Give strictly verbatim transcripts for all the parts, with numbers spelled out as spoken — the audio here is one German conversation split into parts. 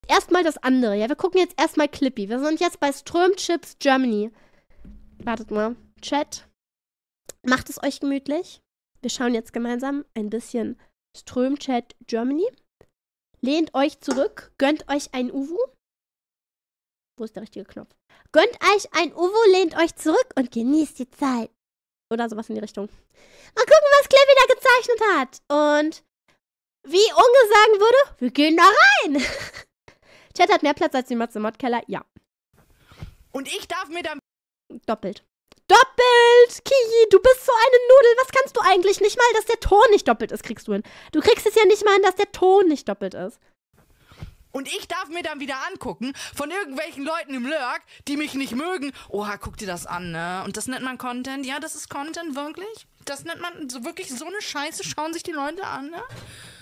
erstmal das andere. Ja, wir gucken jetzt erstmal Clippy. Wir sind jetzt bei Strömchips Germany. Wartet mal. Chat. Macht es euch gemütlich. Wir schauen jetzt gemeinsam ein bisschen Strömchat Germany. Lehnt euch zurück. Gönnt euch ein Uwu. Wo ist der richtige Knopf? Gönnt euch ein Uwu, lehnt euch zurück und genießt die Zeit. Oder sowas in die Richtung. Mal gucken, was Clippy da gezeichnet hat. Und wie Unge sagen würde, wir gehen da rein. Chat hat mehr Platz als die Matze Modkeller. Ja. Und ich darf mir dann... Doppelt. Doppelt! Kiki, du bist so eine Nudel. Was kannst du eigentlich nicht mal, dass der Ton nicht doppelt ist, kriegst du hin. Du kriegst es ja nicht mal hin, dass der Ton nicht doppelt ist. Und ich darf mir dann wieder angucken von irgendwelchen Leuten im Lurk, die mich nicht mögen. Oha, guck dir das an, ne? Und das nennt man Content? Ja, das ist Content, wirklich? Das nennt man so wirklich so eine Scheiße, schauen sich die Leute an, ne?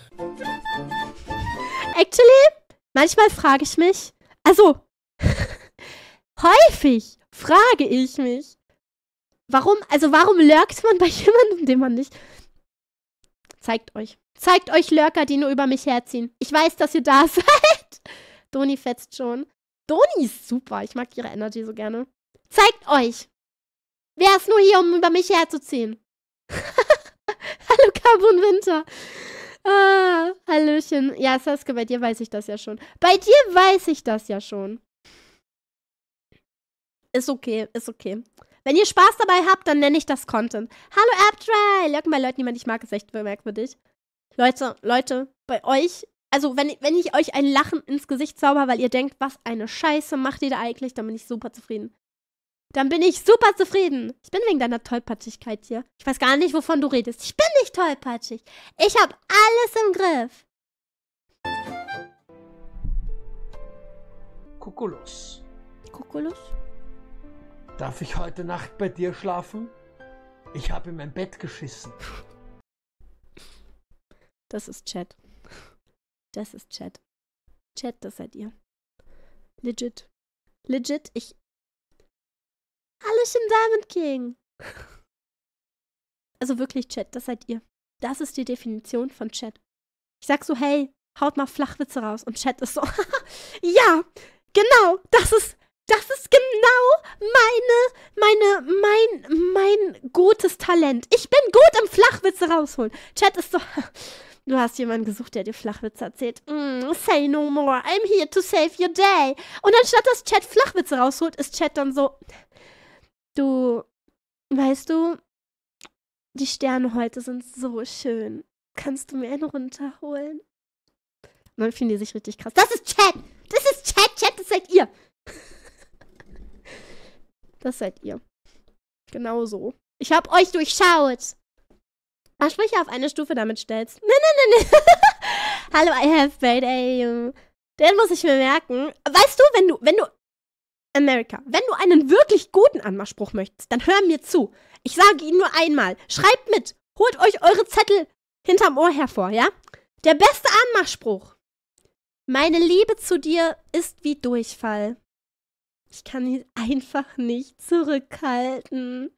Actually, manchmal frage ich mich, also, häufig frage ich mich, warum, also warum lurkt man bei jemandem, den man nicht... Zeigt euch. Zeigt euch Lurker, die nur über mich herziehen. Ich weiß, dass ihr da seid. Doni fetzt schon. Doni ist super. Ich mag ihre Energy so gerne. Zeigt euch. Wer ist nur hier, um über mich herzuziehen? Hallo, Carbon Winter. Ah, Hallöchen. Ja, Saskia, bei dir weiß ich das ja schon. Bei dir weiß ich das ja schon. Ist okay, ist okay. Wenn ihr Spaß dabei habt, dann nenne ich das Content. Hallo, Abtry. Lurken bei Leuten, die man nicht mag, ist echt merkwürdig. Leute, Leute, bei euch, also wenn, wenn ich euch ein Lachen ins Gesicht zauber, weil ihr denkt, was eine Scheiße macht ihr da eigentlich, dann bin ich super zufrieden. Dann bin ich super zufrieden. Ich bin wegen deiner Tollpatschigkeit hier. Ich weiß gar nicht, wovon du redest. Ich bin nicht tollpatschig. Ich habe alles im Griff. Kukulus. Kukulus? Darf ich heute Nacht bei dir schlafen? Ich habe in mein Bett geschissen. Das ist Chat. Das ist Chat. Chat, das seid ihr. Legit. Legit, ich... Hallöchen, Diamond King. Also wirklich, Chat, das seid ihr. Das ist die Definition von Chat. Ich sag so, hey, haut mal Flachwitze raus. Und Chat ist so, ja, genau, das ist... Das ist genau meine, meine, mein, mein gutes Talent. Ich bin gut im Flachwitze rausholen. Chat ist so, du hast jemanden gesucht, der dir Flachwitze erzählt. Mm, say no more, I'm here to save your day. Und anstatt dass Chat Flachwitze rausholt, ist Chat dann so, du, weißt du, die Sterne heute sind so schön. Kannst du mir einen runterholen? Und dann fühlen die sich richtig krass. Das ist Chat! Das ist Chat! Chat, das seid ihr! Das seid ihr. Genau so. Ich hab euch durchschaut. Ansprüche auf eine Stufe damit stellst. Nee, nee, nee, nee. Hallo, I have paid a... Den muss ich mir merken. Weißt du, wenn du, wenn du... America, wenn du einen wirklich guten Anmachspruch möchtest, dann hör mir zu. Ich sage ihn nur einmal. Schreibt mit. Holt euch eure Zettel hinterm Ohr hervor, ja? Der beste Anmachspruch. Meine Liebe zu dir ist wie Durchfall. Ich kann ihn einfach nicht zurückhalten.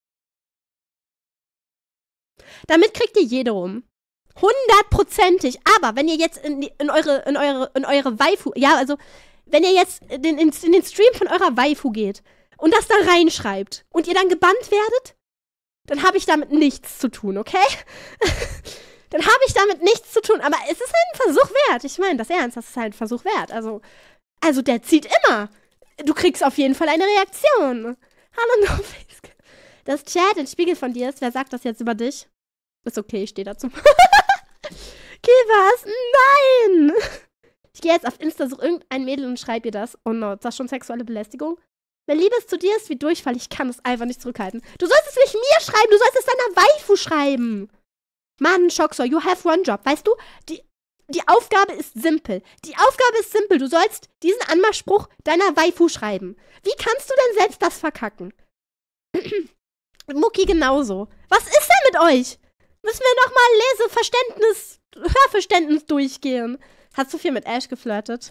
Damit kriegt ihr jede rum. Hundertprozentig. Aber wenn ihr jetzt in, die, in eure, in eure, in eure Waifu, ja, also, wenn ihr jetzt in den, in den Stream von eurer Waifu geht und das da reinschreibt und ihr dann gebannt werdet, dann habe ich damit nichts zu tun, okay? Dann habe ich damit nichts zu tun. Aber es ist halt ein Versuch wert. Ich meine, das Ernst, das ist halt ein Versuch wert. Also, also der zieht immer. Du kriegst auf jeden Fall eine Reaktion. Hallo, No-Face. Das Chat ein Spiegel von dir ist. Wer sagt das jetzt über dich? Ist okay, ich stehe dazu. Kivas, nein! Ich gehe jetzt auf Insta, suche irgendein Mädel und schreibe ihr das. Oh no, ist das schon sexuelle Belästigung? Wenn Liebe zu dir ist wie Durchfall, ich kann es einfach nicht zurückhalten. Du sollst es nicht mir schreiben, du sollst es deiner Waifu schreiben. Mann, Schoxor, you have one job. Weißt du, die... Die Aufgabe ist simpel. Die Aufgabe ist simpel. Du sollst diesen Anmachspruch deiner Waifu schreiben. Wie kannst du denn selbst das verkacken? Mucki genauso. Was ist denn mit euch? Müssen wir nochmal Leseverständnis, Hörverständnis durchgehen. Hast du viel mit Ash geflirtet?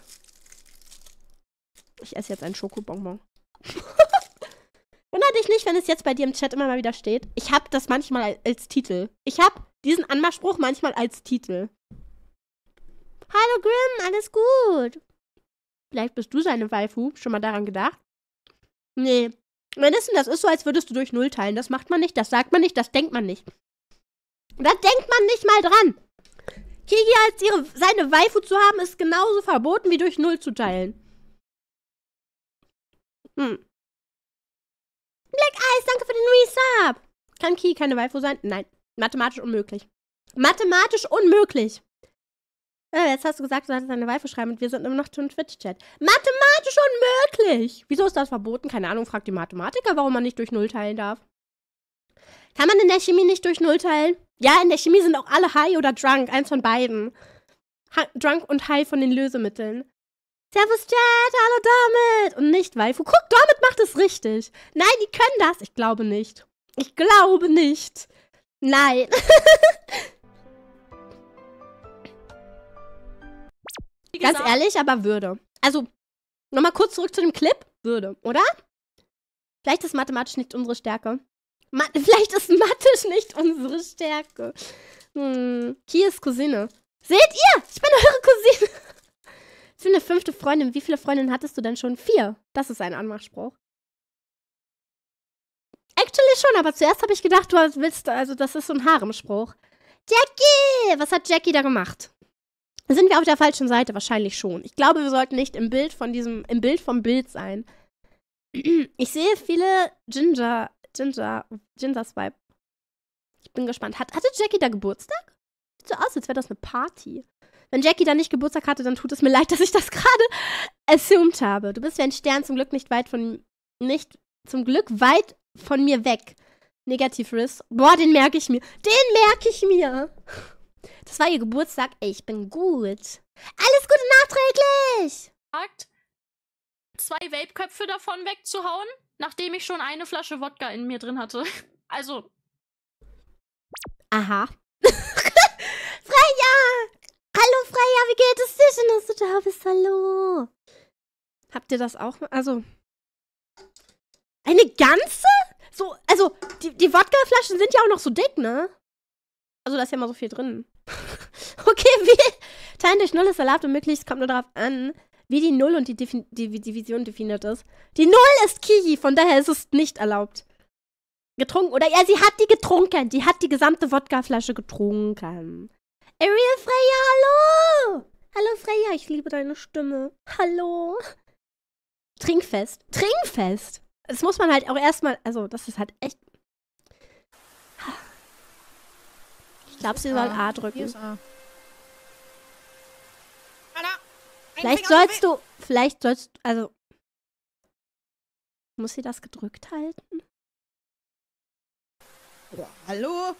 Ich esse jetzt einen Schokobonbon. Wundert dich nicht, wenn es jetzt bei dir im Chat immer mal wieder steht. Ich habe das manchmal als Titel. Ich habe diesen Anmachspruch manchmal als Titel. Hallo Grimm, alles gut. Vielleicht bist du seine Waifu. Schon mal daran gedacht? Nee. Mindestens, das ist so, als würdest du durch Null teilen. Das macht man nicht, das sagt man nicht, das denkt man nicht. Da denkt man nicht mal dran. Kiki als ihre, seine Waifu zu haben, ist genauso verboten, wie durch Null zu teilen. Hm. Black Eyes, danke für den Resub. Kann Kiki keine Waifu sein? Nein. Mathematisch unmöglich. Mathematisch unmöglich. Ja, jetzt hast du gesagt, du hattest eine Waifu schreiben und wir sind immer noch im Twitch-Chat. Mathematisch unmöglich! Wieso ist das verboten? Keine Ahnung, fragt die Mathematiker, warum man nicht durch Null teilen darf. Kann man in der Chemie nicht durch Null teilen? Ja, in der Chemie sind auch alle High oder Drunk, eins von beiden. Ha Drunk und High von den Lösemitteln. Servus Chat, hallo Damit! Und nicht Waifu. Guck, Damit macht es richtig. Nein, die können das. Ich glaube nicht. Ich glaube nicht. Nein. Ganz ehrlich, aber würde. Also, nochmal kurz zurück zu dem Clip. Würde, oder? Vielleicht ist mathematisch nicht unsere Stärke. Ma Vielleicht ist Mathe nicht unsere Stärke. Hm. Ki ist Cousine. Seht ihr? Ich bin eure Cousine. Ich bin eine fünfte Freundin. Wie viele Freundinnen hattest du denn schon? Vier. Das ist ein Anmachspruch. Actually schon, aber zuerst habe ich gedacht, du willst, also das ist so ein Haremspruch. Jackie! Was hat Jackie da gemacht? Sind wir auf der falschen Seite? Wahrscheinlich schon. Ich glaube, wir sollten nicht im Bild von diesem, im Bild vom Bild sein. Ich sehe viele Ginger, Ginger, Gingers Vibe. Ich bin gespannt. Hat, hatte Jackie da Geburtstag? Sieht so aus, als wäre das eine Party. Wenn Jackie da nicht Geburtstag hatte, dann tut es mir leid, dass ich das gerade assumed habe. Du bist wie ein Stern, zum Glück nicht weit von, nicht, zum Glück weit von mir weg. Negativ Riss. Boah, den merke ich mir. Den merke ich mir. Das war ihr Geburtstag. Ey, ich bin gut. Alles Gute nachträglich. Zwei Vape-Köpfe davon wegzuhauen, nachdem ich schon eine Flasche Wodka in mir drin hatte. Also. Aha. Freya! Hallo Freya, wie geht es dir? Schön, dass du da bist. Hallo. Habt ihr das auch? Also. Eine ganze? So, also, die, die Wodka-Flaschen sind ja auch noch so dick, ne? Also, da ist ja mal so viel drin. Okay, wie? Teilen durch Null ist erlaubt und möglich, es kommt nur darauf an, wie die Null und die, Defi die Division definiert ist. Die Null ist Kiki, von daher ist es nicht erlaubt. Getrunken, oder? Ja, sie hat die getrunken. Die hat die gesamte Wodkaflasche getrunken. Ariel Freya, hallo! Hallo Freya, ich liebe deine Stimme. Hallo. Trinkfest. Trinkfest. Das muss man halt auch erstmal, also das ist halt echt. Ich glaube, sie soll A drücken. A. Vielleicht sollst du, vielleicht sollst du, also, muss sie das gedrückt halten? Oh, hallo?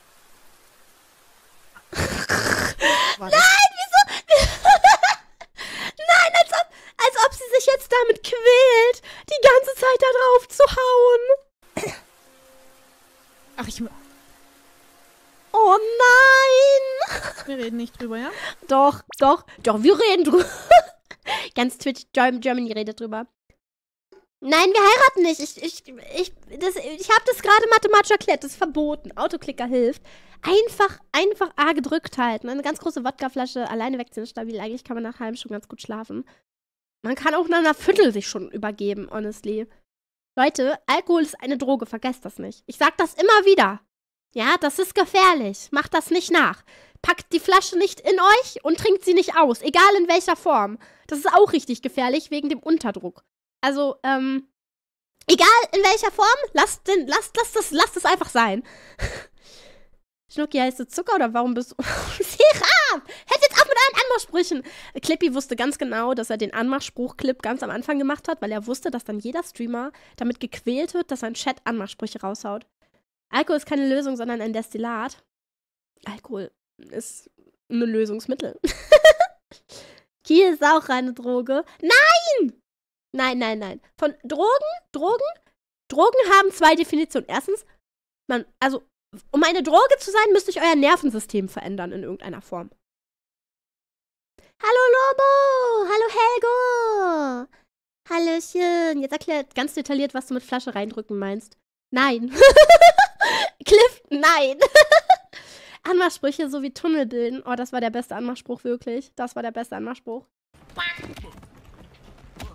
Nein, wieso? Nein, als ob, als ob sie sich jetzt damit quält, die ganze Zeit da drauf zu hauen. Ach, ich... Oh nein! Wir reden nicht drüber, ja? Doch, doch, doch, wir reden drüber. Ganz Twitch Germany redet drüber. Nein, wir heiraten nicht. Ich, ich, ich, das, ich habe das gerade mathematisch erklärt. Das ist verboten. Autoklicker hilft. Einfach, einfach A gedrückt halten. Eine ganz große Wodkaflasche alleine wegziehen ist stabil. Eigentlich kann man nach halb schon ganz gut schlafen. Man kann auch nach einer Viertel sich schon übergeben, honestly. Leute, Alkohol ist eine Droge. Vergesst das nicht. Ich sag das immer wieder. Ja, das ist gefährlich. Macht das nicht nach. Packt die Flasche nicht in euch und trinkt sie nicht aus. Egal in welcher Form. Das ist auch richtig gefährlich wegen dem Unterdruck. Also, ähm, egal in welcher Form, lasst, den, lasst, lasst, das, lasst es einfach sein. Schnucki, heißt du Zucker oder warum bist du... Siram! Hört jetzt auf mit euren Anmachsprüchen! Clippy wusste ganz genau, dass er den Anmachspruch-Clip ganz am Anfang gemacht hat, weil er wusste, dass dann jeder Streamer damit gequält wird, dass sein Chat Anmachsprüche raushaut. Alkohol ist keine Lösung, sondern ein Destillat. Alkohol ist ein Lösungsmittel. Kiel ist auch eine Droge. Nein! Nein, nein, nein. Von Drogen, Drogen, Drogen haben zwei Definitionen. Erstens, man, also, um eine Droge zu sein, müsste ich euer Nervensystem verändern in irgendeiner Form. Hallo Lobo! Hallo Helgo! Hallöchen! Jetzt erklärt ganz detailliert, was du mit Flasche reindrücken meinst. Nein. Cliff, nein. Anmachsprüche so wie Tunnel bilden. Oh, das war der beste Anmachspruch, wirklich. Das war der beste Anmachspruch.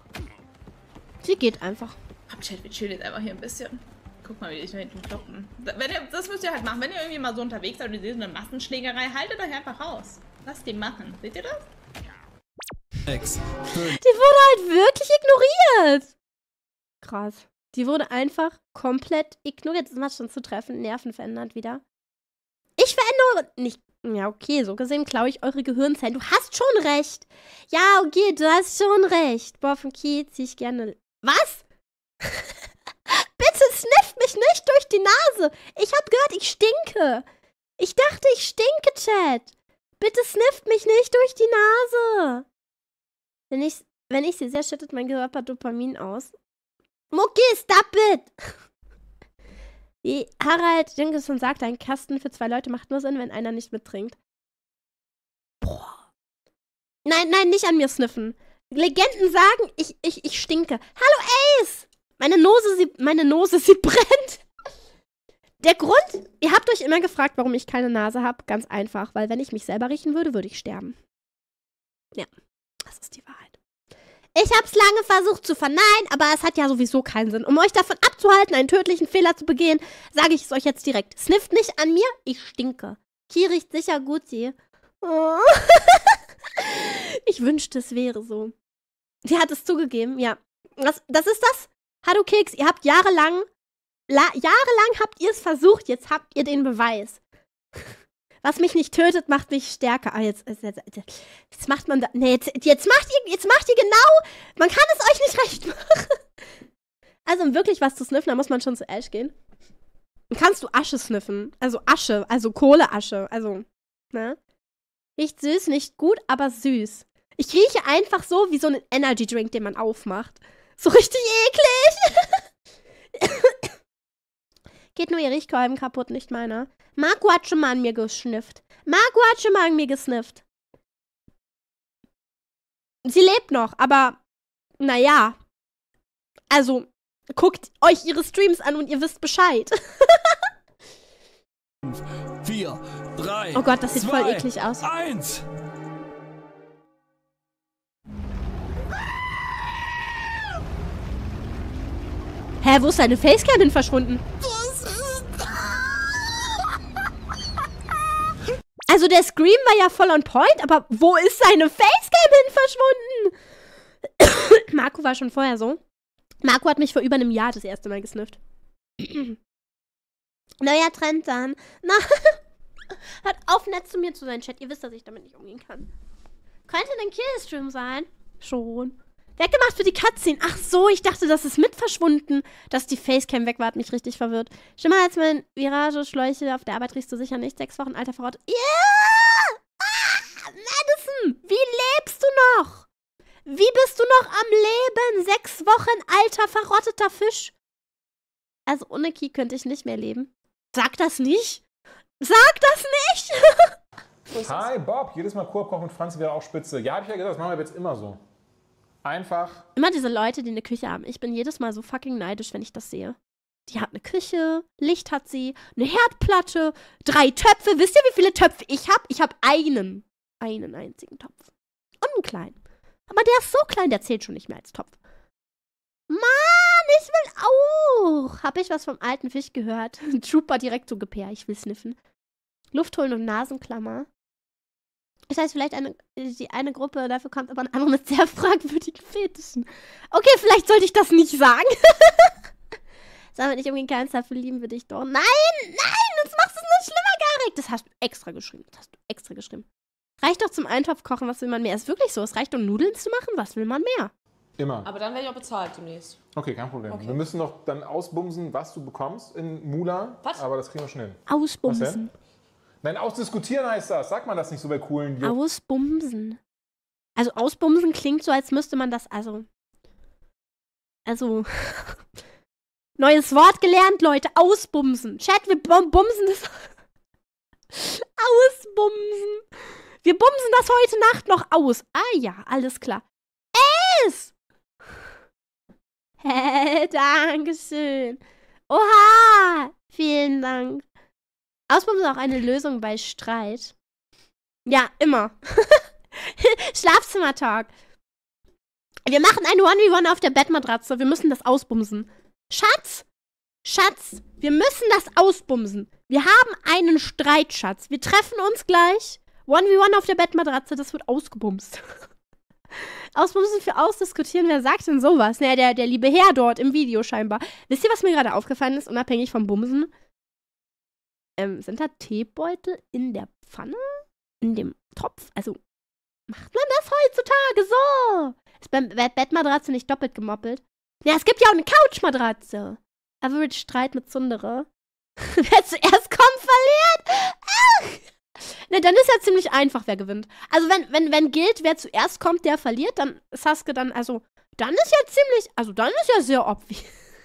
Sie geht einfach. Komm, Chat, wir chillen jetzt einfach hier ein bisschen. Guck mal, wie ich da hinten kloppen. Wenn ihr, das müsst ihr halt machen. Wenn ihr irgendwie mal so unterwegs seid und ihr seht so eine Massenschlägerei, haltet euch einfach raus. Lasst die machen. Seht ihr das? Ex. Die wurde halt wirklich ignoriert. Krass. Die wurde einfach komplett ignoriert. Das macht schon zu treffen. Nerven verändert wieder. Ich verändere nicht. Ja, okay, so gesehen klaue ich eure Gehirnzellen. Du hast schon recht. Ja, okay, du hast schon recht. Boah, von Kiel zieh ich gerne. Was? Bitte snifft mich nicht durch die Nase. Ich hab gehört, ich stinke. Ich dachte, ich stinke, Chat. Bitte snifft mich nicht durch die Nase. Wenn ich, wenn ich sie sehr, schüttet mein Körper Dopamin aus. Mucki, stop it! Wie Harald Jüngesen sagt, ein Kasten für zwei Leute macht nur Sinn, wenn einer nicht mittrinkt. Boah. Nein, nein, nicht an mir sniffen. Legenden sagen, ich, ich, ich stinke. Hallo Ace! Meine Nose, sie, meine Nose, sie brennt. Der Grund, ihr habt euch immer gefragt, warum ich keine Nase habe. Ganz einfach, weil wenn ich mich selber riechen würde, würde ich sterben. Ja, das ist die Wahrheit. Ich hab's lange versucht zu verneinen, aber es hat ja sowieso keinen Sinn. Um euch davon abzuhalten, einen tödlichen Fehler zu begehen, sage ich es euch jetzt direkt. Snifft nicht an mir, ich stinke. Ki riecht sicher gut, sie. Oh. Ich wünschte, es wäre so. Sie hat es zugegeben, ja. Das, das ist das. Hallo Keks, ihr habt jahrelang, la, jahrelang habt ihr es versucht, jetzt habt ihr den Beweis. Was mich nicht tötet, macht mich stärker. Ah, jetzt, jetzt, jetzt, jetzt macht man da. Nee, jetzt, jetzt macht ihr, jetzt macht ihr genau. Man kann es euch nicht recht machen. Also, um wirklich was zu sniffen, da muss man schon zu Ash gehen. Dann kannst du Asche sniffen. Also Asche, also Kohleasche. Also, ne? Riecht süß, nicht gut, aber süß. Ich rieche einfach so wie so ein Energy Drink, den man aufmacht. So richtig eklig. Geht nur ihr Riechkolben kaputt, nicht meiner. Marco hat schon mal an mir geschnifft. Marco hat schon mal an mir gesnifft. Sie lebt noch, aber naja. Also, guckt euch ihre Streams an und ihr wisst Bescheid. fünf, vier, drei, oh Gott, das sieht zwei, voll eklig aus. eins. Hä, wo ist seine Facecam hin verschwunden? Also der Scream war ja voll on point, aber wo ist seine Facecam hin verschwunden? Marco war schon vorher so. Marco hat mich vor über einem Jahr das erste Mal gesnifft. Neuer Trend dann. Na, hört auf, nett zu mir zu sein, Chat. Ihr wisst, dass ich damit nicht umgehen kann. Könnte ein Killstream sein? Schon. Weggemacht für die Cutscene. Ach so, ich dachte, das ist mit verschwunden. Dass die Facecam weg war, hat mich richtig verwirrt. Schlimmer als mein Virage-Schläuche auf der Arbeit riechst du sicher nicht. Sechs Wochen alter verrottet. Ja! Yeah! Ah, Madison! Wie lebst du noch? Wie bist du noch am Leben? Sechs Wochen alter verrotteter Fisch. Also ohne Ki könnte ich nicht mehr leben. Sag das nicht. Sag das nicht. Hi Bob, jedes Mal Koop kochen mit Franzi wäre auch spitze. Ja, hab ich ja gesagt, das machen wir jetzt immer so. Einfach. Immer diese Leute, die eine Küche haben. Ich bin jedes Mal so fucking neidisch, wenn ich das sehe. Die hat eine Küche, Licht hat sie, eine Herdplatte, drei Töpfe. Wisst ihr, wie viele Töpfe ich habe? Ich habe einen. Einen einzigen Topf. Und einen kleinen. Aber der ist so klein, der zählt schon nicht mehr als Topf. Mann, ich will auch. Hab ich was vom alten Fisch gehört? Trooper direkt so gepair. Ich will sniffen. Luft holen und Nasenklammer. Das heißt, vielleicht eine, die eine Gruppe, dafür kommt aber eine andere mit sehr fragwürdigen Fetischen. Okay, vielleicht sollte ich das nicht sagen. Sag mal nicht umgehen kannst, dafür lieben wir dich doch. Nein, nein, das machst du nur schlimmer, Garek. Das hast du extra geschrieben. Das hast du extra geschrieben. Reicht doch zum Eintopf kochen, was will man mehr? Ist wirklich so, es reicht um Nudeln zu machen, was will man mehr? Immer. Aber dann werde ich auch bezahlt demnächst. Okay, kein Problem. Okay. Wir müssen noch dann ausbumsen, was du bekommst in Mula. Was? Aber das kriegen wir schnell. Ausbumsen. Nein, ausdiskutieren heißt das. Sagt man das nicht so bei coolen Jungs? Ausbumsen. Also ausbumsen klingt so, als müsste man das, also... Also... Neues Wort gelernt, Leute. Ausbumsen. Chat, wir bum bumsen das... Ausbumsen. Wir bumsen das heute Nacht noch aus. Ah ja, alles klar. Es! Hä, Dankeschön. Oha! Vielen Dank. Ausbumsen ist auch eine Lösung bei Streit. Ja, immer. Schlafzimmertalk. Wir machen eine eins gegen eins auf der Bettmatratze. Wir müssen das ausbumsen. Schatz, Schatz, wir müssen das ausbumsen. Wir haben einen Streit, Schatz. Wir treffen uns gleich. eins gegen eins auf der Bettmatratze, das wird ausgebumst. Ausbumsen für ausdiskutieren, wer sagt denn sowas? Naja, der, der liebe Herr dort im Video scheinbar. Wisst ihr, was mir gerade aufgefallen ist, unabhängig vom Bumsen? Ähm, sind da Teebeutel in der Pfanne? In dem Topf? Also, macht man das heutzutage so? Ist beim Bett Bettmatratze nicht doppelt gemoppelt? Ja, es gibt ja auch eine Couchmatratze. Average Streit mit Zundere. Wer zuerst kommt, verliert. Ach. Ne, dann ist ja ziemlich einfach, wer gewinnt. Also wenn, wenn, wenn gilt, wer zuerst kommt, der verliert, dann Sasuke dann, also, dann ist ja ziemlich, also dann ist ja sehr obvious.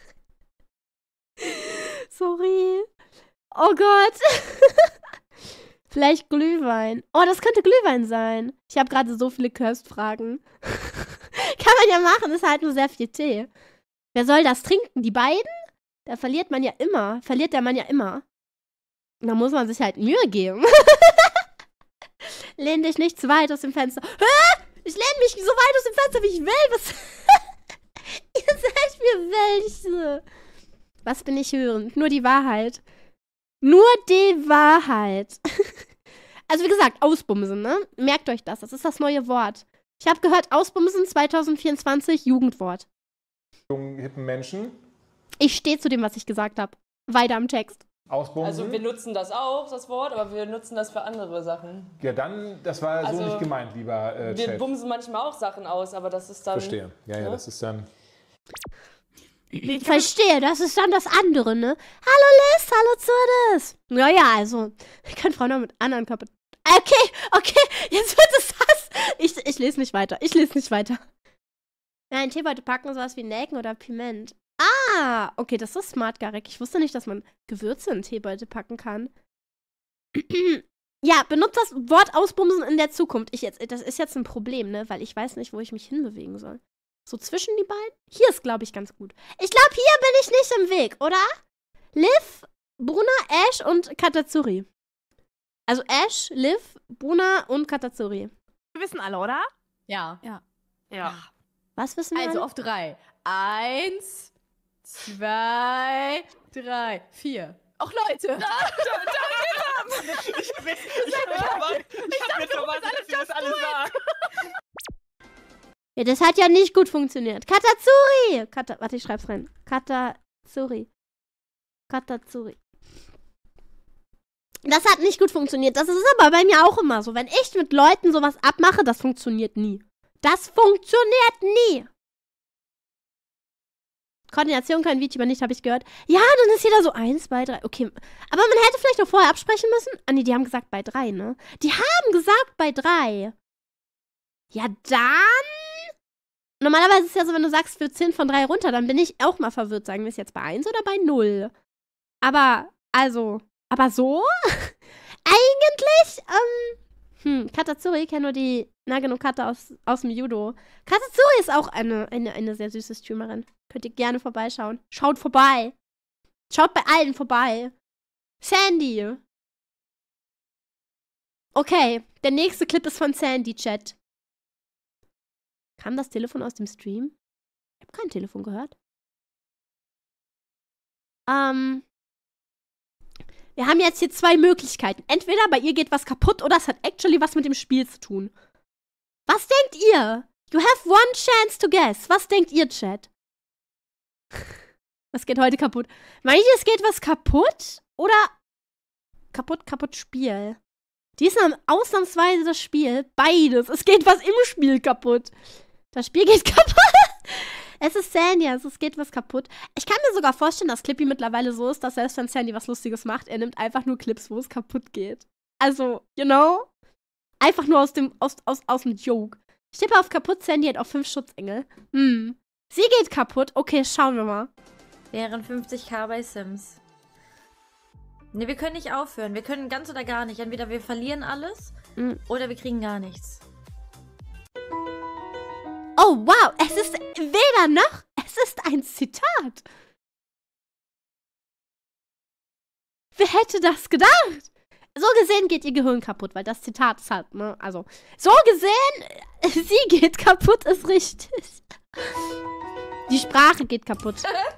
Sorry. Oh Gott. Vielleicht Glühwein. Oh, das könnte Glühwein sein. Ich habe gerade so viele Cursed-Fragen. Kann man ja machen, ist halt nur sehr viel Tee. Wer soll das trinken? Die beiden? Da verliert man ja immer. Verliert der Mann ja immer. Da muss man sich halt Mühe geben. Lehn dich nicht zu weit aus dem Fenster. Hä? Ich lehne mich so weit aus dem Fenster, wie ich will. Was? Ihr seid mir welche. Was bin ich hörend? Nur die Wahrheit. Nur die Wahrheit. Also wie gesagt, ausbumsen, ne? Merkt euch das. Das ist das neue Wort. Ich habe gehört, ausbumsen zwanzig vierundzwanzig, Jugendwort. Jungen, hippen Menschen. Ich stehe zu dem, was ich gesagt habe. Weiter am Text. Ausbumsen. Also wir nutzen das auch, das Wort, aber wir nutzen das für andere Sachen. Ja, dann, das war so Also, nicht gemeint, lieber äh, Wir Chat. bumsen manchmal auch Sachen aus, aber das ist dann... Verstehe. Ja, ja, ne? das ist dann... Ich verstehe, das ist dann das andere, ne? Hallo Liz, hallo Zurdis. Naja, also, ich kann Frau noch mit anderen kaputt. Okay, okay, jetzt wird es das. Ich, ich lese nicht weiter, ich lese nicht weiter. Ja, ein Teebeutel packen, sowas wie Nelken oder Piment. Ah, okay, das ist smart, Garek. Ich wusste nicht, dass man Gewürze in Teebeutel packen kann. Ja, benutzt das Wort ausbumsen in der Zukunft. Ich jetzt, das ist jetzt ein Problem, ne? Weil ich weiß nicht, wo ich mich hinbewegen soll. So zwischen die beiden? Hier ist, glaube ich, ganz gut. Ich glaube, hier bin ich nicht im Weg, oder? Liv, Bruna, Ash und Katatsuri. Also Ash, Liv, Bruna und Katatsuri. Wir wissen alle, oder? Ja. Ja. Ja. Was wissen wir Also alle? auf drei. Eins, zwei, drei, vier. Ach Leute! Ich hab jetzt, ich hab jetzt verwandt, ich hab jetzt verwandt, dass ihr das alle sagt. Ja, das hat ja nicht gut funktioniert. Katatsuri! Kata, warte, ich schreib's rein. Katatsuri. Katatsuri. Das hat nicht gut funktioniert. Das ist aber bei mir auch immer so. Wenn ich mit Leuten sowas abmache, das funktioniert nie. Das funktioniert nie. Koordination kein VTuber nicht, habe ich gehört. Ja, dann ist jeder so eins, zwei, drei. Okay. Aber man hätte vielleicht noch vorher absprechen müssen. Ah, nee, die haben gesagt bei drei, ne? Die haben gesagt bei drei. Ja, dann. Normalerweise ist es ja so, wenn du sagst, für zehn von drei runter, dann bin ich auch mal verwirrt. Sagen wir es jetzt bei eins oder bei null? Aber, also, aber so? Eigentlich, ähm, hm, Katatsuri, ich kenne nur die Nage no Kata aus, aus dem Judo. Katatsuri ist auch eine, eine, eine sehr süße Streamerin. Könnt ihr gerne vorbeischauen. Schaut vorbei. Schaut bei allen vorbei. Sandy. Okay, der nächste Clip ist von Sandy, Chat. Kam das Telefon aus dem Stream? Ich habe kein Telefon gehört. Ähm. Wir haben jetzt hier zwei Möglichkeiten. Entweder bei ihr geht was kaputt oder es hat actually was mit dem Spiel zu tun. Was denkt ihr? You have one chance to guess. Was denkt ihr, Chat? Was geht heute kaputt? Meint ihr, es geht was kaputt? Oder kaputt, kaputt Spiel? Diesmal ausnahmsweise das Spiel. Beides. Es geht was im Spiel kaputt. Das Spiel geht kaputt. Es ist Sandy, also es geht was kaputt. Ich kann mir sogar vorstellen, dass Clippy mittlerweile so ist, dass selbst wenn Sandy was Lustiges macht, er nimmt einfach nur Clips, wo es kaputt geht. Also, you know? Einfach nur aus dem, aus, aus, aus dem Joke. Ich tippe auf kaputt, Sandy hat auf fünf Schutzengel. Hm. Sie geht kaputt. Okay, schauen wir mal. Wären fünfzig K bei Sims. Ne, wir können nicht aufhören. Wir können ganz oder gar nicht. Entweder wir verlieren alles Mhm. oder wir kriegen gar nichts. Oh, wow. Es ist weder noch. Es ist ein Zitat. Wer hätte das gedacht? So gesehen geht ihr Gehirn kaputt, weil das Zitat ist halt, ne? Also, so gesehen, sie geht kaputt, ist richtig. Die Sprache geht kaputt.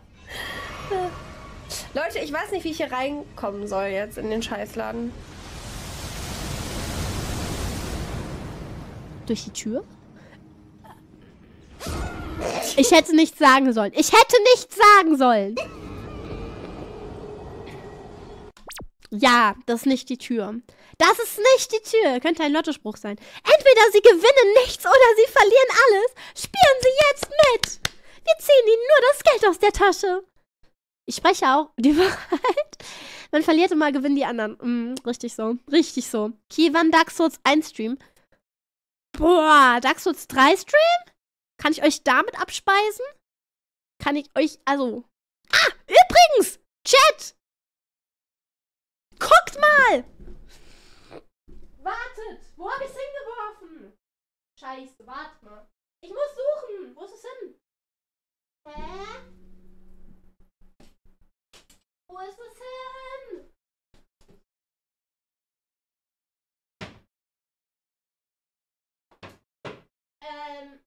Leute, ich weiß nicht, wie ich hier reinkommen soll jetzt in den Scheißladen. Durch die Tür? Ich hätte nichts sagen sollen. Ich hätte nichts sagen sollen. Ja, das ist nicht die Tür. Das ist nicht die Tür. Könnte ein Lottospruch sein. Entweder sie gewinnen nichts oder sie verlieren alles. Spielen Sie jetzt mit. Wir ziehen Ihnen nur das Geld aus der Tasche. Ich spreche auch die Wahrheit. Man verliert immer, gewinnen die anderen. Mm, richtig so. Richtig so. Kivan Dark Souls eins Stream. Boah, Dark Souls drei Stream? Kann ich euch damit abspeisen? Kann ich euch, also... Ah, übrigens! Chat! Guckt mal! Wartet! Wo hab ich's hingeworfen? Scheiße, warte mal. Ich muss suchen! Wo ist es hin? Hä? Wo ist es hin? Ähm...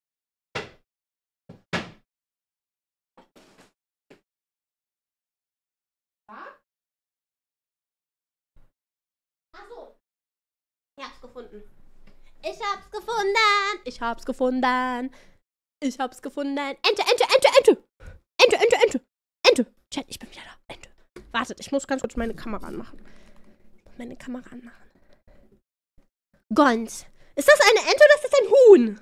Achso. Ich hab's gefunden. Ich hab's gefunden. Ich hab's gefunden. Ich hab's gefunden. Ente, Ente, Ente, Ente. Ente, Ente, Ente. Ente. Chat, ich bin wieder da. Ente. Wartet, ich muss ganz kurz meine Kamera anmachen. Meine Kamera anmachen. Gons. Ist das eine Ente oder ist das ein Huhn?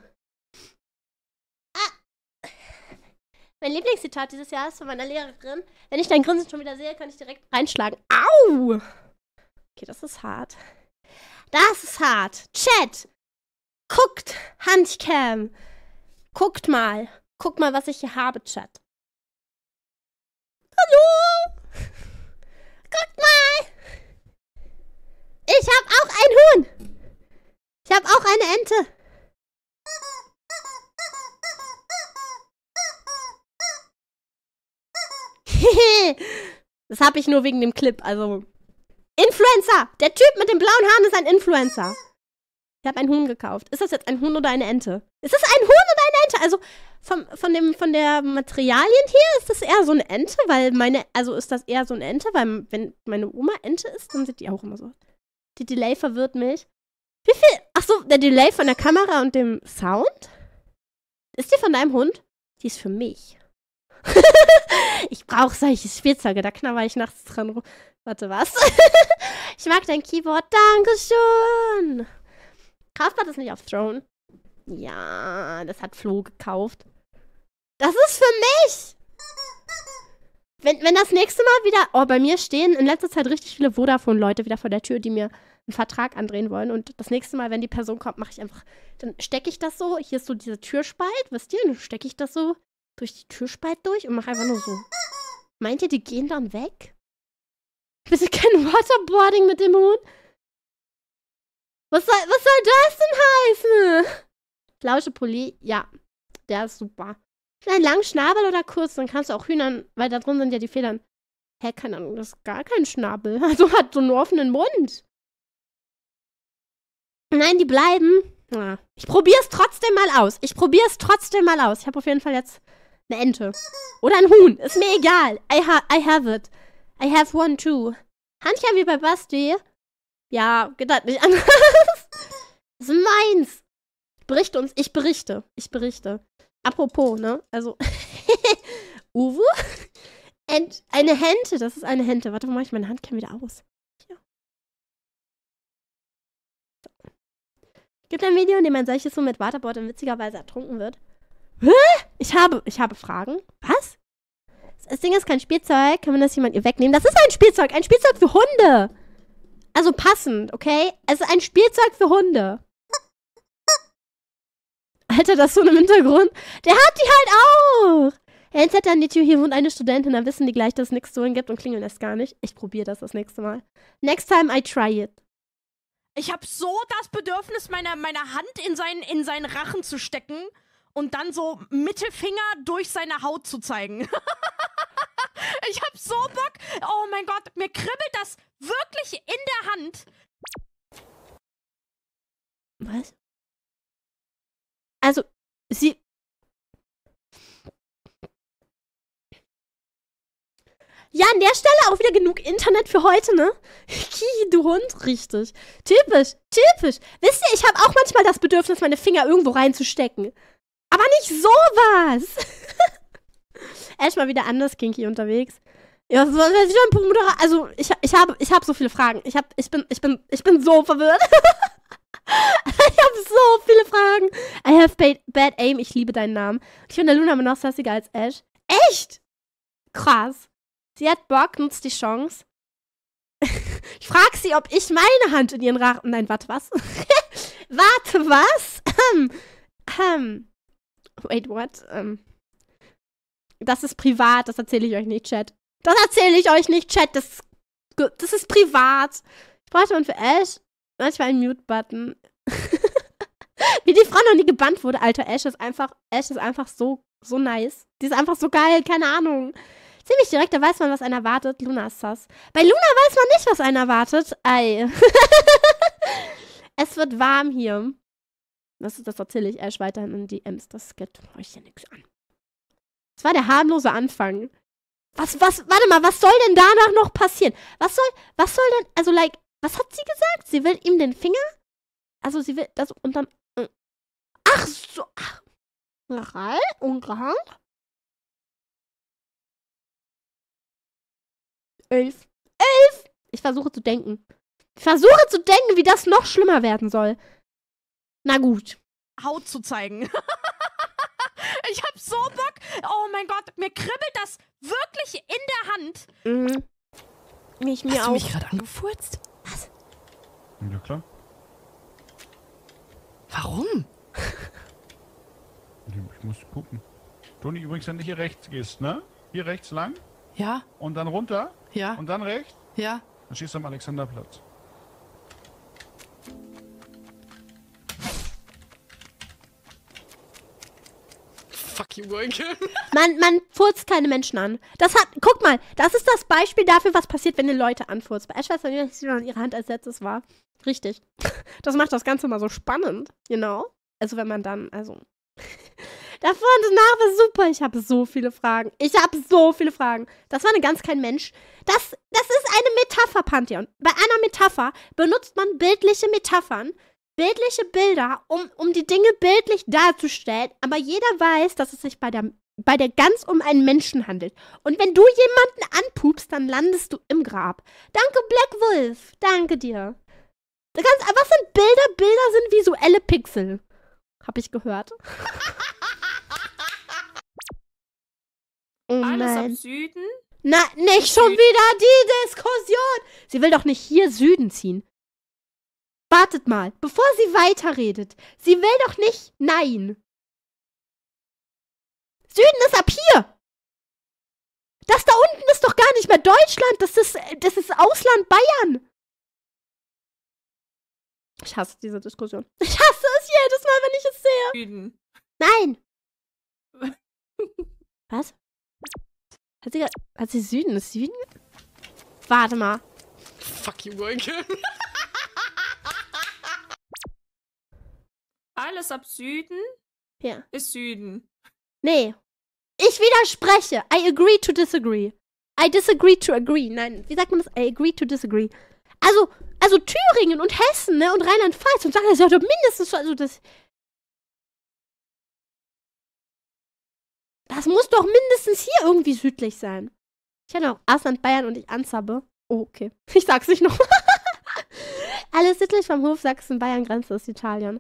Ah. Mein Lieblingszitat dieses Jahr ist von meiner Lehrerin. Wenn ich dein Grinsen schon wieder sehe, kann ich direkt reinschlagen. Au! Okay, das ist hart. Das ist hart. Chat! Guckt! Handcam! Guckt mal. Guckt mal, was ich hier habe, Chat. Hallo! Guckt mal! Ich hab auch ein Huhn! Ich hab auch eine Ente! Das hab ich nur wegen dem Clip, also... Influencer! Der Typ mit den blauen Haaren ist ein Influencer. Ich habe ein Huhn gekauft. Ist das jetzt ein Huhn oder eine Ente? Ist das ein Huhn oder eine Ente? Also vom, von, dem, von der Materialien hier ist das eher so eine Ente, weil meine, also ist das eher so eine Ente, weil wenn meine Oma Ente ist, dann sieht die auch immer so. Die Delay verwirrt mich. Wie viel? Achso, der Delay von der Kamera und dem Sound? Ist die von deinem Hund? Die ist für mich. Ich brauche solche Spielzeuge, da knabber ich nachts dran rum. Warte, was? Ich mag dein Keyboard. Dankeschön. Kauft man das nicht auf Throne? Ja, das hat Flo gekauft. Das ist für mich. Wenn, wenn das nächste Mal wieder... Oh, bei mir stehen in letzter Zeit richtig viele Vodafone-Leute wieder vor der Tür, die mir einen Vertrag andrehen wollen. Und das nächste Mal, wenn die Person kommt, mache ich einfach... Dann stecke ich das so. Hier ist so dieser Türspalt, wisst ihr? Dann stecke ich das so durch die Türspalt durch und mache einfach nur so. Meint ihr, die gehen dann weg? Bitte kein Waterboarding mit dem Huhn. Was soll, was soll das denn heißen? Lausche Pulli, ja. Der ist super. Einen langen Schnabel oder kurz, dann kannst du auch Hühnern, weil da drin sind ja die Federn. Hä, keine Ahnung, das ist gar kein Schnabel. Also hat so einen offenen Mund. Nein, die bleiben. Ja. Ich probier's trotzdem mal aus. Ich probier's trotzdem mal aus. Ich habe auf jeden Fall jetzt eine Ente. Oder ein Huhn. Ist mir egal. I, ha I have it. I have one too. Handchen wie bei Basti. Ja, geht halt nicht anders. Das ist meins. Berichte uns. Ich berichte. Ich berichte. Apropos, ne? Also. Uwe? Ent eine Hente. Das ist eine Hente. Warte, wo mache ich meine Handcam wieder aus? Hier. So. Gibt ein Video, in dem ein solches so mit Waterboard in witziger Weise ertrunken wird. Hä? Ich habe, ich habe Fragen. Was? Das Ding ist kein Spielzeug. Kann man das jemand ihr wegnehmen? Das ist ein Spielzeug. Ein Spielzeug für Hunde. Also passend, okay? Es ist ein Spielzeug für Hunde. Alter, das ist so im Hintergrund. Der hat die halt auch. Er entsetzt an die Tür. Hier wohnt eine Studentin. Dann wissen die gleich, dass es nichts zu holen gibt und klingeln das gar nicht. Ich probiere das das nächste Mal. Next time I try it. Ich habe so das Bedürfnis, meine, meine Hand in seinen, in seinen Rachen zu stecken und dann so Mittelfinger durch seine Haut zu zeigen. Ich habe so Bock. Oh mein Gott, mir kribbelt das wirklich in der Hand. Was? Also, sie... Ja, an der Stelle auch wieder genug Internet für heute, ne? Kihi, du Hund, richtig. Typisch, typisch. Wisst ihr, ich habe auch manchmal das Bedürfnis, meine Finger irgendwo reinzustecken. Aber nicht sowas. Erstmal wieder anders kinky unterwegs. Ja, was weiß ich denn, also ich, ich habe ich hab so viele Fragen. Ich, hab, ich, bin, ich, bin, ich bin so verwirrt. Ich habe so viele Fragen. I have bad, bad aim. Ich liebe deinen Namen. Ich finde Luna immer noch sassiger als Ash. Echt? Krass. Sie hat Bock, nutzt die Chance. Ich frage sie, ob ich meine Hand in ihren Rachen... Nein, warte, was? Warte, was? Ähm, ähm. Wait, what? Ähm. Das ist privat, das erzähle ich euch nicht, Chat. Das erzähle ich euch nicht, Chat. Das ist, das ist privat. Ich brauchte man für Ash manchmal einen Mute-Button. Wie die Frau noch nie gebannt wurde. Alter, Ash ist einfach, Ash ist einfach so, so nice. Die ist einfach so geil, keine Ahnung. Ziemlich direkt, da weiß man, was einen erwartet. Luna ist sass. Bei Luna weiß man nicht, was einen erwartet. Ei. Es wird warm hier. Das, das erzähle ich Ash weiterhin in D Ms. Das geht euch hier nichts an. Das war der harmlose Anfang. Was, was, warte mal, was soll denn danach noch passieren? Was soll, was soll denn, also, like, was hat sie gesagt? Sie will ihm den Finger? Also, sie will, das, und dann, äh, ach so, ach, Rall, Ungarn? Elf. Elf! Ich versuche zu denken. Ich versuche zu denken, wie das noch schlimmer werden soll. Na gut. Haut zu zeigen. Ich hab so Bock. Oh mein Gott, mir kribbelt das wirklich in der Hand. Mhm. Ich mir Hast auch. du mich gerade angefurzt? Was? Ja, klar. Warum? Ich muss gucken. Toni, übrigens, wenn du hier rechts gehst, ne? Hier rechts lang. Ja. Und dann runter. Ja. Und dann rechts. Ja. Dann stehst du am Alexanderplatz. Fuck you, Wolke. Man, man furzt keine Menschen an. Das hat, guck mal, das ist das Beispiel dafür, was passiert, wenn ihr Leute anfurzt. Bei Ash weiß man nicht, wie ihre Hand als letztes war. Richtig. Das macht das Ganze mal so spannend, you know? Also wenn man dann, also... Davor und danach war super. Ich habe so viele Fragen. Ich habe so viele Fragen. Das war eine ganz kein Mensch. Das, das ist eine Metapher, Pantheon. Bei einer Metapher benutzt man bildliche Metaphern, bildliche Bilder, um, um die Dinge bildlich darzustellen. Aber jeder weiß, dass es sich bei der, bei der Gans um einen Menschen handelt. Und wenn du jemanden anpupst, dann landest du im Grab. Danke, Black Wolf. Danke dir. Das ganz, was sind Bilder? Bilder sind visuelle Pixel. Hab ich gehört. Oh Alles ab nein. Süden? Na, nicht schon wieder die Diskussion. Sie will doch nicht hier Süden ziehen. Wartet mal, bevor sie weiterredet. Sie will doch nicht... Nein. Süden ist ab hier. Das da unten ist doch gar nicht mehr Deutschland. Das ist, das ist Ausland Bayern. Ich hasse diese Diskussion. Ich hasse es jedes Mal, wenn ich es sehe. Süden. Nein. Was? Hat sie, hat sie Süden? Ist Süden? Warte mal. Fuck you, Wolke. Alles ab Süden Ja. ist Süden. Nee. Ich widerspreche. I agree to disagree. I disagree to agree. Nein, wie sagt man das? I agree to disagree. Also, also Thüringen und Hessen, ne, und Rheinland-Pfalz und sagen, das ist ja doch mindestens so, also das... Das muss doch mindestens hier irgendwie südlich sein. Ich hätte auch Ausland, Bayern und ich anzabbe. Oh, okay. Ich sag's nicht noch. Alles südlich vom Hof Sachsen, Bayern, Grenze ist Italien.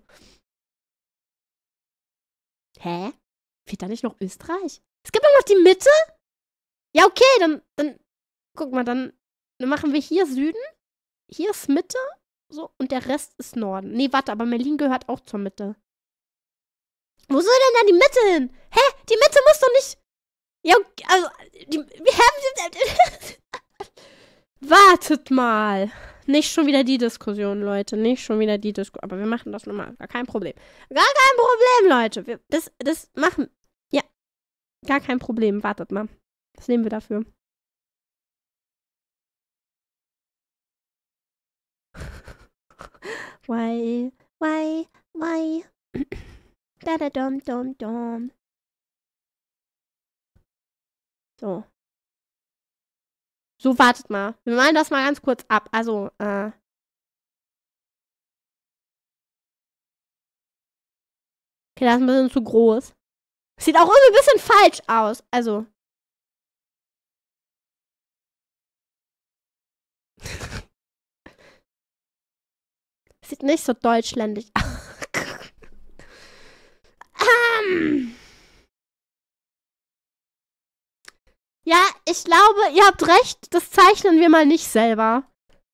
Hä? Fehlt da nicht noch Österreich? Es gibt doch noch die Mitte? Ja, okay, dann, dann, guck mal, dann, dann machen wir hier Süden. Hier ist Mitte. So, und der Rest ist Norden. Nee, warte, aber Berlin gehört auch zur Mitte. Wo soll denn da die Mitte hin? Hä? Die Mitte muss doch nicht... Ja, okay, also... Die, wir haben... Wartet mal. Nicht schon wieder die Diskussion, Leute. Nicht schon wieder die Diskussion. Aber wir machen das nochmal. Gar kein Problem. Gar kein Problem, Leute. Wir, das, das machen... Ja. Gar kein Problem. Wartet mal. Was nehmen wir dafür? Why, why, why? Da da dum dum dum. So. So, wartet mal. Wir malen das mal ganz kurz ab. Also, äh. Okay, das ist ein bisschen zu groß. Sieht auch irgendwie ein bisschen falsch aus. Also. Sieht nicht so deutschländisch aus. ähm. Ja, ich glaube, ihr habt recht. Das zeichnen wir mal nicht selber.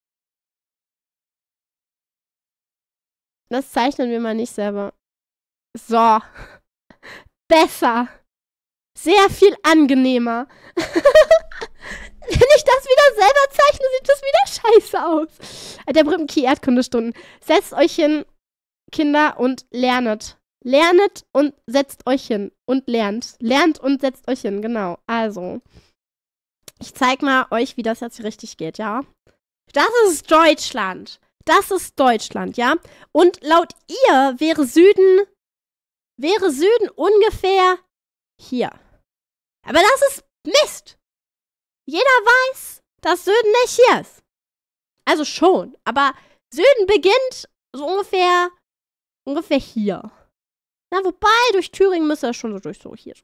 Das zeichnen wir mal nicht selber. So. Besser. Sehr viel angenehmer. Wenn ich das wieder selber zeichne, sieht das wieder scheiße aus. Der Brückenkey Erdkundestunden. Setzt euch hin, Kinder, und lernet. Lernet und setzt euch hin. Und lernt. Lernt und setzt euch hin, genau. Also. Ich zeig mal euch, wie das jetzt richtig geht, ja? Das ist Deutschland. Das ist Deutschland, ja? Und laut ihr wäre Süden, wäre Süden ungefähr hier. Aber das ist Mist. Jeder weiß, dass Süden nicht hier ist. Also schon, aber Süden beginnt so ungefähr, ungefähr hier. Na, wobei, durch Thüringen müsste er schon so durch so hier.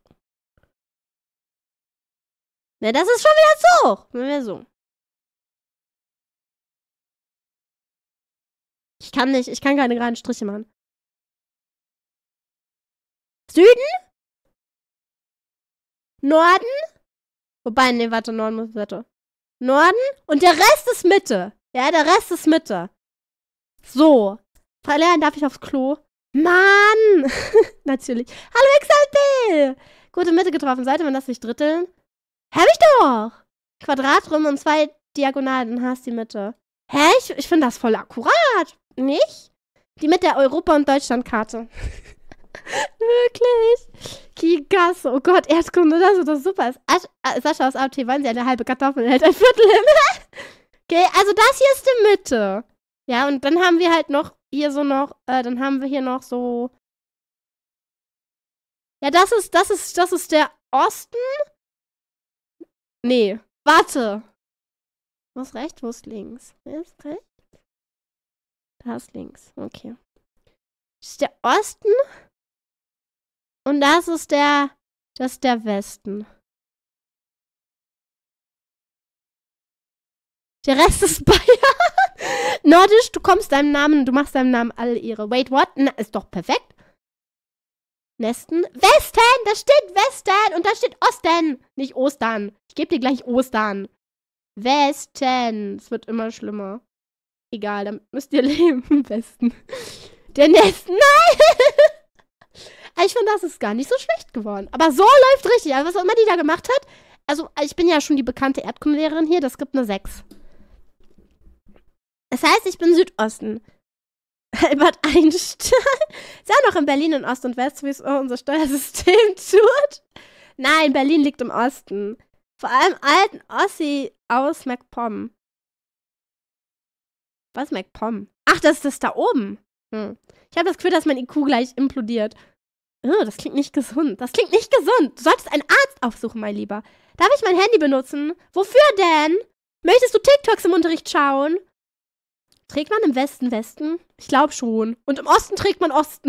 Ne, das ist schon wieder so. Wenn wir so. Ich kann nicht, ich kann keine geraden Striche machen. Süden? Norden? Wobei, ne, warte, Norden muss, warte. Norden? Und der Rest ist Mitte. Ja, der Rest ist Mitte. So. Frau Lehrerin, darf ich aufs Klo? Mann! Natürlich. Hallo, X L P! Gute Mitte getroffen. Sollte man das nicht dritteln? Hab ich doch! Quadrat rum und zwei Diagonalen, dann hast du die Mitte. Hä? Ich, ich finde das voll akkurat. Nicht? Die mit der Europa- und Deutschlandkarte. Wirklich? Kigasse. Oh Gott, Erdkunde, das ist doch super. Asch, äh, Sascha aus A T, wollen Sie eine halbe Kartoffel und hält ein Viertel hin? Okay, also das hier ist die Mitte. Ja, und dann haben wir halt noch hier so noch, äh, dann haben wir hier noch so. Ja, das ist, das ist, das ist der Osten. Nee, warte. Wo ist rechts, wo ist links? Wer ist rechts? Da ist links, okay. Das ist der Osten. Und das ist der, das ist der Westen. Der Rest ist Bayern. Nordisch, du kommst deinem Namen, du machst deinem Namen alle Ehre. Wait, what? Na, ist doch perfekt. Nesten. Westen! Da steht Westen und da steht Osten. Nicht Ostern. Ich gebe dir gleich Ostern. Westen. Es wird immer schlimmer. Egal, damit müsst ihr leben. Westen. Der Nesten. Nein! Ich finde, das ist gar nicht so schlecht geworden. Aber so läuft richtig. Also, was auch immer die da gemacht hat. Also, ich bin ja schon die bekannte Erdkundelehrerin hier. Das gibt eine sechs. Das heißt, ich bin Südosten. Albert Einstein. Ist ja noch in Berlin in Ost und West, wie es unser Steuersystem tut. Nein, Berlin liegt im Osten. Vor allem alten Ossi aus MacPom. Was ist MacPom? Ach, das ist das da oben. Hm. Ich habe das Gefühl, dass mein I Q gleich implodiert. Oh, das klingt nicht gesund. Das klingt nicht gesund. Du solltest einen Arzt aufsuchen, mein Lieber. Darf ich mein Handy benutzen? Wofür denn? Möchtest du TikToks im Unterricht schauen? Trägt man im Westen Westen? Ich glaube schon. Und im Osten trägt man Osten.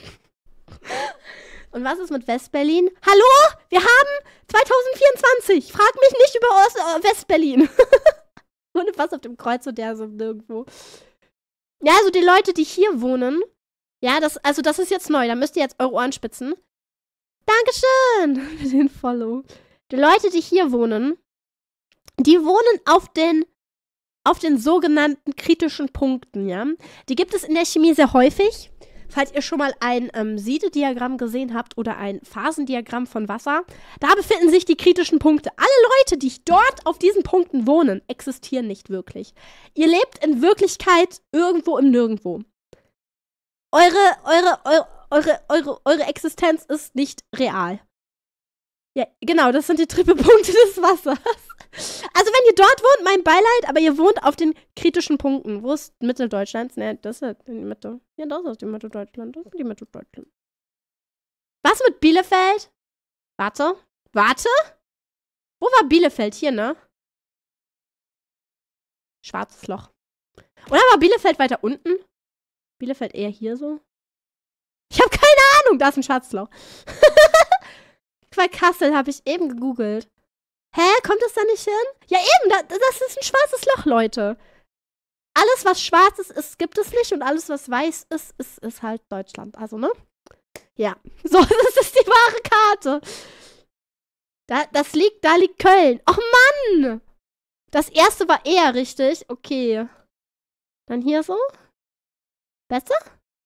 Und was ist mit Westberlin? Hallo? Wir haben zwanzig vierundzwanzig. Frag mich nicht über Ost äh, Westberlin. Ohne was auf dem Kreuz und der so nirgendwo. Ja, also die Leute, die hier wohnen. Ja, das, also das ist jetzt neu. Da müsst ihr jetzt eure Ohren spitzen. Dankeschön für den Follow. Die Leute, die hier wohnen, die wohnen auf den auf den sogenannten kritischen Punkten, ja. Die gibt es in der Chemie sehr häufig. Falls ihr schon mal ein ähm, Siedediagramm gesehen habt oder ein Phasendiagramm von Wasser, da befinden sich die kritischen Punkte. Alle Leute, die dort auf diesen Punkten wohnen, existieren nicht wirklich. Ihr lebt in Wirklichkeit irgendwo im Nirgendwo. Eure, eure, eure, eure, eure, eure Existenz ist nicht real. Ja, genau, das sind die Trippepunkte des Wassers. Also wenn ihr dort wohnt, mein Beileid, aber ihr wohnt auf den kritischen Punkten. Wo ist Mitte Deutschlands? Ne, das ist die Mitte. Ja, das ist die Mitte Deutschland. Das ist die Mitte Deutschland. Was mit Bielefeld? Warte. Warte. Wo war Bielefeld? Hier, ne? Schwarzes Loch. Oder war Bielefeld weiter unten? Bielefeld eher hier so? Ich habe keine Ahnung. Da ist ein schwarzes Loch. Bei Kassel habe ich eben gegoogelt. Hä? Kommt das da nicht hin? Ja, eben. Da, das ist ein schwarzes Loch, Leute. Alles, was schwarz ist, ist, gibt es nicht. Und alles, was weiß ist, ist, ist halt Deutschland. Also, ne? Ja. So, das ist die wahre Karte. Da, das liegt, da liegt Köln. Och, Mann! Das erste war eher richtig. Okay. Dann hier so. Besser?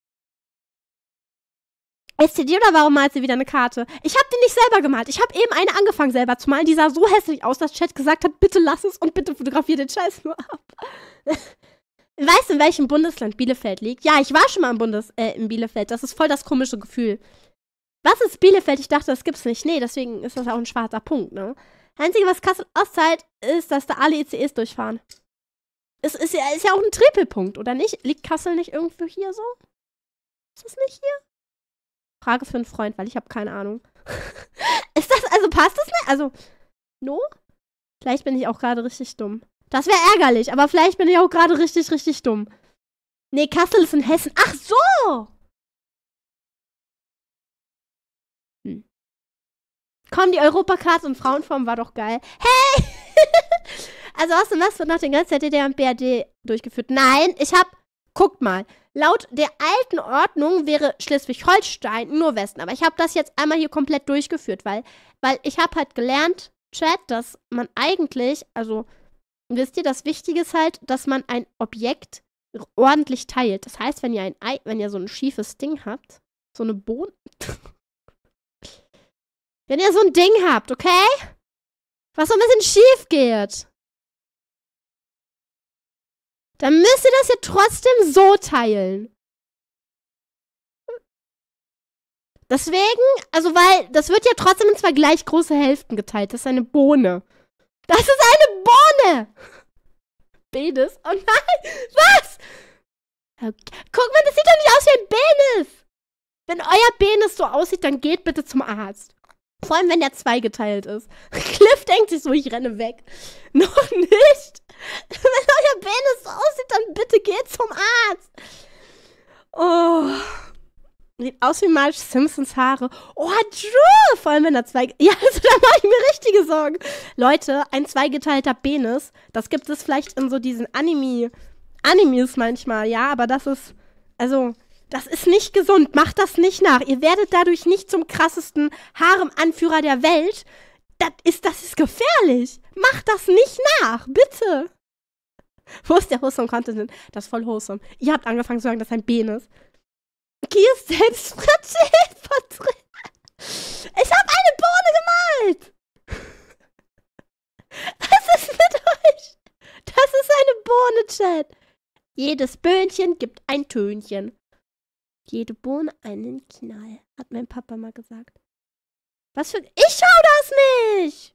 S C D oder warum malt sie wieder eine Karte? Ich habe die nicht selber gemalt. Ich habe eben eine angefangen selber zu malen. Die sah so hässlich aus, dass Chat gesagt hat, bitte lass es und bitte fotografier den Scheiß nur ab. Weißt du, in welchem Bundesland Bielefeld liegt? Ja, ich war schon mal im Bundes äh, in Bielefeld. Das ist voll das komische Gefühl. Was ist Bielefeld? Ich dachte, das gibt's nicht. Nee, deswegen ist das auch ein schwarzer Punkt, ne? Das Einzige, was Kassel auszahlt, ist, dass da alle I C Es durchfahren. Es ist ja, ist ja auch ein Trippelpunkt, oder nicht? Liegt Kassel nicht irgendwo hier so? Ist das nicht hier? Frage für einen Freund, weil ich habe keine Ahnung. Ist das, also passt das nicht? Also, no? Vielleicht bin ich auch gerade richtig dumm. Das wäre ärgerlich, aber vielleicht bin ich auch gerade richtig, richtig dumm. Nee, Kassel ist in Hessen. Ach so! Hm. Komm, die Europakarte in Frauenform war doch geil. Hey! Also, was denn was wird nach den ganzen D D R und B R D durchgeführt? Nein, ich hab, guckt mal, laut der alten Ordnung wäre Schleswig-Holstein nur Westen. Aber ich habe das jetzt einmal hier komplett durchgeführt, weil, weil ich habe halt gelernt, Chat, dass man eigentlich, also, wisst ihr, das Wichtige ist halt, dass man ein Objekt ordentlich teilt. Das heißt, wenn ihr ein Ei, wenn ihr so ein schiefes Ding habt, so eine Bohnen. Wenn ihr so ein Ding habt, okay? Was so ein bisschen schief geht. Dann müsst ihr das ja trotzdem so teilen. Deswegen, also weil, das wird ja trotzdem in zwei gleich große Hälften geteilt. Das ist eine Bohne. Das ist eine Bohne! Penis? Oh nein! Was? Okay. Guck mal, das sieht doch nicht aus wie ein Penis! Wenn euer Penis so aussieht, dann geht bitte zum Arzt. Vor allem, wenn der zweigeteilt ist. Cliff denkt sich so, ich renne weg. Noch nicht! Wenn euer Penis so aussieht, dann bitte geht zum Arzt. Oh. Sieht aus wie Marge Simpsons Haare. Oh, true! Vor allem, wenn er zwei... Ja, also da mache ich mir richtige Sorgen. Leute, ein zweigeteilter Penis, das gibt es vielleicht in so diesen Anime... Animes manchmal, ja, aber das ist... Also, das ist nicht gesund. Macht das nicht nach. Ihr werdet dadurch nicht zum krassesten Harem-Anführer der Welt. Das ist, das ist gefährlich. Macht das nicht nach, bitte. Wo ist der wholesome Content? Das ist voll wholesome. Ihr habt angefangen zu sagen, das ist ein Penis. Hier ist Selbstporträt. Ich habe eine Bohne gemalt. Was ist mit euch? Das ist eine Bohne, Chat. Jedes Böhnchen gibt ein Tönchen. Jede Bohne einen Knall, hat mein Papa mal gesagt. Was für... Ich schau das nicht!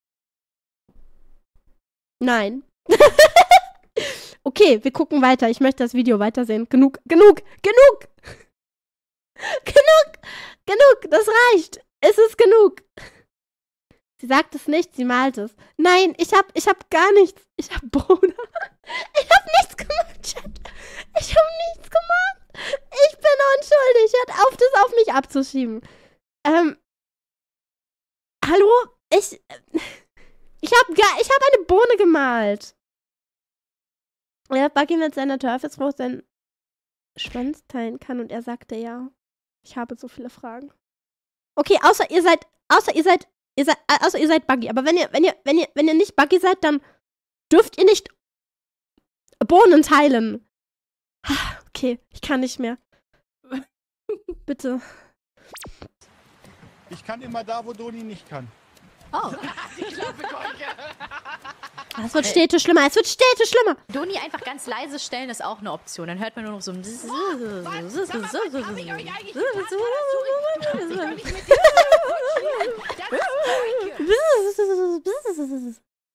Nein. Okay, wir gucken weiter. Ich möchte das Video weitersehen. Genug, genug, genug! Genug! Genug! Das reicht! Es ist genug! Sie sagt es nicht, sie malt es. Nein, ich hab, ich hab gar nichts. Ich hab Bohne. Ich hab nichts gemacht, Chat. Ich hab nichts gemacht. Ich bin unschuldig. Hört auf, das auf mich abzuschieben. Ähm. Hallo? Ich. Ich hab gar. Ich hab eine Bohne gemalt. Ja, Buggy mit seiner Teufelsfrucht seinen Schwanz teilen kann und er sagte ja. Ich habe so viele Fragen. Okay, außer ihr seid. Außer ihr seid. Ihr seid, also ihr seid Buggy, aber wenn ihr, wenn ihr, wenn ihr, wenn ihr nicht Buggy seid, dann dürft ihr nicht Bohnen teilen. Okay, ich kann nicht mehr. Bitte. Ich kann immer da, wo Doni nicht kann. Oh. Es wird stetig schlimmer, es wird stetig schlimmer. Doni einfach ganz leise stellen ist auch eine Option. Dann hört man nur noch so ein...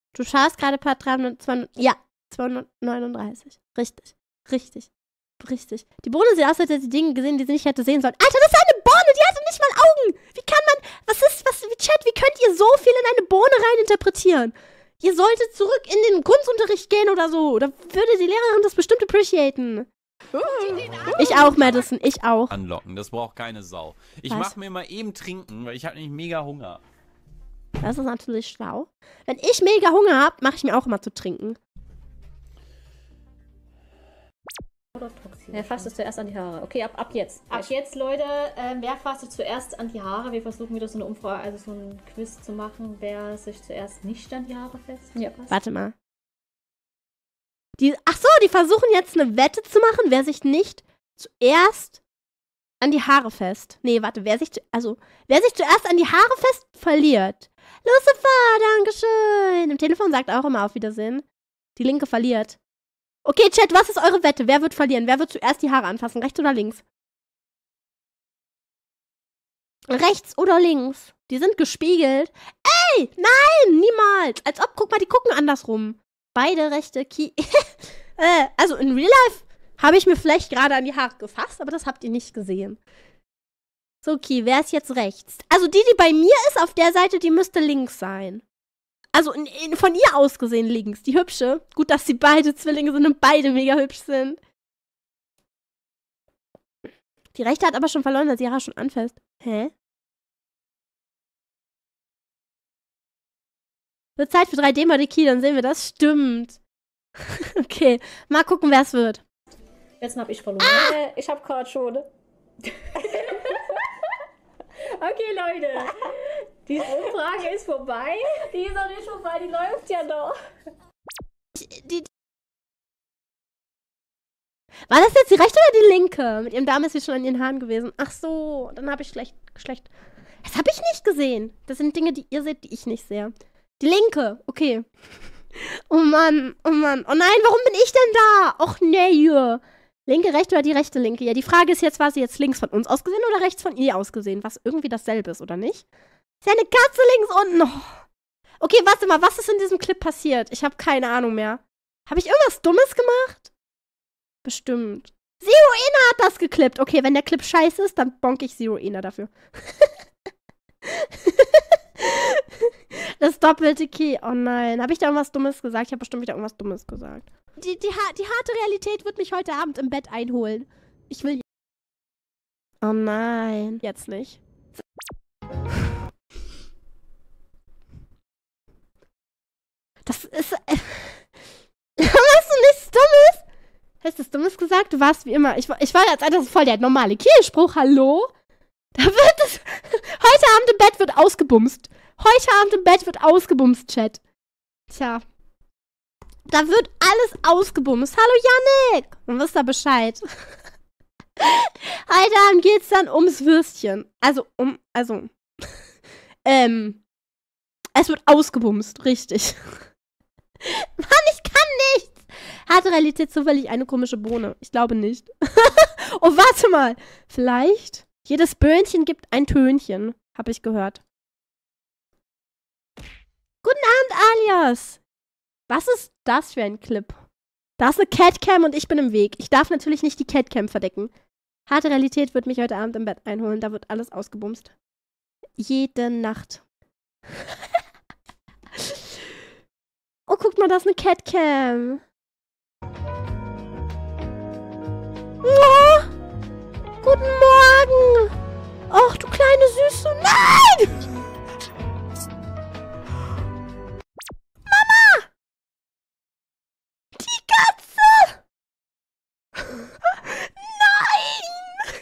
Du schaust gerade Part dreihundert, zweihundert, ja, zweihundertneununddreißig. Richtig, richtig, richtig. Die Bohne sieht aus, als hätte sie Dinge gesehen, die sie nicht hätte sehen sollen. Alter, das ist eine Bohne, die hatte nicht mal Augen. Wie kann man, was ist, was, wie Chat, wie könnt ihr so viel in eine Bohne reininterpretieren? Ihr solltet zurück in den Kunstunterricht gehen oder so. Da würde die Lehrerin das bestimmt appreciaten. Ich auch, Madison, ich auch. Anlocken, das braucht keine Sau. Ich Was? mach mir mal eben trinken, weil ich habe nämlich mega Hunger. Das ist natürlich schlau. Wenn ich mega Hunger habe, mache ich mir auch immer zu trinken. Wer fastet zuerst an die Haare? Okay, ab, ab jetzt. Ab jetzt, Leute, äh, wer fastet zuerst an die Haare? Wir versuchen wieder so eine Umfrage, also so ein Quiz zu machen, wer sich zuerst nicht an die Haare fest. Ja. Warte mal. Die, ach so, die versuchen jetzt eine Wette zu machen, wer sich nicht zuerst an die Haare fest. Nee, warte, wer sich, zu, also, wer sich zuerst an die Haare fest verliert. Lucifer, dankeschön. Im Telefon sagt auch immer auf Wiedersehen. Die Linke verliert. Okay, Chat, was ist eure Wette? Wer wird verlieren? Wer wird zuerst die Haare anfassen? Rechts oder links? Rechts oder links? Die sind gespiegelt. Ey, nein, niemals. Als ob, guck mal, die gucken andersrum. Beide rechte Key. äh, also in Real Life habe ich mir vielleicht gerade an die Haare gefasst, aber das habt ihr nicht gesehen. So, okay, wer ist jetzt rechts? Also die, die bei mir ist auf der Seite, die müsste links sein. Also in, in, von ihr aus gesehen links. Die hübsche. Gut, dass sie beide Zwillinge sind und beide mega hübsch sind. Die rechte hat aber schon verloren, weil sie Haare schon anfasst. Hä? Wird Zeit für drei D-Modiki, dann sehen wir das. Stimmt. Okay, mal gucken, wer es wird. Jetzt hab ich verloren. Ah! Äh, ich hab gerade schon. Okay, Leute. Die Umfrage ist vorbei. Die ist noch nicht vorbei, die läuft ja noch. Die, war das jetzt die rechte oder die linke? Mit ihrem Dame ist sie schon an ihren Haaren gewesen. Ach so, dann habe ich schlecht, schlecht. Das habe ich nicht gesehen. Das sind Dinge, die ihr seht, die ich nicht sehe. Die linke, okay. Oh Mann, oh Mann. Oh nein, warum bin ich denn da? Och nee. Linke, rechte oder die rechte linke? Ja, die Frage ist jetzt, war sie jetzt links von uns aus gesehen oder rechts von ihr aus gesehen? Was irgendwie dasselbe ist, oder nicht? Ist ja eine Katze links unten. Oh. Okay, warte mal, was ist in diesem Clip passiert? Ich habe keine Ahnung mehr. Habe ich irgendwas Dummes gemacht? Bestimmt. Zero Ina hat das geklippt. Okay, wenn der Clip scheiße ist, dann bonk ich Zero Ina dafür. Das doppelte Key. Oh nein. Habe ich da irgendwas Dummes gesagt? Ich habe bestimmt wieder irgendwas Dummes gesagt. Die, die, die harte Realität wird mich heute Abend im Bett einholen. Ich will... Oh nein. Jetzt nicht. Das ist... Äh, hast du nichts Dummes? Hast du das Dummes gesagt? Du warst wie immer. Ich, ich war jetzt... Das ist voll der normale Kielspruch. Hallo? Da wird es... Heute Abend im Bett wird ausgebumst. Heute Abend im Bett wird ausgebumst, Chat. Tja. Da wird alles ausgebumst. Hallo, Yannick! Dann wisst ihr Bescheid. Heute Abend geht's dann ums Würstchen. Also, um... Also... ähm... Es wird ausgebumst. Richtig. Mann, ich kann nichts! Harte Realität zufällig eine komische Bohne. Ich glaube nicht. Oh, warte mal. Vielleicht... Jedes Böhnchen gibt ein Tönchen, habe ich gehört. Guten Abend, Alias. Was ist das für ein Clip? Da ist eine Catcam und ich bin im Weg. Ich darf natürlich nicht die Catcam verdecken. Harte Realität wird mich heute Abend im Bett einholen. Da wird alles ausgebumst. Jede Nacht. Oh, guckt mal, da ist eine Catcam. Oh! Guten Morgen! Och, du kleine Süße. Nein! Mama! Die Katze! Nein!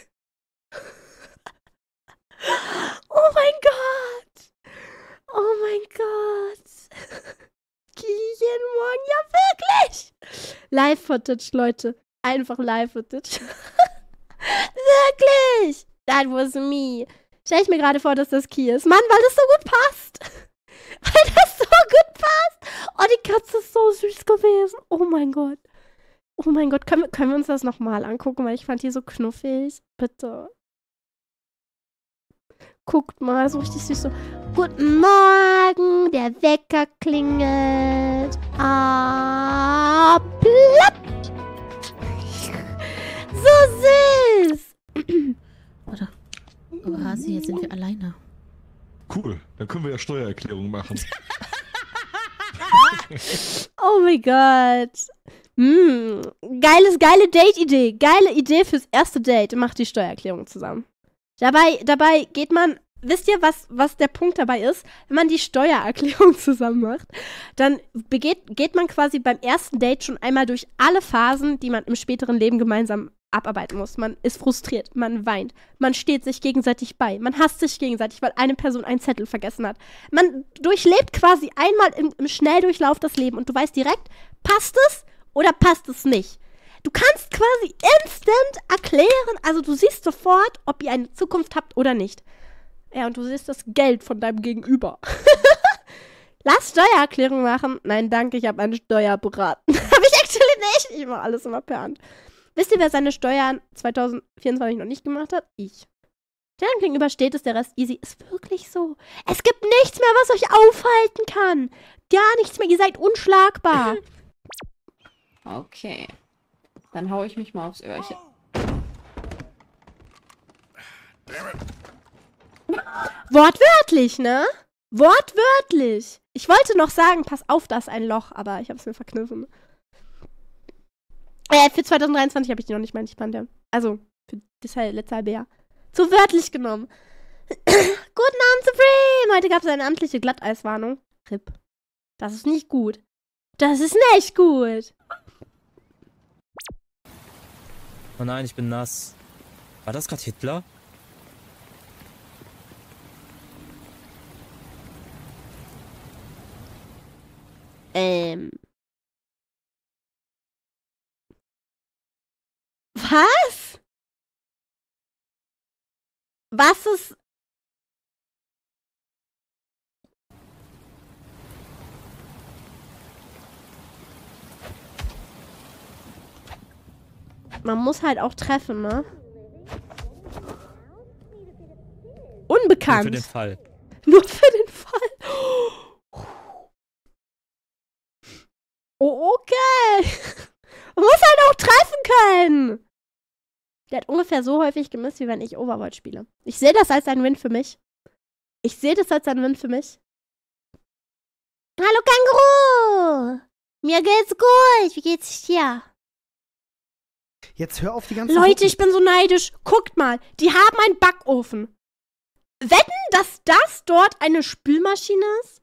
Oh mein Gott! Oh mein Gott! Jeden Morgen, ja wirklich! Live-Footage, Leute. Einfach Live-Footage. Wirklich! That was me. Stell ich mir gerade vor, dass das Key ist. Mann, weil das so gut passt. Weil das so gut passt. Oh, die Katze ist so süß gewesen. Oh mein Gott. Oh mein Gott. Können wir, können wir uns das nochmal angucken, weil ich fand die so knuffig. Bitte. Guckt mal, so richtig süß. So. Guten Morgen, der Der Wecker klingelt. Ah, platt. So süß. Warte. Oh, Hasi, jetzt sind wir alleine. Cool, dann können wir ja Steuererklärung machen. Oh mein Gott. Hm, geiles, geile Date-Idee. Geile Idee fürs erste Date. Macht die Steuererklärung zusammen. Dabei, dabei geht man, wisst ihr, was, was der Punkt dabei ist? Wenn man die Steuererklärung zusammen macht, dann begeht, geht man quasi beim ersten Date schon einmal durch alle Phasen, die man im späteren Leben gemeinsam abarbeiten muss. Man ist frustriert, man weint, man steht sich gegenseitig bei, man hasst sich gegenseitig, weil eine Person einen Zettel vergessen hat. Man durchlebt quasi einmal im, im Schnelldurchlauf das Leben und du weißt direkt, passt es oder passt es nicht. Du kannst quasi instant erklären, also du siehst sofort, ob ihr eine Zukunft habt oder nicht. Ja, und du siehst das Geld von deinem Gegenüber. Lass Steuererklärung machen. Nein, danke, ich habe meine Steuer beraten. Habe ich actually nicht. Ich mache alles immer per Hand. Wisst ihr, wer seine Steuern zwanzig vierundzwanzig noch nicht gemacht hat? Ich. Der gegenüber steht es, der Rest easy. Ist wirklich so. Es gibt nichts mehr, was euch aufhalten kann. Gar nichts mehr. Ihr seid unschlagbar. Okay. Dann hau ich mich mal aufs Öhrchen. Wortwörtlich, ne? Wortwörtlich. Ich wollte noch sagen, pass auf, da ist ein Loch, aber ich habe es mir verkniffen. Äh, für zwanzig dreiundzwanzig habe ich die noch nicht mal nicht Panther. Also, für das letzte halbe Jahr. Zu wörtlich genommen. Guten Abend, Supreme! Heute gab es eine amtliche Glatteiswarnung. R I P. Das ist nicht gut. Das ist nicht gut. Oh nein, ich bin nass. War das gerade Hitler? Ähm. Was? Was ist... Man muss halt auch treffen, ne? Unbekannt. Nur für den Fall. Nur für den Fall. Oh, okay. Man muss halt auch treffen können. Der hat ungefähr so häufig gemisst, wie wenn ich Overwatch spiele. Ich sehe das als ein Win für mich. Ich sehe das als ein Win für mich. Hallo Känguru! Mir geht's gut. Wie geht's dir? Jetzt hör auf die ganze Leute, ich bin so neidisch. Guckt mal, die haben einen Backofen. Wetten, dass das dort eine Spülmaschine ist?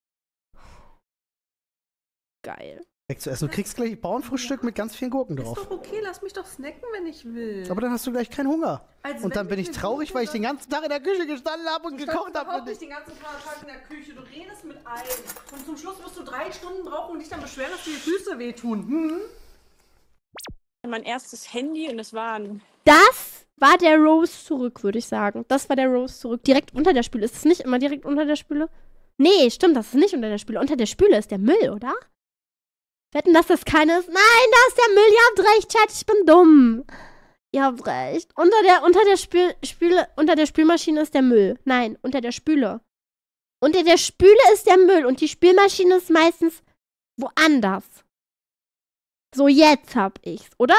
Geil. Weg zu essen. Du kriegst gleich Bauernfrühstück mit ganz vielen Gurken drauf. Ist doch okay, lass mich doch snacken, wenn ich will. Aber dann hast du gleich keinen Hunger. Also und dann wenn bin ich ich mir traurig, Gurken weil ich den ganzen Tag in der Küche gestanden habe und Du gekocht standst habe. überhaupt nicht den ganzen Tag in der Küche. Du redest mit allen. Und zum Schluss wirst du drei Stunden brauchen und dich dann beschweren, dass dir die Füße wehtun. Hm? Mein erstes Handy und es war ein... Das war der Rose zurück, würde ich sagen. Das war der Rose zurück. Direkt unter der Spüle. Ist es nicht immer direkt unter der Spüle? Nee, stimmt, das ist nicht unter der Spüle. Unter der Spüle ist der Müll, oder? Wetten, dass das keine ist? Nein, da ist der Müll. Ihr habt recht, Chat, ich bin dumm. Ihr habt recht. Unter der, unter der Spül, Spüle, unter der Spülmaschine ist der Müll. Nein, unter der Spüle. Unter der Spüle ist der Müll und die Spülmaschine ist meistens woanders. So, jetzt hab ich's, oder?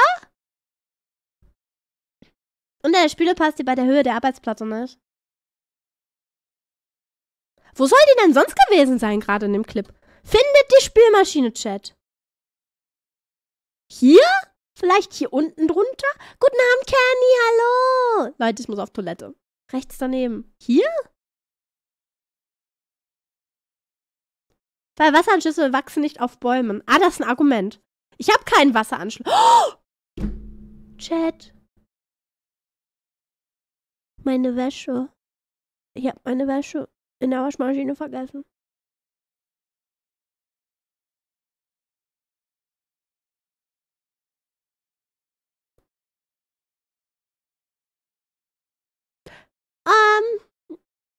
Unter der Spüle passt die bei der Höhe der Arbeitsplatte nicht. Wo soll die denn sonst gewesen sein, gerade in dem Clip? Findet die Spülmaschine, Chat. Hier? Vielleicht hier unten drunter? Guten Abend, Kenny, hallo. Leute, ich muss auf Toilette. Rechts daneben. Hier? Weil Wasseranschlüsse wachsen nicht auf Bäumen. Ah, das ist ein Argument. Ich habe keinen Wasseranschluss. Oh! Chat. Meine Wäsche. Ich habe meine Wäsche in der Waschmaschine vergessen. Ähm.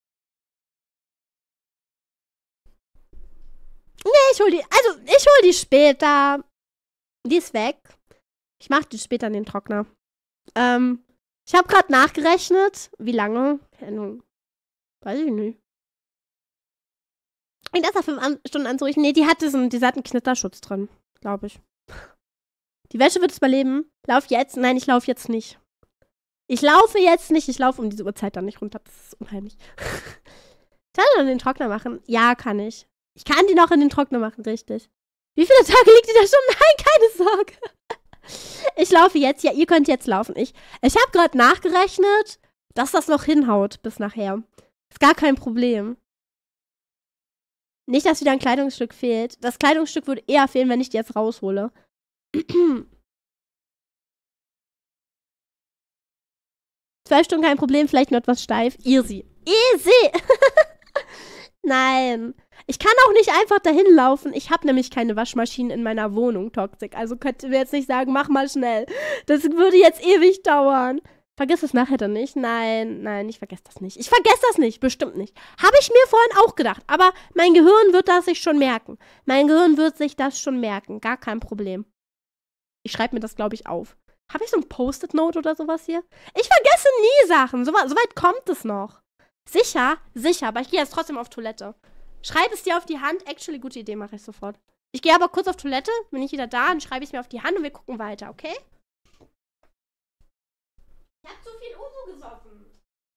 Nee, ich hol die. Also, ich hol die später. Die ist weg. Ich mach die später in den Trockner. Ähm. Ich habe gerade nachgerechnet. Wie lange? Keine Ahnung. Weiß ich nicht. Und das nach fünf an Stunden anzurichten. Nee, die hat diesen, die hat einen Knitterschutz drin, glaube ich. Die Wäsche wird es überleben. Lauf jetzt. Nein, ich laufe jetzt nicht. Ich laufe jetzt nicht. Ich laufe um diese Uhrzeit dann nicht runter. Das ist unheimlich. Kann ich noch in den Trockner machen? Ja, kann ich. Ich kann die noch in den Trockner machen, richtig. Wie viele Tage liegt die da schon? Nein, keine Sorge. Ich laufe jetzt. Ja, ihr könnt jetzt laufen. Ich, ich habe gerade nachgerechnet, dass das noch hinhaut bis nachher. Ist gar kein Problem. Nicht, dass wieder ein Kleidungsstück fehlt. Das Kleidungsstück würde eher fehlen, wenn ich die jetzt raushole. Zwölf Stunden kein Problem, vielleicht nur etwas steif. Easy. Easy! Nein. Ich kann auch nicht einfach dahin laufen. Ich habe nämlich keine Waschmaschine in meiner Wohnung, Toxic. Also könnt ihr jetzt nicht sagen, mach mal schnell. Das würde jetzt ewig dauern. Vergiss es nachher dann nicht. Nein, nein, ich vergesse das nicht. Ich vergesse das nicht, bestimmt nicht. Habe ich mir vorhin auch gedacht. Aber mein Gehirn wird das sich schon merken. Mein Gehirn wird sich das schon merken. Gar kein Problem. Ich schreibe mir das, glaube ich, auf. Habe ich so ein Post-it-Note oder sowas hier? Ich vergesse nie Sachen. So, so weit kommt es noch. Sicher? Sicher. Aber ich gehe jetzt trotzdem auf Toilette. Schreib es dir auf die Hand. Actually, gute Idee, mache ich sofort. Ich gehe aber kurz auf Toilette. Bin ich wieder da, dann schreibe ich es mir auf die Hand und wir gucken weiter, okay? Ich hab zu viel Uso gesoffen.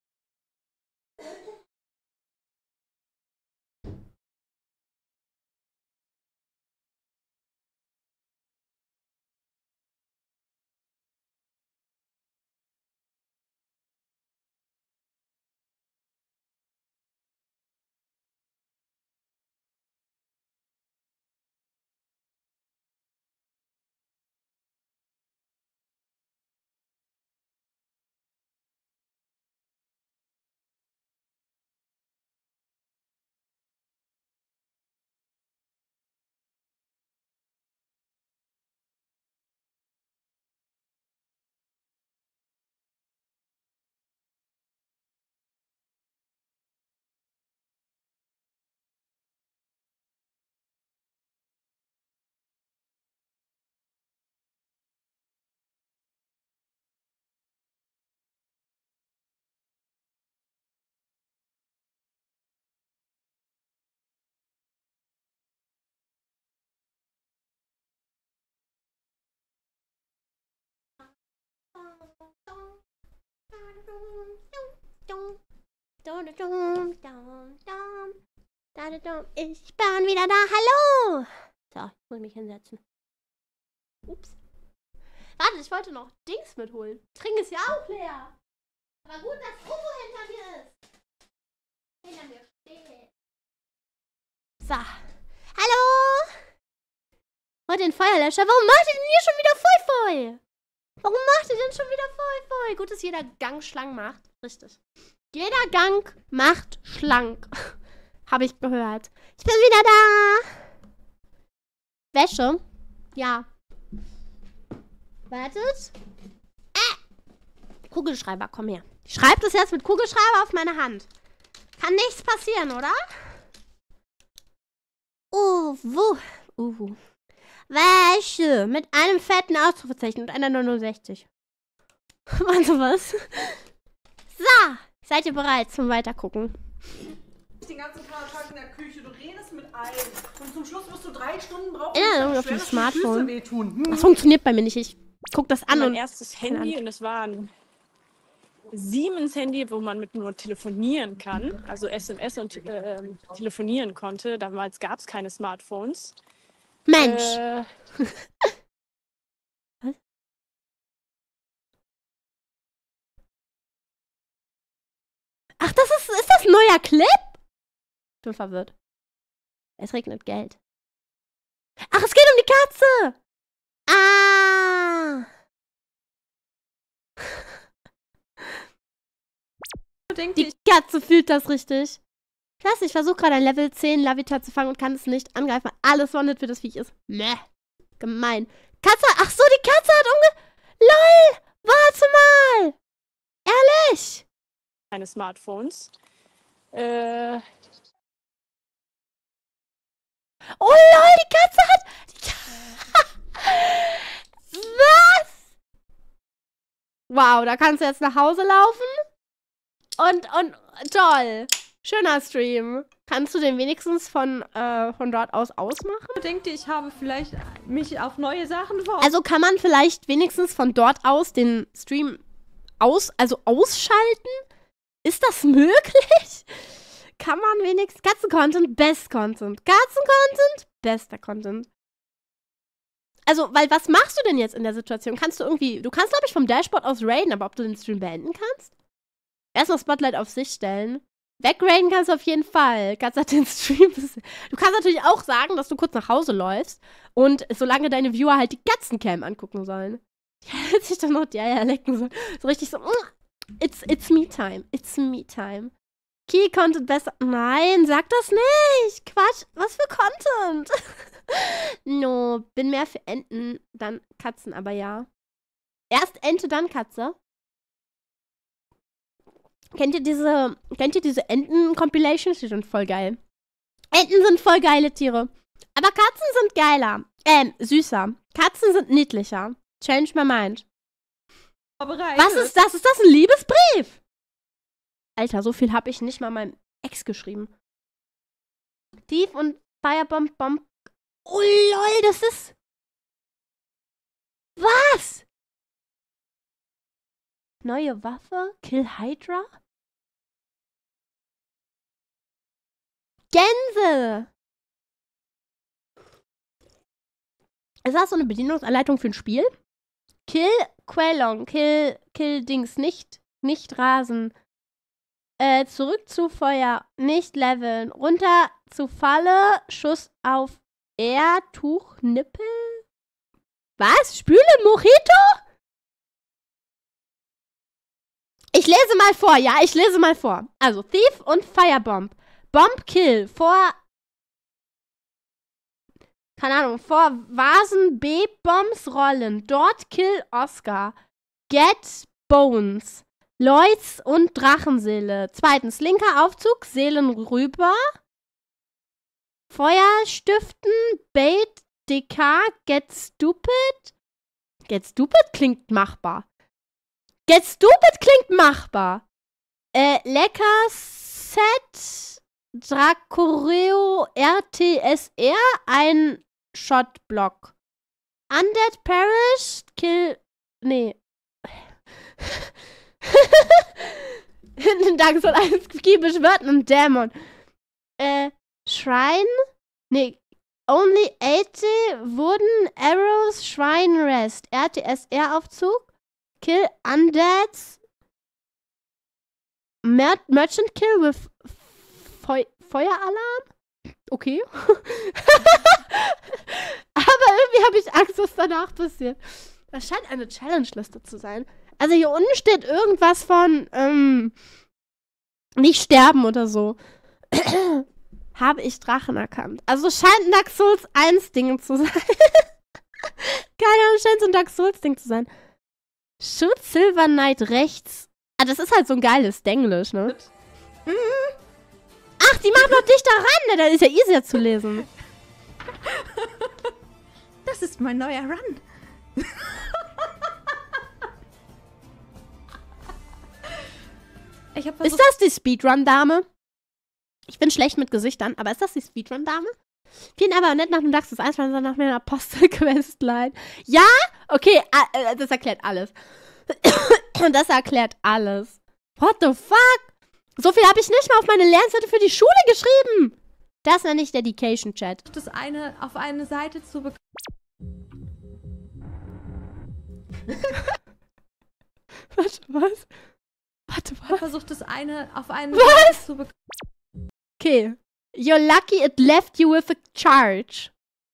Ich bin wieder da. Hallo! So, ich muss mich hinsetzen. Ups. Warte, ich wollte noch Dings mitholen. Trink ist ja auch leer. Aber gut, dass Uwe hinter mir ist. Hinter mir steht. So. Hallo! Und den Feuerlöscher. Warum macht ihr denn hier schon wieder voll voll? Warum macht ihr denn schon wieder voll voll? Gut, dass jeder Gang schlank macht. Richtig. Jeder Gang macht schlank. Habe ich gehört. Ich bin wieder da. Wäsche? Ja. Wartet. Äh. Kugelschreiber, komm her. Ich schreibe das jetzt mit Kugelschreiber auf meine Hand. Kann nichts passieren, oder? Uh, wo? Uh. Wäsche mit einem fetten Ausrufezeichen und einer neunundsechzig. Warte, was? So, seid ihr bereit zum Weitergucken? Den ganzen Tag in der Küche, du redest mit allen. Und zum Schluss wirst du drei Stunden brauchen, Ja, um auf dem Smartphone. wehtun. Das funktioniert bei mir nicht. Ich guck das an mein und... erstes Handy und es war ein Siemens-Handy, wo man mit nur telefonieren kann, also S M S und äh, telefonieren konnte. Damals gab es keine Smartphones. Mensch! Äh, Was? Ach, das ist... Ist das ein neuer Clip? Ich bin verwirrt. Es regnet Geld. Ach, es geht um die Katze! Ah! Die Katze fühlt das richtig. Klasse, ich versuche gerade ein Level zehn Lavita zu fangen und kann es nicht angreifen. Alles wandert für das Viech ist. Meh. Gemein. Katze, ach so, die Katze hat umge... LOL! Warte mal! Ehrlich? keine Smartphones. Äh... Oh lol, die Katze hat... Was? Wow, da kannst du jetzt nach Hause laufen. Und, und, toll. Schöner Stream. Kannst du den wenigstens von, äh, von dort aus ausmachen? Ich denke, ich habe vielleicht mich auf neue Sachen vor. Also kann man vielleicht wenigstens von dort aus den Stream aus, also ausschalten? Ist das möglich? Kann man wenigstens Katzen-Content, Best Content. Katzen-Content, bester Content. Also, weil was machst du denn jetzt in der Situation? Kannst du irgendwie, du kannst glaube ich vom Dashboard aus raiden, aber ob du den Stream beenden kannst? Erstmal Spotlight auf sich stellen. Wegraiden kannst du auf jeden Fall. Kannst halt den Stream. Du kannst natürlich auch sagen, dass du kurz nach Hause läufst und solange deine Viewer halt die Katzencam angucken sollen. Die hätte sich dann noch die Eier lecken sollen. So richtig so, it's, it's me time. It's me time. Key Content besser. Nein, sag das nicht. Quatsch. Was für Content? No, bin mehr für Enten, dann Katzen, aber ja. Erst Ente, dann Katze. Kennt ihr diese, kennt ihr diese Enten-Compilations? Die sind voll geil. Enten sind voll geile Tiere. Aber Katzen sind geiler. Ähm, süßer. Katzen sind niedlicher. Change my mind. Was ist das? Ist das ein Liebesbrief? Alter, so viel habe ich nicht mal meinem Ex geschrieben. Thief und Firebomb Bomb. Oh lol, das ist... Was? Neue Waffe? Kill Hydra? Gänse! Ist das so eine Bedienungsanleitung für ein Spiel? Kill Quellong, Kill, Kill Dings, nicht, nicht rasen. Äh, zurück zu Feuer, nicht leveln. Runter zu Falle, Schuss auf R, Tuch, Nippel? Was? Spüle Mojito? Ich lese mal vor, ja, ich lese mal vor. Also, Thief und Firebomb. Bomb Kill vor... Keine Ahnung, vor Vasen B-Bombs rollen. Dort Kill Oscar. Get Bones. Lloyds und Drachenseele. Zweitens, linker Aufzug, Seelen rüber. Feuer stiften, Bait, D K, Get Stupid. Get Stupid klingt machbar. Get Stupid klingt machbar. Äh, Lecker Set, Dracoreo R T S R, ein Shotblock. Undead Parish, Kill, nee. Dank soll alles beschwörten und Dämon. Äh, Shrine? Nee. Only eighty Wooden Arrows Shrine Rest. R T S R-Aufzug. Kill Undeads. Mer Merchant Kill with Feu Feueralarm? Okay. Aber irgendwie habe ich Angst, was danach passiert. Das scheint eine Challenge-Liste zu sein. Also hier unten steht irgendwas von, ähm, nicht sterben oder so. Habe ich Drachen erkannt. Also scheint ein Dark Souls eins Ding zu sein. Keine Ahnung, scheint so ein Dark Souls Ding zu sein. Shoot Silver Knight rechts. Ah, das ist halt so ein geiles Denglisch, ne? Mhm. Ach, die machen doch dichter ran, ne? Das ist ja easier zu lesen. Das ist mein neuer Run. Ich hab ist das die Speedrun-Dame? Ich bin schlecht mit Gesichtern, aber ist das die Speedrun-Dame? Vielen aber nicht nach dem Dax des eins, sondern nach meiner Apostel-Questline. Ja? Okay, äh, das erklärt alles. Das erklärt alles. What the fuck? So viel habe ich nicht mal auf meine Lernzettel für die Schule geschrieben. Das nenne ich Dedication-Chat. Das eine auf eine Seite zu bekommen. Warte, was? Warte, was? Versucht das eine auf eine was? Seite zu bekommen. Okay. You're lucky it left you with a charge.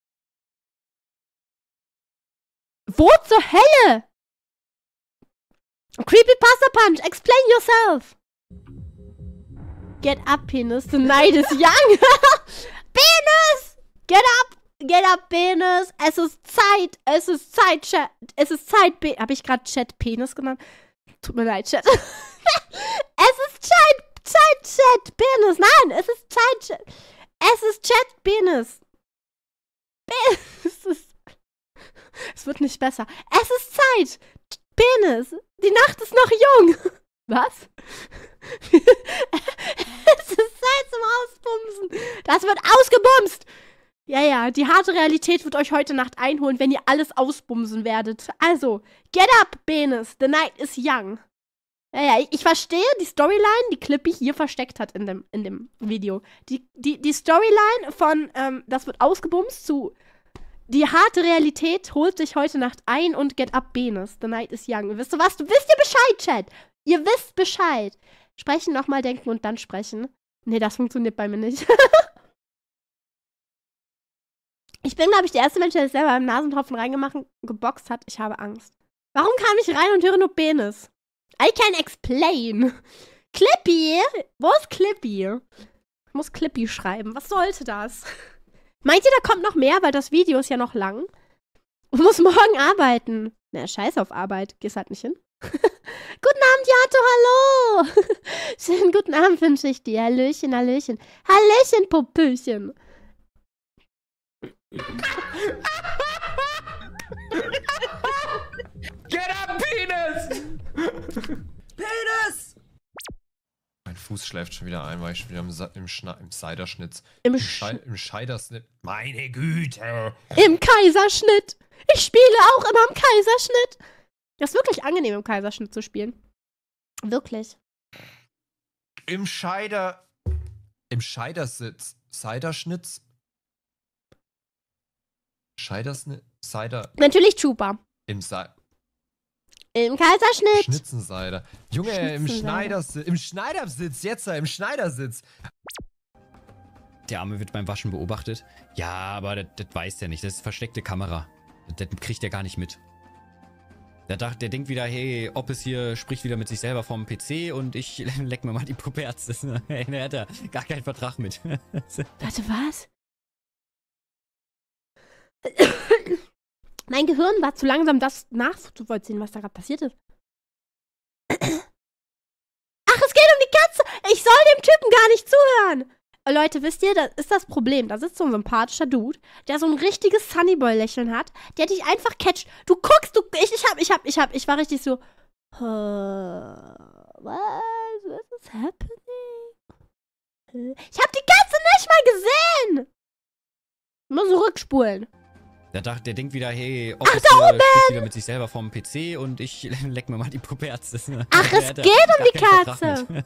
Wo zur Hölle? Creepypasta Punch, explain yourself. Get up, Penis. The night is young. Penis! Get up! Get up, Penis! Es ist Zeit! Es ist Zeit, Chat! Es ist Zeit, Pe Hab ich gerade Chat Penis genannt? Tut mir leid, Chat. Es ist Zeit, Zeit, Chat, Penis. Nein, es ist Zeit, Chat. Es ist Chat, Penis. Es ist... Es wird nicht besser. Es ist Zeit! Penis! Die Nacht ist noch jung! Was? Es ist zum Ausbumsen. Das wird ausgebumst. Ja, ja, die harte Realität wird euch heute Nacht einholen, wenn ihr alles ausbumsen werdet. Also, get up, Benes. The night is young. Ja, ja, ich, ich verstehe die Storyline, die Clippy hier versteckt hat in dem, in dem Video. Die, die, die Storyline von, ähm, das wird ausgebumst zu die harte Realität holt dich heute Nacht ein und get up, Benes. The night is young. Wisst ihr was? Du wisst ihr Bescheid, Chat. Ihr wisst Bescheid. Sprechen, nochmal denken und dann sprechen. Nee, das funktioniert bei mir nicht. Ich bin, glaube ich, der erste Mensch, der sich selber im Nasentropfen reingemacht und geboxt hat. Ich habe Angst. Warum kam ich rein und höre nur Benes? I can explain. Clippy? Wo ist Clippy? Ich muss Clippy schreiben. Was sollte das? Meint ihr, da kommt noch mehr? Weil das Video ist ja noch lang. Ich muss morgen arbeiten. Na, scheiß auf Arbeit. Gehst halt nicht hin. Guten Abend, Jato, hallo. Schönen guten Abend wünsche ich dir. Hallöchen, Hallöchen. Hallöchen, Popöchen. Get up, Penis! Penis! Mein Fuß schläft schon wieder ein, weil ich schon wieder im, Sa im, Schna im Ciderschnitz. Im, Im, Schei im Scheidersnit. Meine Güte! Im Kaiserschnitt. Ich spiele auch immer im Kaiserschnitt. Das ist wirklich angenehm, im Kaiserschnitt zu spielen. Wirklich. Im Scheider... Im Scheidersitz. Ciderschnitz? Scheidersnit? Cider... Natürlich Chupa. Im Sa... Im Kaiserschnitt. Schnitzenseider. Junge, im Schneidersitz. Im Schneidersitz. Jetzt da, im Schneidersitz. Der Arme wird beim Waschen beobachtet. Ja, aber das, das weiß der nicht. Das ist versteckte Kamera. Das, das kriegt er gar nicht mit. Der, dacht, der denkt wieder, hey, Oppes hier spricht wieder mit sich selber vom P C und ich leck mir mal die Puperz. Hey, der hat da gar keinen Vertrag mit. Warte, was? Mein Gehirn war zu langsam, das nachzuvollziehen, was da gerade passiert ist. Ach, es geht um die Katze! Ich soll dem Typen gar nicht zuhören! Leute, wisst ihr, das ist das Problem. Da sitzt so ein sympathischer Dude, der so ein richtiges Sunnyboy-Lächeln hat, der dich einfach catcht. Du guckst, du, ich, ich hab, ich hab, ich hab, ich war richtig so, uh, was, was is happening? Ich hab die Katze nicht mal gesehen! Ich muss zurückspulen. Der, dacht, der denkt wieder, hey, Oppes hier spricht wieder mit sich selber vom P C und ich leck mir mal die Puperz. Ach, es geht um die Katze!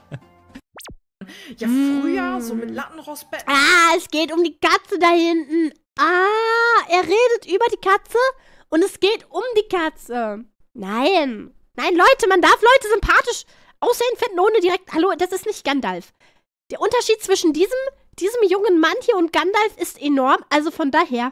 Ja, früher, so mit Lattenrostbetten. Ah, es geht um die Katze da hinten. Ah, er redet über die Katze und es geht um die Katze. Nein. Nein, Leute, man darf Leute sympathisch aussehen finden, ohne direkt... Hallo, das ist nicht Gandalf. Der Unterschied zwischen diesem, diesem jungen Mann hier und Gandalf ist enorm. Also von daher...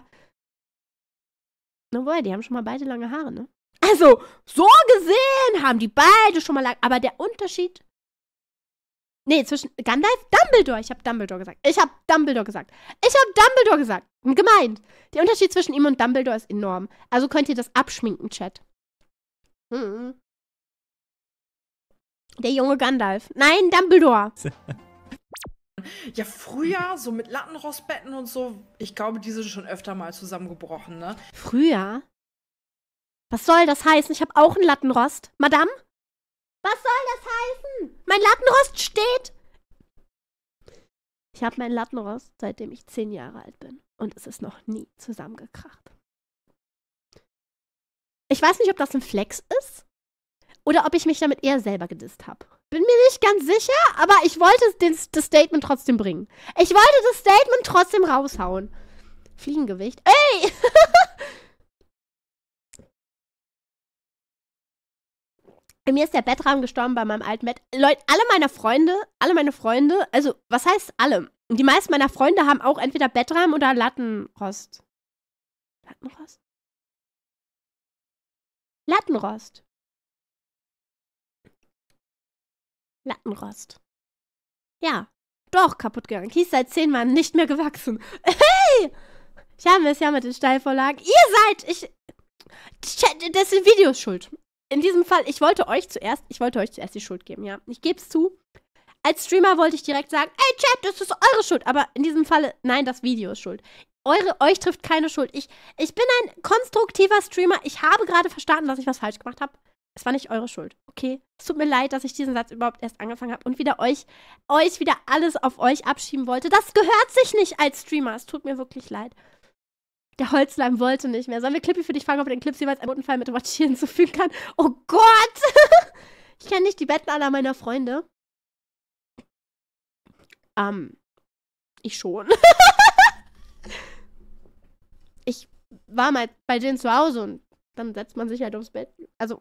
Na wohl, die haben schon mal beide lange Haare, ne? Also, so gesehen haben die beide schon mal lang... Aber der Unterschied... Nee, zwischen Gandalf, Dumbledore. Ich habe Dumbledore gesagt. Ich habe Dumbledore gesagt. Ich habe Dumbledore gesagt. Gemeint. Der Unterschied zwischen ihm und Dumbledore ist enorm. Also könnt ihr das abschminken, Chat. Hm. Der junge Gandalf. Nein, Dumbledore. Ja, früher, so mit Lattenrostbetten und so. Ich glaube, die sind schon öfter mal zusammengebrochen, ne? Früher? Was soll das heißen? Ich habe auch einen Lattenrost. Madame? Was soll das heißen? Mein Lattenrost steht. Ich habe meinen Lattenrost, seitdem ich zehn Jahre alt bin. Und es ist noch nie zusammengekracht. Ich weiß nicht, ob das ein Flex ist. Oder ob ich mich damit eher selber gedisst habe. Bin mir nicht ganz sicher, aber ich wollte das, das Statement trotzdem bringen. Ich wollte das Statement trotzdem raushauen. Fliegengewicht. Ey! Mir ist der Bettrahmen gestorben bei meinem alten Bett. Leute, alle meine Freunde, alle meine Freunde, also, was heißt alle? Die meisten meiner Freunde haben auch entweder Bettrahmen oder Lattenrost. Lattenrost? Lattenrost. Lattenrost. Ja, doch, kaputt gegangen. Kies seit zehn Jahren nicht mehr gewachsen. Hey! Ich habe es ja mit den Steilvorlagen. Ihr seid, ich, das Video ist schuld. In diesem Fall, ich wollte euch zuerst, ich wollte euch zuerst die Schuld geben, ja. Ich gebe es zu. Als Streamer wollte ich direkt sagen, ey Chat, das ist eure Schuld. Aber in diesem Falle, nein, das Video ist schuld. Eure, euch trifft keine Schuld. Ich, ich bin ein konstruktiver Streamer. Ich habe gerade verstanden, dass ich was falsch gemacht habe. Es war nicht eure Schuld, okay? Es tut mir leid, dass ich diesen Satz überhaupt erst angefangen habe und wieder euch, euch wieder alles auf euch abschieben wollte. Das gehört sich nicht als Streamer. Es tut mir wirklich leid. Der Holzleim wollte nicht mehr. Sollen wir Clippy für dich fragen, ob er den Clips jeweils einen roten Pfeil mit Watch hier hinzufügen kann? Oh Gott! Ich kenne nicht die Betten aller meiner Freunde. Ähm, ich schon. Ich war mal bei denen zu Hause und dann setzt man sich halt aufs Bett. Also.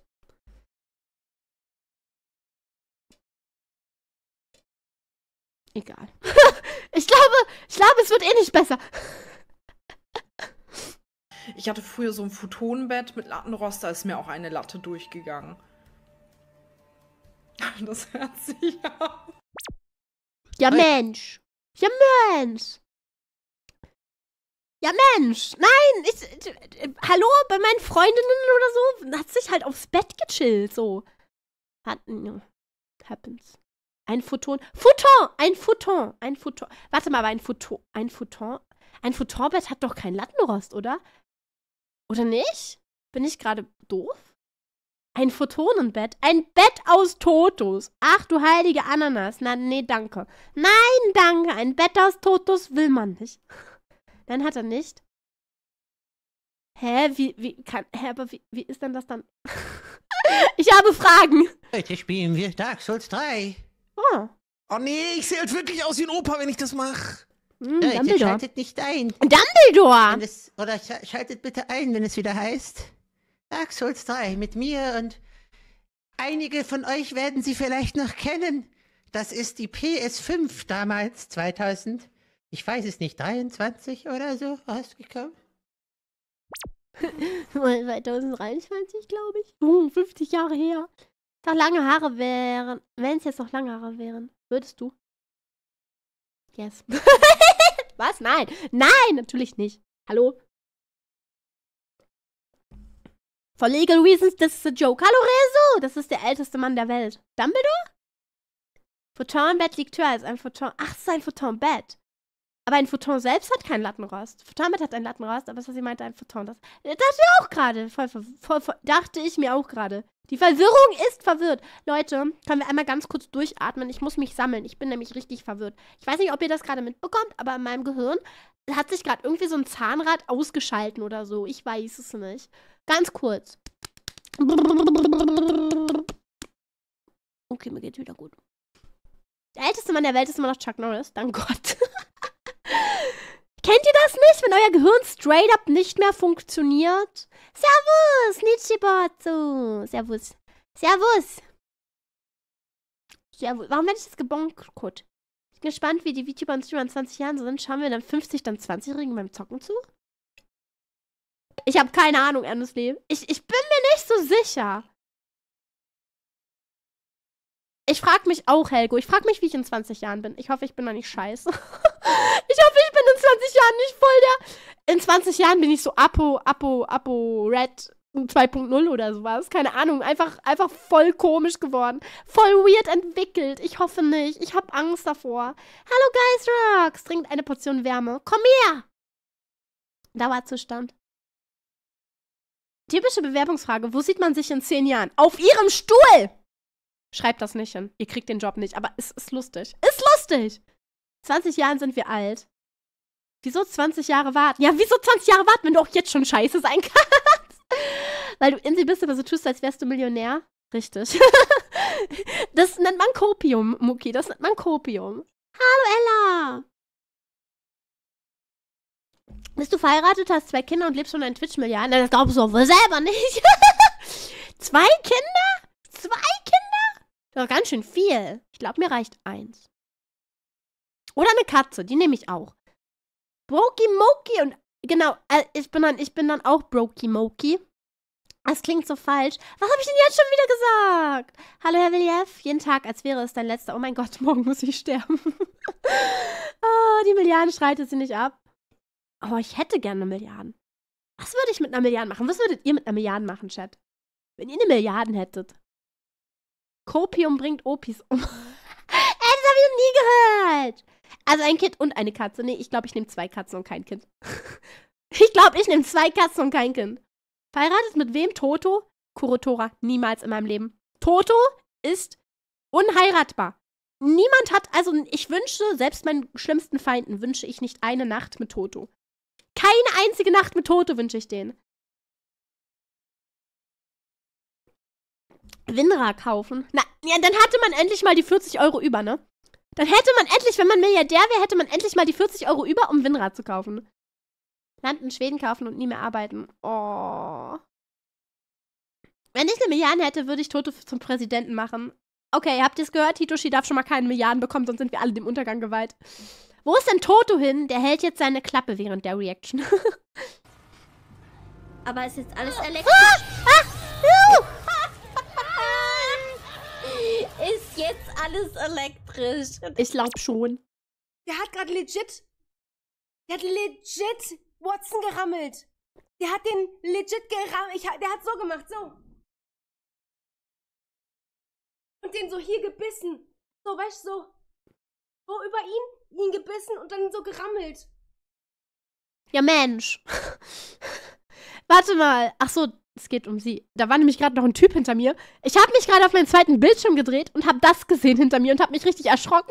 Egal. Ich glaube, ich glaube, es wird eh nicht besser. Ich hatte früher so ein Futonbett mit Lattenrost, da ist mir auch eine Latte durchgegangen. Das hört sich ja. Ja, Mensch. Ja, Mensch. Ja, Mensch. Nein, ich, ich, hallo, bei meinen Freundinnen oder so hat sich halt aufs Bett gechillt, so. Hat, no, happens. Ein Futon. Futon! Ein Futon. Ein Futon. Warte mal, aber ein Futon. Ein Futon. Ein Futonbett hat doch keinen Lattenrost, oder? Oder nicht? Bin ich gerade doof? Ein Photonenbett? Ein Bett aus Totos. Ach du heilige Ananas. Na, nee, danke. Nein, danke. Ein Bett aus Totos will man nicht. Dann hat er nicht. Hä, wie, wie, kann, hä, aber wie, wie ist denn das dann? Ich habe Fragen. Heute spielen wir Dark Souls drei. Oh. Oh nee, ich sehe halt wirklich aus wie ein Opa, wenn ich das mache. Hm, Leute, Dumbledore. schaltet nicht ein. Dumbledore! Wenn es, oder sch schaltet bitte ein, wenn es wieder heißt Dark Souls drei mit mir und einige von euch werden sie vielleicht noch kennen. Das ist die P S fünf damals, zweitausend, ich weiß es nicht, dreiundzwanzig oder so rausgekommen. zwanzig dreiundzwanzig, glaube ich. Uh, fünfzig Jahre her. Doch lange Haare wären. Wenn es jetzt noch lange Haare wären, würdest du? Yes. Was? Nein. Nein, natürlich nicht. Hallo? For legal reasons, this is a joke. Hallo, Rezo! Das ist der älteste Mann der Welt. Dumbledore? Photonbett liegt höher als ein Photon. Ach, es ist ein Photonbett. Aber ein Photon selbst hat keinen Lattenrost. Photonbett hat einen Lattenrost, aber das, was sie meinte, ein Photon. Das dachte ich auch gerade. Voll, voll, voll, dachte ich mir auch gerade. Die Verwirrung ist verwirrt. Leute, können wir einmal ganz kurz durchatmen? Ich muss mich sammeln. Ich bin nämlich richtig verwirrt. Ich weiß nicht, ob ihr das gerade mitbekommt, aber in meinem Gehirn hat sich gerade irgendwie so ein Zahnrad ausgeschalten oder so. Ich weiß es nicht. Ganz kurz. Okay, mir geht's wieder gut. Der älteste Mann der Welt ist immer noch Chuck Norris. Dank Gott. Kennt ihr das nicht, wenn euer Gehirn straight up nicht mehr funktioniert? Servus, Nichibotsu. Servus. Servus. Servus. Warum werde ich jetzt gebonkt? Ich bin gespannt, wie die VTuber und Streamer in zwanzig Jahren so sind. Schauen wir dann fünfzig, dann zwanzig-Jährigen beim Zocken zu? Ich habe keine Ahnung, Ernestly. Ich, ich bin mir nicht so sicher. Ich frage mich auch, Helgo. Ich frage mich, wie ich in zwanzig Jahren bin. Ich hoffe, ich bin noch nicht scheiße. Ich hoffe, ich bin in zwanzig Jahren nicht voll der... In zwanzig Jahren bin ich so Apo, Apo, Apo, Red zwei Punkt null oder sowas. Keine Ahnung. Einfach, einfach voll komisch geworden. Voll weird entwickelt. Ich hoffe nicht. Ich habe Angst davor. Hallo, Guys Rocks. Trinkt eine Portion Wärme. Komm her! Dauerzustand. Typische Bewerbungsfrage. Wo sieht man sich in zehn Jahren? Auf ihrem Stuhl! Schreibt das nicht hin. Ihr kriegt den Job nicht. Aber es ist lustig. Ist lustig! zwanzig Jahren sind wir alt. Wieso zwanzig Jahre warten? Ja, wieso zwanzig Jahre warten, wenn du auch jetzt schon scheiße sein kannst? Weil du Insel bist, aber so tust, als wärst du Millionär. Richtig. Das nennt man Kopium, Muki. Das nennt man Kopium. Hallo, Ella! Bist du verheiratet, hast zwei Kinder und lebst von deinen Twitch-Milliarden? Das glaubst du wohl selber nicht. Zwei Kinder? Zwei Kinder? Das ist ganz schön viel. Ich glaube, mir reicht eins. Oder eine Katze, die nehme ich auch. Brokey Moki und genau, äh, ich bin dann, ich bin dann auch Brokey Moki. Das klingt so falsch. Was habe ich denn jetzt schon wieder gesagt? Hallo, Herr Viljev. Jeden Tag, als wäre es dein letzter. Oh mein Gott, morgen muss ich sterben. Oh, die Milliarden streitet sie nicht ab. Aber ich hätte gerne Milliarden. Was würde ich mit einer Milliarde machen? Was würdet ihr mit einer Milliarde machen, Chat? Wenn ihr eine Milliarde hättet. Kopium bringt Opis um. Ey, das habe ich noch nie gehört. Also ein Kind und eine Katze. Nee, ich glaube, ich nehme zwei Katzen und kein Kind. Ich glaube, ich nehme zwei Katzen und kein Kind. Verheiratet mit wem? Toto? Kurotora. Niemals in meinem Leben. Toto ist unheiratbar. Niemand hat, also ich wünsche, selbst meinen schlimmsten Feinden wünsche ich nicht eine Nacht mit Toto. Keine einzige Nacht mit Toto wünsche ich denen. Winra kaufen. Na, ja, dann hatte man endlich mal die vierzig Euro über, ne? Dann hätte man endlich, wenn man Milliardär wäre, hätte man endlich mal die vierzig Euro über, um Winra zu kaufen. Land in Schweden kaufen und nie mehr arbeiten. Oh. Wenn ich eine Milliarde hätte, würde ich Toto zum Präsidenten machen. Okay, habt ihr es gehört? Hitoshi darf schon mal keine Milliarden bekommen, sonst sind wir alle dem Untergang geweiht. Wo ist denn Toto hin? Der hält jetzt seine Klappe während der Reaction. Aber ist jetzt alles elektrisch? Ah! Ah! Ist jetzt alles elektrisch? Ich glaub schon. Der hat gerade legit, der hat legit Watson gerammelt. Der hat den legit gerammelt. Ich, der hat so gemacht, so. Und den so hier gebissen. So, weißt du, so. So über ihn, ihn gebissen und dann so gerammelt. Ja, Mensch. Warte mal. Ach so, es geht um sie. Da war nämlich gerade noch ein Typ hinter mir. Ich habe mich gerade auf meinen zweiten Bildschirm gedreht und habe das gesehen hinter mir und habe mich richtig erschrocken.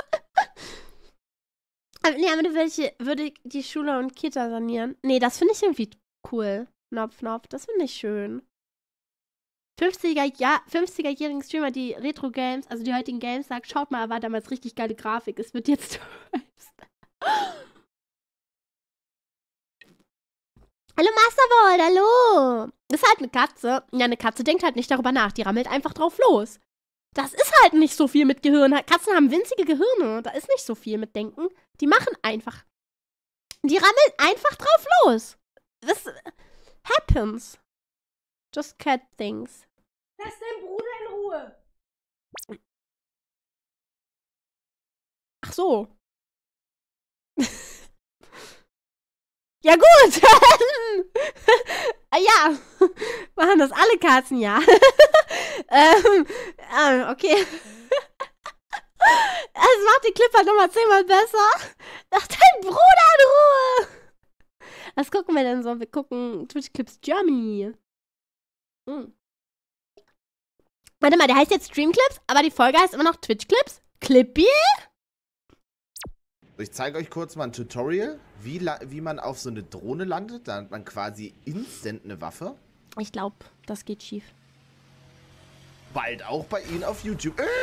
Aber, nee, aber welche würde ich die Schule und Kita sanieren? Nee, das finde ich irgendwie cool. Knopf, Knopf, das finde ich schön. fünfziger, ja, fünfziger-jährigen Streamer, die Retro-Games, also die heutigen Games, sagt, schaut mal, war damals richtig geile Grafik. Es wird jetzt... Hallo Masterbold, hallo! Ist halt eine Katze. Ja, eine Katze denkt halt nicht darüber nach. Die rammelt einfach drauf los. Das ist halt nicht so viel mit Gehirn. Katzen haben winzige Gehirne. Da ist nicht so viel mit Denken. Die machen einfach. Die rammeln einfach drauf los. Das happens. Just cat things. Lass deinen Bruder in Ruhe. Ach so. Ja gut. Ah ja. Machen das alle Katzen, ja. ähm, äh, okay. Das macht die Clip halt nochmal zehnmal besser. Lass deinen Bruder in Ruhe. Was gucken wir denn so? Wir gucken Twitch Clips Germany. Hm. Warte mal, der heißt jetzt Stream Clips, aber die Folge heißt immer noch Twitch Clips. Clippy? Ich zeige euch kurz mal ein Tutorial, wie, wie man auf so eine Drohne landet. Da hat man quasi instant eine Waffe. Ich glaube, das geht schief. Bald auch bei Ihnen auf YouTube. Äh!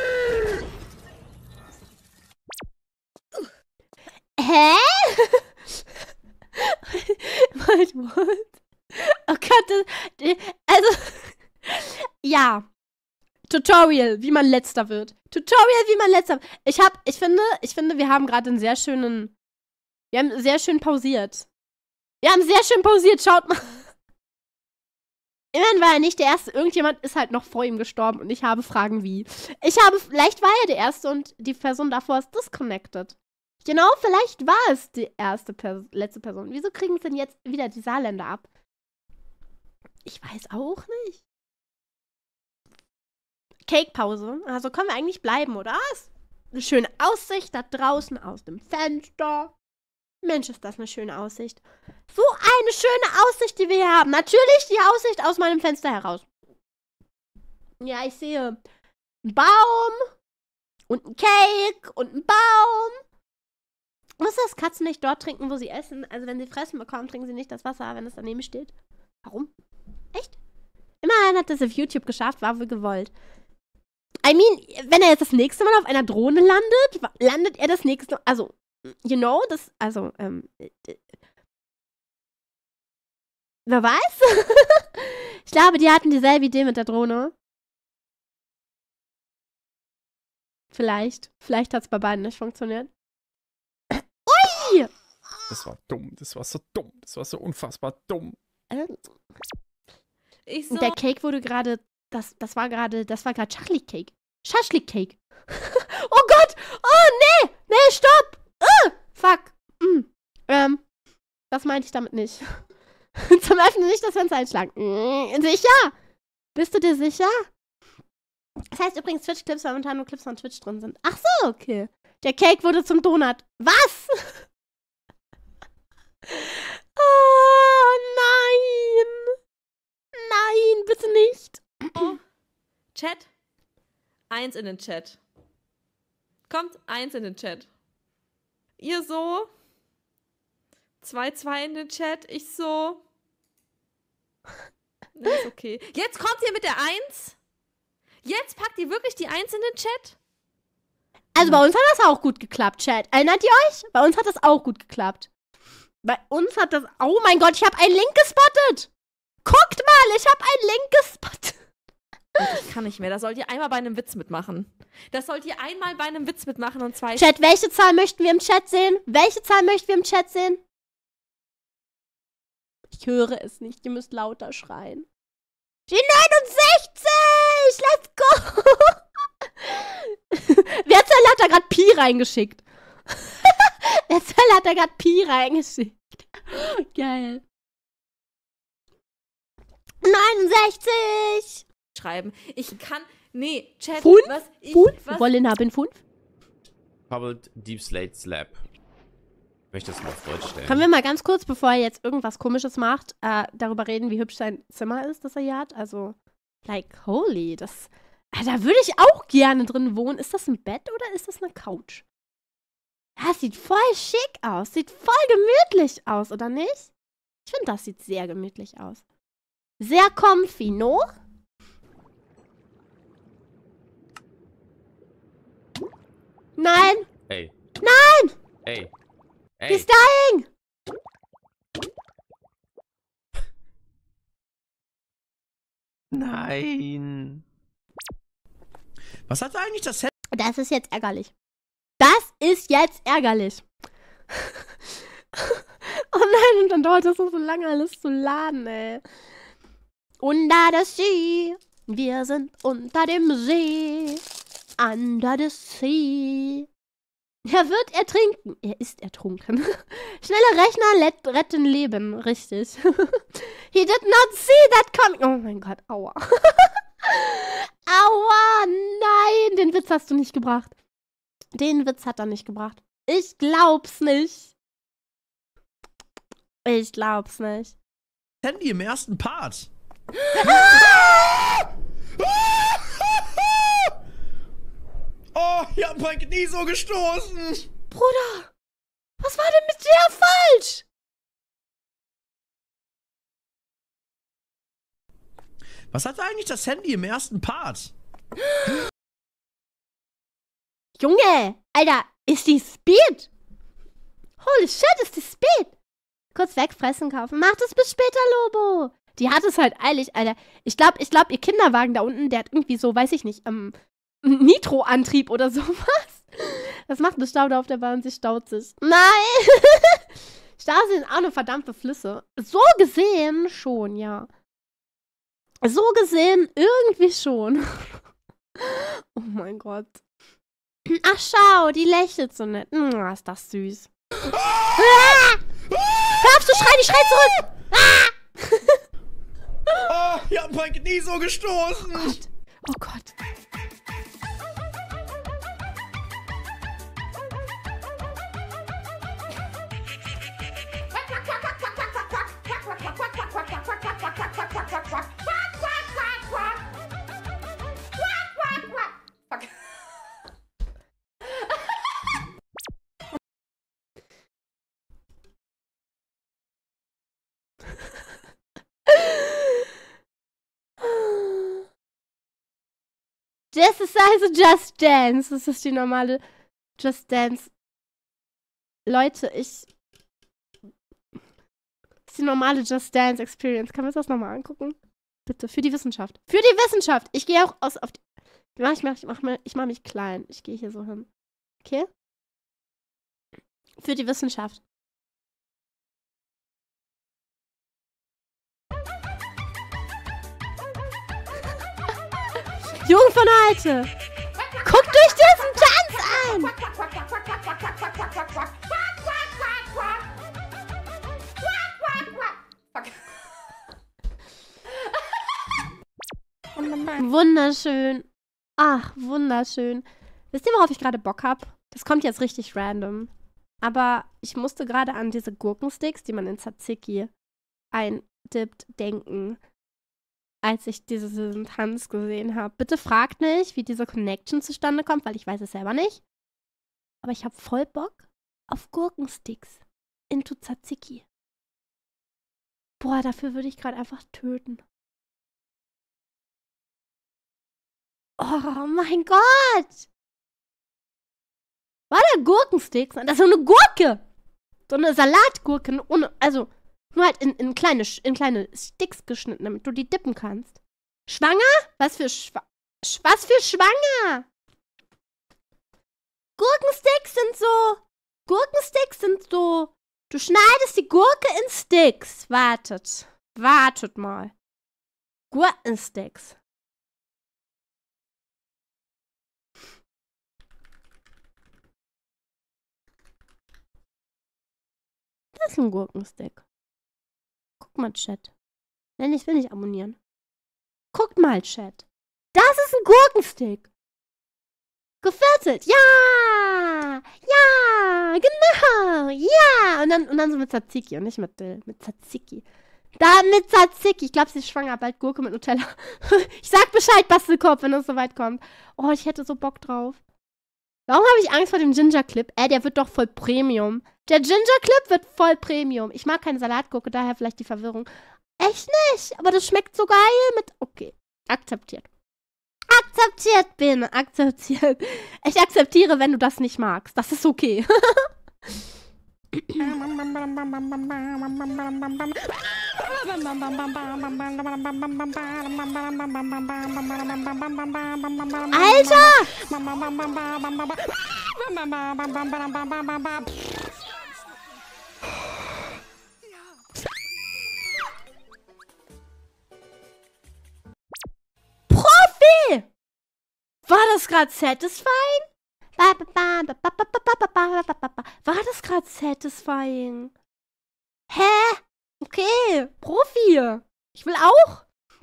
Hä? What, what? Oh Gott, das, also, ja. Tutorial, wie man letzter wird. Tutorial, wie man letzter wird. Ich hab, ich finde, ich finde, wir haben gerade einen sehr schönen, wir haben sehr schön pausiert. Wir haben sehr schön pausiert, schaut mal. Immerhin war er nicht der Erste. Irgendjemand ist halt noch vor ihm gestorben und ich habe Fragen wie. Ich habe, vielleicht war er der Erste und die Person davor ist disconnected. Genau, vielleicht war es die erste, Pers letzte Person. Wieso kriegen es denn jetzt wieder die Saarländer ab? Ich weiß auch nicht. Cake-Pause. Also können wir eigentlich bleiben, oder? Eine schöne Aussicht da draußen aus dem Fenster. Mensch, ist das eine schöne Aussicht. So eine schöne Aussicht, die wir hier haben. Natürlich die Aussicht aus meinem Fenster heraus. Ja, ich sehe einen Baum und ein Cake und einen Baum. Muss das Katzen nicht dort trinken, wo sie essen? Also wenn sie fressen bekommen, trinken sie nicht das Wasser, wenn es daneben steht. Warum? Echt? Immerhin hat das auf YouTube geschafft, war wohl gewollt. I mean, wenn er jetzt das nächste Mal auf einer Drohne landet, landet er das nächste Mal, also, you know, das, also, ähm, äh, wer weiß? Ich glaube, die hatten dieselbe Idee mit der Drohne. Vielleicht. Vielleicht hat es bei beiden nicht funktioniert. Ui! Das war dumm, das war so dumm, das war so unfassbar dumm. Ich so Der Cake wurde gerade, das, das war gerade, das war gerade Schaschlik Cake. Schaschlik Cake. Oh Gott! Oh, nee! Nee, stopp! Uh, fuck. Mm. Ähm, das meinte ich damit nicht. Zum Öffnen nicht das Fenster einschlagen. Mm, sicher? Bist du dir sicher? Das heißt übrigens Twitch-Clips, weil momentan nur Clips von Twitch drin sind. Ach so, okay. Der Cake wurde zum Donut. Was? Oh, nein. Nein, bitte nicht. Chat. Eins in den Chat. Kommt, eins in den Chat. Ihr so. Zwei, zwei in den Chat. Ich so. Das ist okay. Jetzt kommt ihr mit der Eins. Jetzt packt ihr wirklich die Eins in den Chat. Also bei uns hat das auch gut geklappt, Chat. Erinnert ihr euch? Bei uns hat das auch gut geklappt. Bei uns hat das... Oh mein Gott, ich habe einen Link gespottet. Guckt mal, ich habe einen Link gespottet. Ich kann nicht mehr. Da sollt ihr einmal bei einem Witz mitmachen. Das sollt ihr einmal bei einem Witz mitmachen und zwar... Chat, welche Zahl möchten wir im Chat sehen? Welche Zahl möchten wir im Chat sehen? Ich höre es nicht. Ihr müsst lauter schreien. Die neunundsechzig! Let's go! Wer zur Hölle hat da gerade Pi reingeschickt? Wer zur Hölle hat da gerade Pi reingeschickt? Geil. neunundsechzig! Schreiben. Ich kann... Nee, Chat, Fünf? was? Ich, Fünf? was? Wollen haben fünf? Bubbled Deep Slate Slab. Ich möchte das mal auf Deutsch stellen. Können wir mal ganz kurz, bevor er jetzt irgendwas Komisches macht, äh, darüber reden, wie hübsch sein Zimmer ist, das er hier hat? Also, like, holy, das... Ah, da würde ich auch gerne drin wohnen. Ist das ein Bett oder ist das eine Couch? Ja, sieht voll schick aus. Sieht voll gemütlich aus, oder nicht? Ich finde, das sieht sehr gemütlich aus. Sehr comfy, no? Nein! Ey. Nein! Ey. Ey. He's dying! Nein. Was hat eigentlich das Handy? Das ist jetzt ärgerlich. Das ist jetzt ärgerlich. Oh nein, und dann dauert das noch so lange, alles zu laden, ey. Unter der See. Wir sind unter dem See. Under the sea. Er wird ertrinken. Er ist ertrunken. Schnelle Rechner let, retten Leben. Richtig. He did not see that coming. Oh mein Gott, aua. Aua, nein. Den Witz hast du nicht gebracht. Den Witz hat er nicht gebracht. Ich glaub's nicht. Ich glaub's nicht. Handy im ersten Part. Oh, ich hab mein Knie so gestoßen. Bruder, was war denn mit dir falsch? Was hat eigentlich das Handy im ersten Part? Junge, Alter, ist die Speed? Holy shit, ist die Speed? Kurz wegfressen kaufen. Mach das bis später, Lobo. Die hat es halt eilig, Alter. Ich glaube, ich glaube, ihr Kinderwagen da unten, der hat irgendwie so, weiß ich nicht, ähm, Nitro-Antrieb oder sowas. Das macht eine Staude auf der Bahn, sie staut sich. Nein! Staus sind auch eine verdammte Flüsse. So gesehen schon, ja. So gesehen irgendwie schon. Oh mein Gott. Ach, schau, die lächelt so nett. Oh, ist das süß. Ah! Hör auf zu schreien, ich schrei zurück! Ah! Oh, ich hab mein Knie so gestoßen. Oh Gott. Oh Gott. Das ist also Just Dance. Das ist die normale Just Dance. Leute, ich... Das ist die normale Just Dance Experience. Kann man uns das nochmal angucken? Bitte, für die Wissenschaft. Für die Wissenschaft! Ich gehe auch aus auf die... Ich mach, ich, mach, ich, mach, ich mach mich klein. Ich gehe hier so hin. Okay? Für die Wissenschaft. Jugend von heute! Guckt euch diesen Tanz an! Wunderschön. Ach, wunderschön. Wisst ihr, worauf ich gerade Bock habe? Das kommt jetzt richtig random. Aber ich musste gerade an diese Gurkensticks, die man in Tzatziki eindippt, denken. als ich diesen Tanz gesehen habe. Bitte fragt nicht, wie diese Connection zustande kommt, weil ich weiß es selber nicht. Aber ich habe voll Bock auf Gurkensticks into Tzatziki. Boah, dafür würde ich gerade einfach töten. Oh mein Gott! War da Gurkensticks? Das ist so eine Gurke! So eine Salatgurke, ohne, also nur halt in, in, kleine, in kleine Sticks geschnitten, damit du die dippen kannst. Schwanger? Was für Schwa Was für Schwanger? Gurkensticks sind so. Gurkensticks sind so. Du schneidest die Gurke in Sticks. Wartet. Wartet mal. Gurkensticks. Das ist ein Gurkenstick. Guck mal, Chat. Nein, ich will nicht abonnieren. Guckt mal, Chat. Das ist ein Gurkenstick. Geviertelt. Ja! Ja! Genau! Ja! Und dann, und dann so mit Tzatziki und nicht mit Dill. Mit Tzatziki. Da mit Tzatziki. Ich glaube, sie ist schwanger. Bald Gurke mit Nutella. Ich sag Bescheid, Bastelkopf, wenn es soweit kommt. Oh, ich hätte so Bock drauf. Warum habe ich Angst vor dem Ginger-Clip? Äh, der wird doch voll Premium. Der Ginger-Clip wird voll Premium. Ich mag keine Salatgurke, daher vielleicht die Verwirrung. Echt nicht? Aber das schmeckt so geil mit... Okay, akzeptiert. Akzeptiert, Bene, akzeptiert. Ich akzeptiere, wenn du das nicht magst. Das ist okay. Alter! Profi! War das gerade satisfying? War das gerade satisfying? Hä? Okay, Profi. Ich will auch.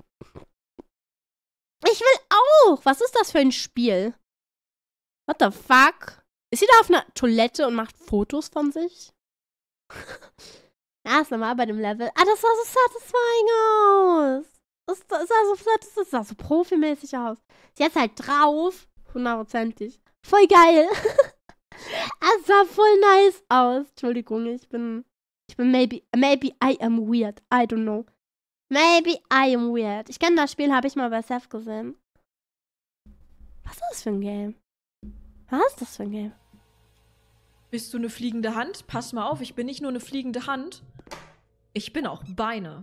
Ich will auch. Was ist das für ein Spiel? What the fuck? Ist sie da auf einer Toilette und macht Fotos von sich? Ja, ist normal bei dem Level. Ah, das sah so satisfying aus. Das sah so, das sah so profimäßig aus. Sie hat halt drauf. Hundertprozentig. Voll geil. Das sah voll nice aus. Entschuldigung, ich bin... Ich bin maybe... Maybe I am weird. I don't know. Maybe I am weird. Ich kenne das Spiel, habe ich mal bei Seth gesehen. Was ist das für ein Game? Was ist das für ein Game? Bist du eine fliegende Hand? Pass mal auf, ich bin nicht nur eine fliegende Hand. Ich bin auch Beine.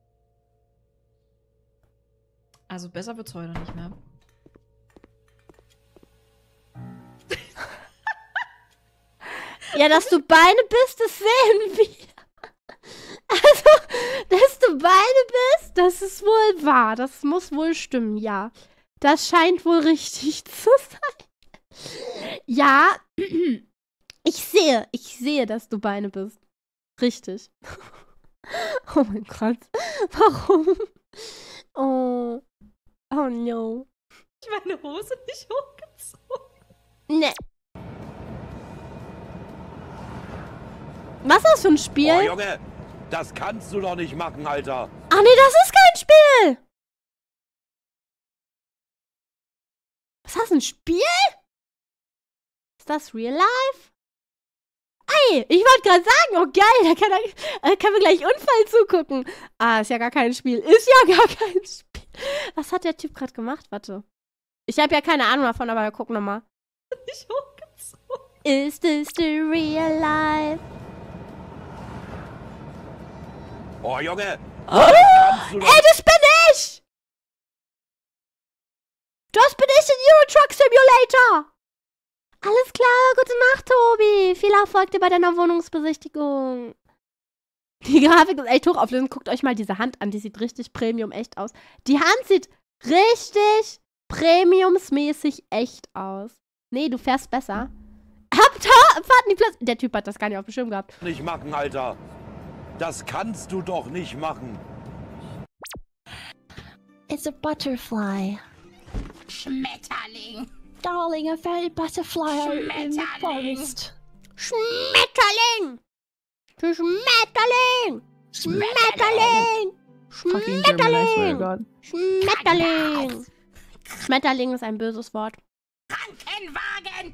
Also besser wird's heute nicht mehr. Ja, dass du Beine bist, das sehen wir. Also, dass du Beine bist, das ist wohl wahr. Das muss wohl stimmen, ja. Das scheint wohl richtig zu sein. Ja, ich sehe, ich sehe, dass du Beine bist. Richtig. Oh mein Gott. Warum? Oh. Oh no. Ich meine Hose nicht hochgezogen. Ne. Was ist das für ein Spiel? Oh, Junge, das kannst du doch nicht machen, Alter. Ach nee, das ist kein Spiel. Was ist das, ein Spiel? Ist das real life? Ey, ich wollte gerade sagen, oh geil, da kann, er, kann mir gleich Unfall zugucken. Ah, ist ja gar kein Spiel. Ist ja gar kein Spiel. Was hat der Typ gerade gemacht? Warte. Ich habe ja keine Ahnung davon, aber wir gucken nochmal. Nicht hochgezogen. Is this the real life? Oh, Junge! Oh. Ey, das bin ich! Das bin ich in Euro Truck Simulator! Alles klar, gute Nacht, Tobi. Viel Erfolg dir bei deiner Wohnungsbesichtigung. Die Grafik ist echt hochauflösend. Guckt euch mal diese Hand an, die sieht richtig Premium echt aus. Die Hand sieht richtig Premiumsmäßig echt aus. Nee, du fährst besser. Habt Fahrten die Platz. Der Typ hat das gar nicht auf dem Schirm gehabt. Nicht machen, Alter. Das kannst du doch nicht machen. It's a butterfly. Schmetterling. Darling, I found a butterfly in the forest. Schmetterling. Schmetterling. Schmetterling. Fucking Gemini, I swear to God. Schmetterling! Schmetterling ist ein böses Wort. Krankenwagen!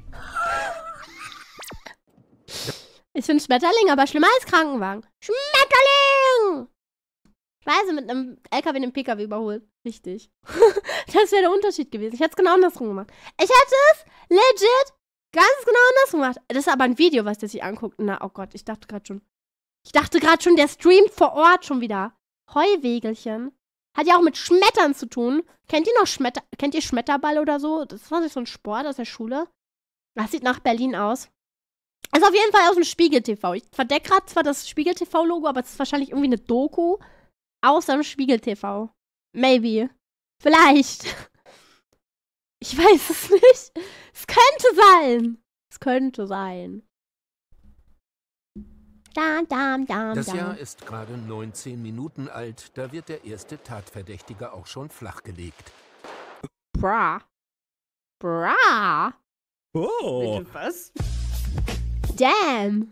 Ich finde Schmetterling aber schlimmer als Krankenwagen. Schmetterling! Scheiße, mit einem L K W einen P K W überholt. Richtig. Das wäre der Unterschied gewesen. Ich hätte es genau andersrum gemacht. Ich hätte es legit ganz genau andersrum gemacht. Das ist aber ein Video, was der sich anguckt. Na, oh Gott, ich dachte gerade schon. Ich dachte gerade schon, der streamt vor Ort schon wieder. Heuwegelchen. Hat ja auch mit Schmettern zu tun. Kennt ihr noch Schmetter... Kennt ihr Schmetterball oder so? Das war so ein Sport aus der Schule. Das sieht nach Berlin aus. Ist auf jeden Fall aus dem Spiegel T V. Ich verdecke gerade zwar das Spiegel T V-Logo, aber es ist wahrscheinlich irgendwie eine Doku aus dem Spiegel T V. Maybe. Vielleicht. Ich weiß es nicht. Es könnte sein. Es könnte sein. Dam, dam, dam, Das dam. Jahr ist gerade neunzehn Minuten alt, da wird der erste Tatverdächtige auch schon flachgelegt. Bra. Bra. Oh. Bitte was? Damn.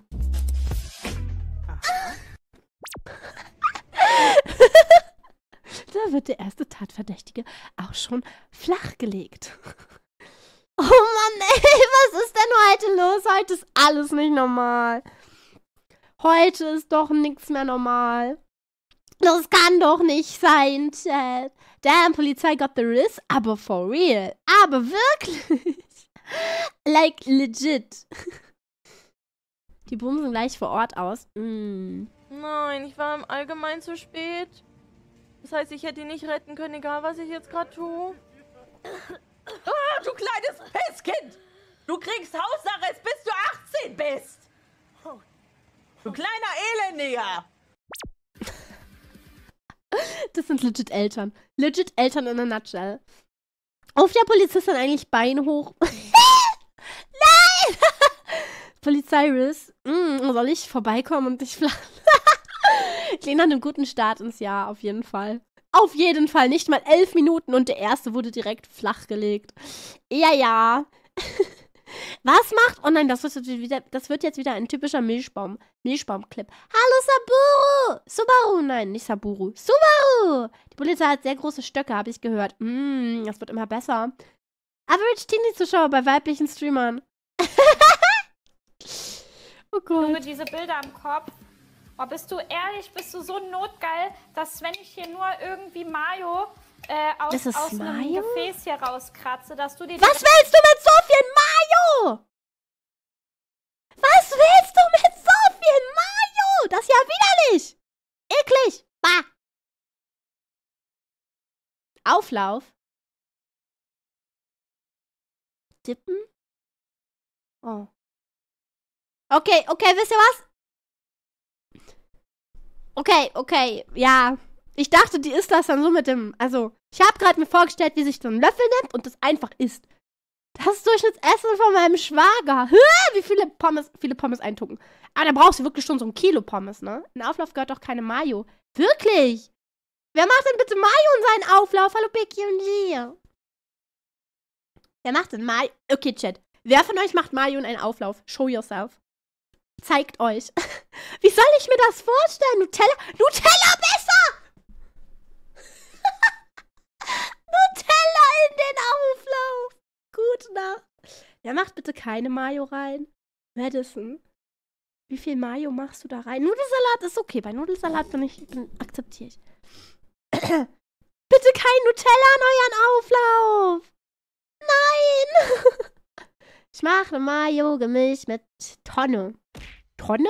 Da wird der erste Tatverdächtige auch schon flachgelegt. Oh Mann, ey, was ist denn heute los? Heute ist alles nicht normal. Heute ist doch nichts mehr normal. Das kann doch nicht sein, Chat. Damn, Polizei got the risk, aber for real. Aber wirklich. Like, legit. Die bumsen gleich vor Ort aus. Mm. Nein, ich war im Allgemeinen zu spät. Das heißt, ich hätte ihn nicht retten können, egal was ich jetzt gerade tue. Oh, du kleines Pisskind! Du kriegst Hausarrest, bis du achtzehn bist! Du kleiner Elendiger! Das sind legit Eltern. Legit Eltern in a nutshell. Auf der Polizistin eigentlich Beine hoch. Nein! Polizeiris, mm, soll ich vorbeikommen und dich flach... Klingt nach einem guten Start ins Jahr, auf jeden Fall. Auf jeden Fall, nicht mal elf Minuten und der erste wurde direkt flachgelegt. Ja, ja. Was macht... Oh nein, das wird, jetzt wieder, das wird jetzt wieder ein typischer Milchbaum. Milchbaum-Clip. Hallo, Saburo! Subaru! Nein, nicht Saburo. Subaru! Die Polizei hat sehr große Stöcke, habe ich gehört. Mm, das wird immer besser. Average Teenie-Zuschauer bei weiblichen Streamern. Oh Gott. Junge, diese Bilder im Kopf. Oh, bist du ehrlich, bist du so notgeil, dass wenn ich hier nur irgendwie Mayo äh, aus, Das ist aus einem Mayo? Gefäß hier rauskratze, dass du dir... Was willst du mit so viel Mayo? Was willst du mit so viel Mayo? Das ist ja widerlich. Eklig. Bah. Auflauf. Dippen. Oh. Okay, okay, wisst ihr was? Okay, okay, ja. Ich dachte, die isst das dann so mit dem, also, ich habe gerade mir vorgestellt, wie sich so ein Löffel nimmt und das einfach isst. Das ist Durchschnittsessen von meinem Schwager. Hä? Wie viele Pommes, viele Pommes eintucken. Aber da brauchst du wirklich schon so ein Kilo Pommes, ne? In den Auflauf gehört doch keine Mayo. Wirklich? Wer macht denn bitte Mayo in seinen Auflauf? Hallo, Becky und Gia. Wer macht denn Mayo? Okay, Chat. Wer von euch macht Mayo in einen Auflauf? Show yourself. Zeigt euch. Wie soll ich mir das vorstellen? Nutella? Nutella besser! Nutella in den Auflauf. Gute Nacht. Wer macht bitte keine Mayo rein? Madison. Wie viel Mayo machst du da rein? Nudelsalat ist okay. Bei Nudelsalat bin ich, bin, akzeptiere ich. Bitte kein Nutella in euren Auflauf. Nein. Ich mache Mayo gemischt mit Tonne. Tonne?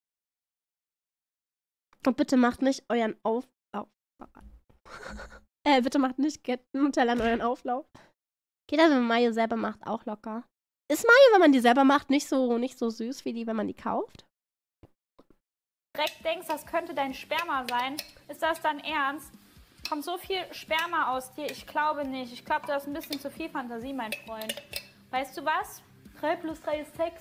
Und bitte macht nicht euren Auflauf. äh, bitte macht nicht Nutella in euren Auflauf. Geht das, wenn man Mayo selber macht, auch locker. Ist Mayo, wenn man die selber macht, nicht so, nicht so süß wie die, wenn man die kauft? direkt denkst, das könnte dein Sperma sein, ist das dann ernst? Kommt so viel Sperma aus dir? Ich glaube nicht. Ich glaube, du hast ein bisschen zu viel Fantasie, mein Freund. Weißt du was? drei plus drei ist sechs.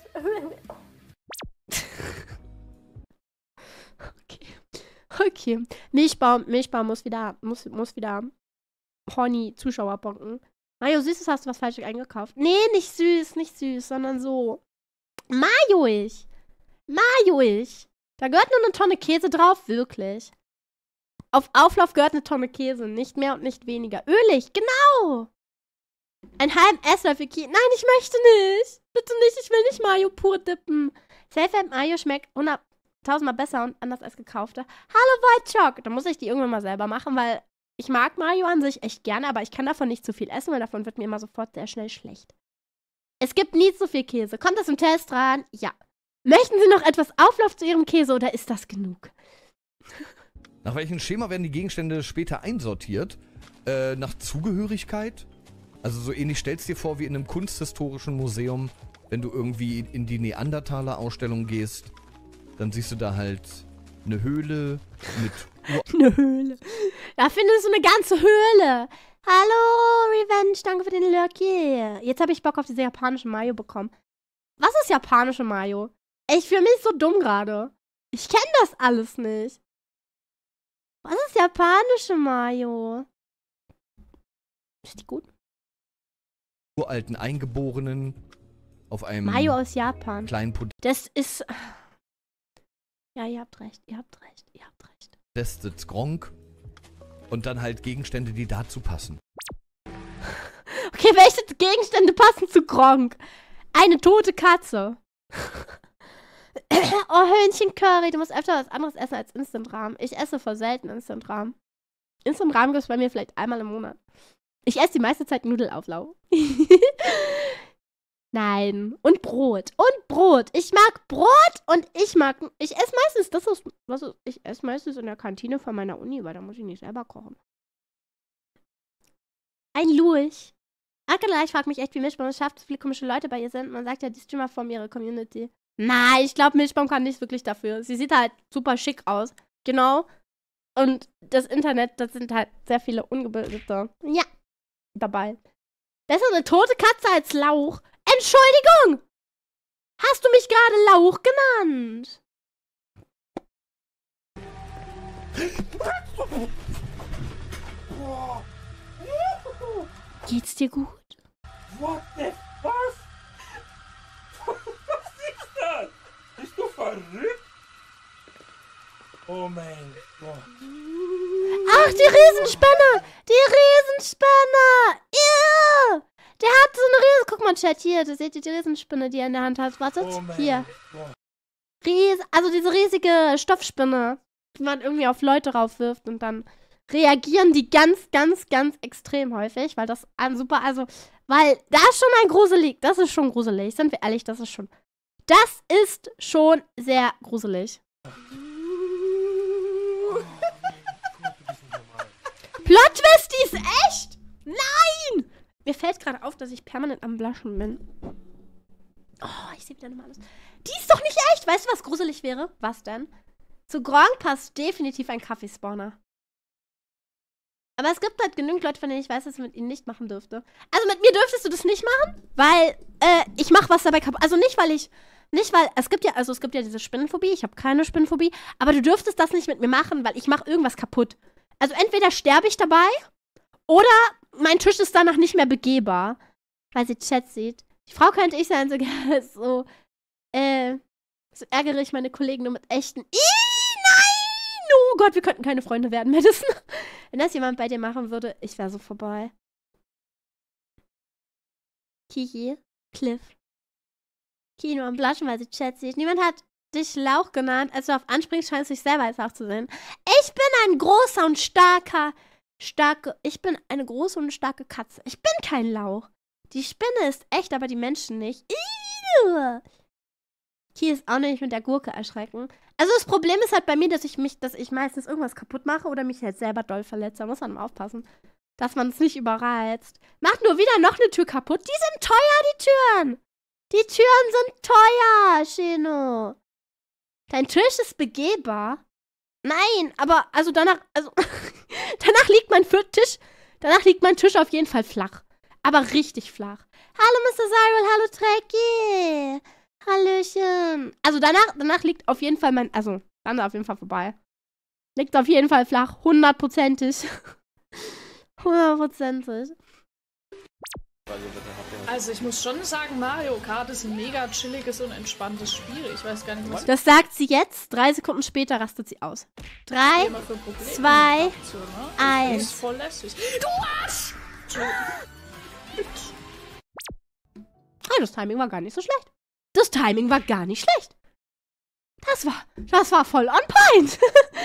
Okay. Milchbaum, Milchbaum muss wieder, muss, muss wieder horny Zuschauer bonken. Mayo, süßes, hast du was Falsches eingekauft? Nee, nicht süß, nicht süß, sondern so majoig. Majoig. Da gehört nur eine Tonne Käse drauf, wirklich. Auf Auflauf gehört eine Tonne Käse, nicht mehr und nicht weniger. Ölig, genau. Ein halben Esslöffel Käse. Nein, ich möchte nicht. Bitte nicht, ich will nicht Mayo pur dippen. Selfie Mayo schmeckt hunderttausendmal besser und anders als gekaufte. Hallo White Choc. Da muss ich die irgendwann mal selber machen, weil ich mag Mayo an sich echt gerne, aber ich kann davon nicht zu viel essen, weil davon wird mir immer sofort sehr schnell schlecht. Es gibt nie zu viel Käse. Kommt das im Test dran? Ja. Möchten Sie noch etwas Auflauf zu Ihrem Käse oder ist das genug? Nach welchem Schema werden die Gegenstände später einsortiert? Äh, nach Zugehörigkeit? Also so ähnlich stellst du dir vor wie in einem kunsthistorischen Museum, wenn du irgendwie in die Neandertaler-Ausstellung gehst, dann siehst du da halt eine Höhle mit... Eine Höhle. Da findest du eine ganze Höhle. Hallo, Revenge, danke für den Lucky. Jetzt habe ich Bock auf diese japanische Mayo bekommen. Was ist japanische Mayo? Ich fühle mich so dumm gerade. Ich kenne das alles nicht. Was ist japanische Mayo? Ist die gut? Uralten Eingeborenen auf einem Mayo aus Japan. kleinen Das ist... Ja, ihr habt recht, ihr habt recht, ihr habt recht. Podest sitzt Gronk und dann halt Gegenstände, die dazu passen. Okay, welche Gegenstände passen zu Gronk? Eine tote Katze. Oh, Hühnchencurry. Du musst öfter was anderes essen als Instant-Rahmen. Ich esse voll selten Instant-Rahmen. Instant-Rahmen gibt es bei mir vielleicht einmal im Monat. Ich esse die meiste Zeit Nudelauflauf. Nein. Und Brot. Und Brot. Ich mag Brot und ich mag... Ich esse meistens... Das ist, was ist, ich esse meistens in der Kantine von meiner Uni, weil da muss ich nicht selber kochen. Ein Lurch. Akela, ich frage mich echt, wie Milchbaum es schafft, so viele komische Leute bei ihr sind. Man sagt ja, die Streamer formen ihre Community. Nein, ich glaube, Milchbaum kann nicht wirklich dafür. Sie sieht halt super schick aus. Genau. Und das Internet, das sind halt sehr viele Ungebildete. Ja. Dabei. Besser eine tote Katze als Lauch. Entschuldigung! Hast du mich gerade Lauch genannt? Geht's dir gut? What the was? Was ist das? Bist du verrückt? Oh mein Gott. Ach, die Riesenspinne! Die Riesenspinne! Ew! Der hat so eine Riesen... Guck mal, Chat, hier, da seht ihr die Riesenspinne, die er in der Hand hat. Wartet, Oh mein hier. Gott. Ries also diese riesige Stoffspinne, die man irgendwie auf Leute raufwirft und dann reagieren die ganz, ganz, ganz extrem häufig, weil das an super, also, weil da ist schon ein gruselig, das ist schon gruselig, sind wir ehrlich, das ist schon, das ist schon sehr gruselig. Plot Twist, die ist echt! Nein! Mir fällt gerade auf, dass ich permanent am Bluschen bin. Oh, ich sehe wieder nochmal alles. Die ist doch nicht echt! Weißt du, was gruselig wäre? Was denn? Zu Gronk passt definitiv ein Kaffeespawner. Aber es gibt halt genügend Leute, von denen ich weiß, dass ich mit ihnen nicht machen dürfte. Also mit mir dürftest du das nicht machen, weil äh, ich mache was dabei kaputt. Also nicht, weil ich, nicht weil, es gibt ja, also es gibt ja diese Spinnenphobie, ich habe keine Spinnenphobie, aber du dürftest das nicht mit mir machen, weil ich mache irgendwas kaputt. Also entweder sterbe ich dabei oder mein Tisch ist danach nicht mehr begehbar, weil sie Chat sieht. Die Frau könnte ich sein, sogar so, äh, so ärgere ich meine Kollegen nur mit echten. Ih, nein! Oh Gott, wir könnten keine Freunde werden, Madison. Wenn das jemand bei dir machen würde, ich wäre so vorbei. Kiki, Cliff. Kino am Bluschen, weil sie Chat sieht. Niemand hat dich Lauch genannt. Als du auf anspringst, scheinst du dich selber als Lauch zu sehen. Ich bin ein großer und starker, starke, ich bin eine große und starke Katze. Ich bin kein Lauch. Die Spinne ist echt, aber die Menschen nicht. Iuh. Hier ist auch nicht mit der Gurke erschrecken. Also das Problem ist halt bei mir, dass ich mich, dass ich meistens irgendwas kaputt mache oder mich halt selber doll verletze. Da muss man mal aufpassen, dass man es nicht überreizt. Macht nur wieder noch eine Tür kaputt. Die sind teuer, die Türen. Die Türen sind teuer, Shino. Dein Tisch ist begehbar. Nein, aber also danach, also danach liegt mein Tisch, danach liegt mein Tisch auf jeden Fall flach. Aber richtig flach. Hallo Mister Cyril, hallo Trekkie. Hallöchen. Also danach, danach liegt auf jeden Fall mein, also dann auf jeden Fall vorbei. Liegt auf jeden Fall flach, hundertprozentig. Hundertprozentig. Also ich muss schon sagen, Mario Kart ist ein mega chilliges und entspanntes Spiel. Ich weiß gar nicht, was Das sagt sie jetzt. Drei Sekunden später rastet sie aus. Drei, immer für Probleme zwei, habt, so, ne? Das eins. ist voll lässig. Du Arsch! Ah, das Timing war gar nicht so schlecht. Das Timing war gar nicht schlecht. Das war, das war voll on point.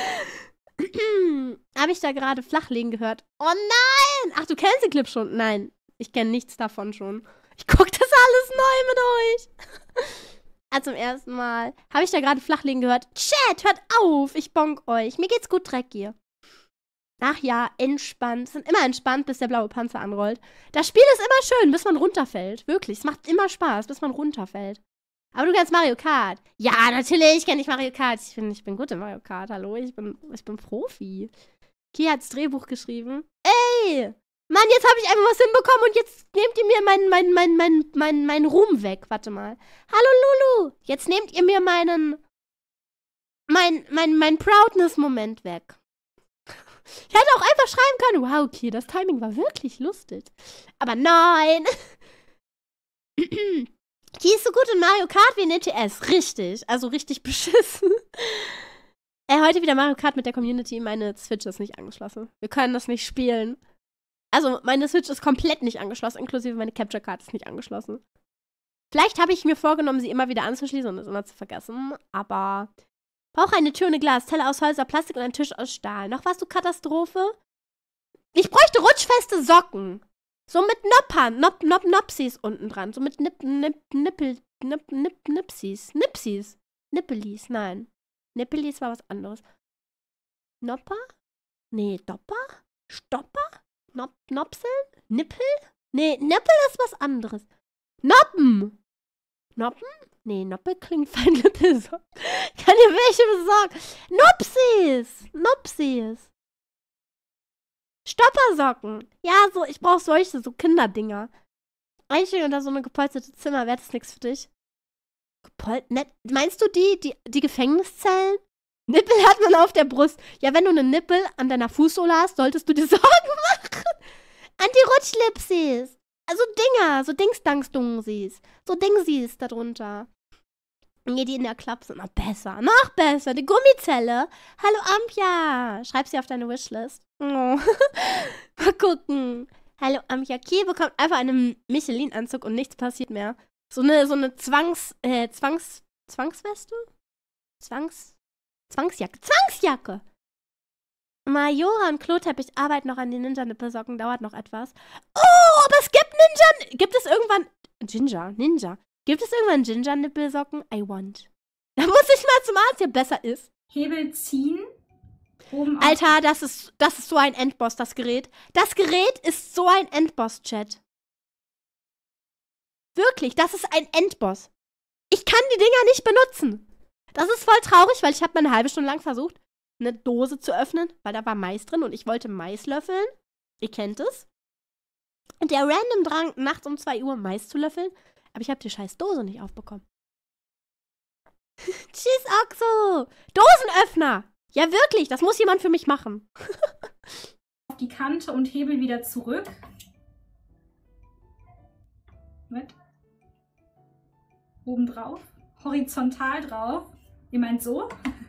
Habe ich da gerade Flachlegen gehört? Oh nein! Ach, du kennst den Clip schon? Nein, ich kenne nichts davon schon. Ich gucke das alles neu mit euch. Also zum ersten Mal. Habe ich da gerade Flachlegen gehört? Chat, hört auf! Ich bonk euch. Mir geht's gut, Dreck hier. Ach ja, entspannt. Es sind immer entspannt, bis der blaue Panzer anrollt. Das Spiel ist immer schön, bis man runterfällt. Wirklich, es macht immer Spaß, bis man runterfällt. Aber du kennst Mario Kart. Ja, natürlich kenne ich Mario Kart. Ich bin, ich bin gut in Mario Kart, hallo. Ich bin, ich bin Profi. Kia hat's Drehbuch geschrieben. Ey! Mann, jetzt habe ich einfach was hinbekommen und jetzt nehmt ihr mir meinen mein, mein, mein, mein, mein Ruhm weg. Warte mal. Hallo, Lulu. Jetzt nehmt ihr mir meinen mein, mein, mein Proudness-Moment weg. Ich hätte auch einfach schreiben können, wow, okay, das Timing war wirklich lustig. Aber nein. Die ist so gut in Mario Kart wie in E T S. Richtig. Also richtig beschissen. Ey, heute wieder Mario Kart mit der Community. Meine Switch ist nicht angeschlossen. Wir können das nicht spielen. Also, meine Switch ist komplett nicht angeschlossen, inklusive meine Capture Card ist nicht angeschlossen. Vielleicht habe ich mir vorgenommen, sie immer wieder anzuschließen und es immer zu vergessen, aber brauche eine Tür und eine Glasteller aus Holz, Plastik und einen Tisch aus Stahl. Noch was, du Katastrophe? Ich bräuchte rutschfeste Socken. So mit Noppern, Nop, Nop, Nopsis unten dran. So mit Nip, Nip, Nippel, Nip, Nip, Nipsis. Nipsis. Nippelis, nein. Nippelis war was anderes. Nopper? Nee, Dopper? Stopper? Nop, Nopseln? Nippel? Nee, Nippel ist was anderes. Noppen! Noppen? Nee, Noppel klingt fein. Nippel. Kann ihr welche besorgen? Nupsis! Nupsis! Stoppersocken. Ja, so, ich brauche solche, so Kinderdinger. Einstellen unter so eine gepolsterte Zimmer, wäre das nichts für dich? Gepol ne, meinst du die, die, die Gefängniszellen? Nippel hat man auf der Brust. Ja, wenn du einen Nippel an deiner Fußsohle hast, solltest du dir Sorgen machen. Anti-Rutschlipsis. Also Dinger, so Dingsdangsdungsis. So Dingsis da drunter. Nee, die in der Klappe sind noch besser. Noch besser. Die Gummizelle. Hallo Ampia. Schreib sie auf deine Wishlist. Oh. Mal gucken. Hallo Ampia. Ki bekommt einfach einen Michelin-Anzug und nichts passiert mehr. So eine, so eine Zwangs, äh, Zwangs, Zwangsweste? Zwangs, Zwangsjacke. Zwangsjacke! Majora und Kloteppich arbeiten noch an den Ninja-Nippelsocken. Dauert noch etwas. Oh, aber es gibt Ninja... Gibt es irgendwann... Ginger, Ninja. Gibt es irgendwann Ginger-Nippelsocken? I want. Da muss ich mal zum Arzt, der besser ist. Hebel ziehen. Oben Alter, das ist, das ist so ein Endboss, das Gerät. Das Gerät ist so ein Endboss-Chat. Wirklich, das ist ein Endboss. Ich kann die Dinger nicht benutzen. Das ist voll traurig, weil ich habe mal eine halbe Stunde lang versucht, eine Dose zu öffnen, weil da war Mais drin und ich wollte Mais löffeln. Ihr kennt es. Und der random Drang, nachts um zwei Uhr Mais zu löffeln, aber ich habe die scheiß Dose nicht aufbekommen. Tschüss, Oxo. Dosenöffner. Ja, wirklich, das muss jemand für mich machen. auf die Kante und Hebel wieder zurück. Mit. Oben drauf. Horizontal drauf. Ihr meint so?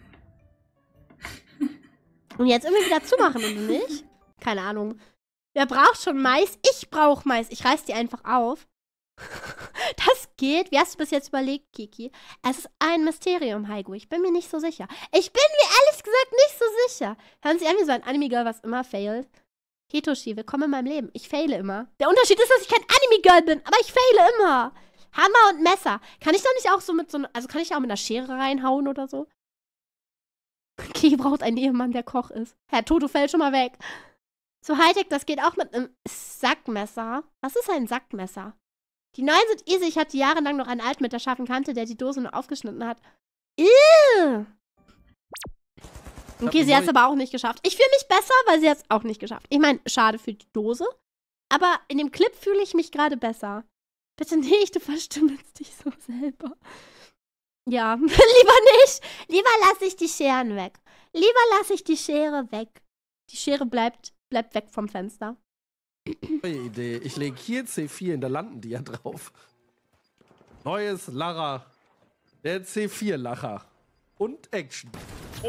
Und jetzt immer wieder zumachen, oder nicht? Keine Ahnung. Wer braucht schon Mais? Ich brauche Mais. Ich reiß die einfach auf. Das geht. Wie hast du bis jetzt überlegt, Kiki? Es ist ein Mysterium, Heigo. Ich bin mir nicht so sicher. Ich bin mir ehrlich gesagt nicht so sicher. Hören Sie an wie so ein Anime-Girl, was immer failt. Hitoshi, willkommen in meinem Leben. Ich faile immer. Der Unterschied ist, dass ich kein Anime-Girl bin, aber ich faile immer. Hammer und Messer. Kann ich doch nicht auch so mit so einer, also kann ich auch mit einer Schere reinhauen oder so? Kiki braucht einen Ehemann, der Koch ist. Herr Toto fällt schon mal weg. So Hightech, das geht auch mit einem Sackmesser. Was ist ein Sackmesser? Die neuen sind easy. Ich hatte jahrelang noch einen alten mit der scharfen Kante, der die Dose nur aufgeschnitten hat. Ew. Okay, sie hat es aber auch nicht geschafft. Ich fühle mich besser, weil sie hat es auch nicht geschafft. Ich meine, schade für die Dose. Aber in dem Clip fühle ich mich gerade besser. Bitte nicht, du verstümmelst dich so selber. Ja, lieber nicht. Lieber lasse ich die Scheren weg. Lieber lasse ich die Schere weg. Die Schere bleibt, bleibt weg vom Fenster. Neue Idee. Ich lege hier C vier, da landen die ja drauf. Neues Lacher. Der C vier Lacher. Und Action. Hey,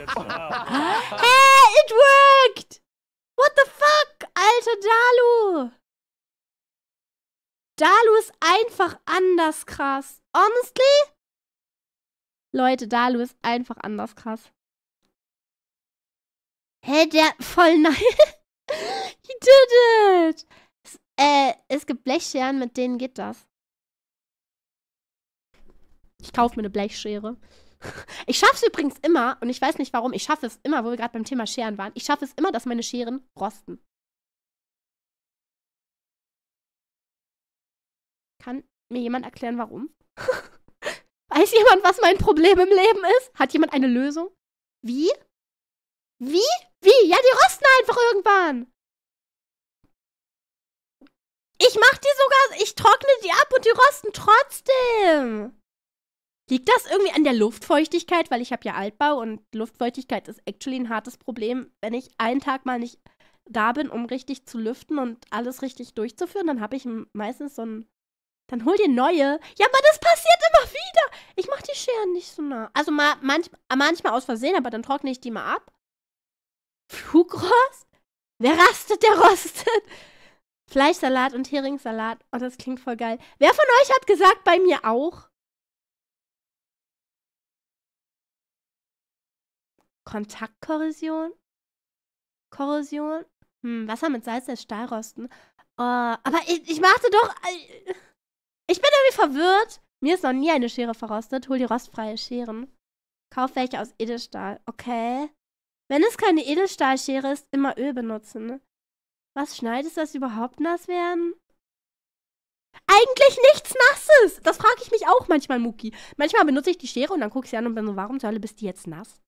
it worked! What the fuck? Alter, Dalu! Dalu ist einfach anders krass. Honestly? Leute, Dalu ist einfach anders krass. Hä, hey, der voll nice. He did it! Es, äh, es gibt Blechscheren, mit denen geht das. Ich kaufe mir eine Blechschere. Ich schaffe es übrigens immer, und ich weiß nicht warum, ich schaffe es immer, wo wir gerade beim Thema Scheren waren, ich schaffe es immer, dass meine Scheren rosten. Kann mir jemand erklären, warum? Weiß jemand, was mein Problem im Leben ist? Hat jemand eine Lösung? Wie? Wie? Wie? Ja, die rosten einfach irgendwann. Ich mach die sogar, ich trockne die ab und die rosten trotzdem. Liegt das irgendwie an der Luftfeuchtigkeit? Weil ich habe ja Altbau und Luftfeuchtigkeit ist actually ein hartes Problem. Wenn ich einen Tag mal nicht da bin, um richtig zu lüften und alles richtig durchzuführen, dann habe ich meistens so ein... Dann hol dir neue. Ja, aber das passiert immer wieder. Ich mach die Scheren nicht so nah. Also ma manch manchmal aus Versehen, aber dann trockne ich die mal ab. Flugrost? Wer rastet, der rostet. Fleischsalat und Heringssalat. Oh, das klingt voll geil. Wer von euch hat gesagt, bei mir auch? Kontaktkorrosion? Korrosion? Hm, Wasser mit Salz lässt Stahl rosten. Oh, aber ich, ich machte doch... Ich bin irgendwie verwirrt. Mir ist noch nie eine Schere verrostet. Hol die rostfreie Scheren. Kauf welche aus Edelstahl. Okay. Wenn es keine Edelstahlschere ist, immer Öl benutzen. Was schneidest du, dass sie überhaupt nass werden? Eigentlich nichts Nasses. Das frage ich mich auch manchmal, Muki. Manchmal benutze ich die Schere und dann gucke ich sie an und bin so, warum zur Hölle bist die jetzt nass?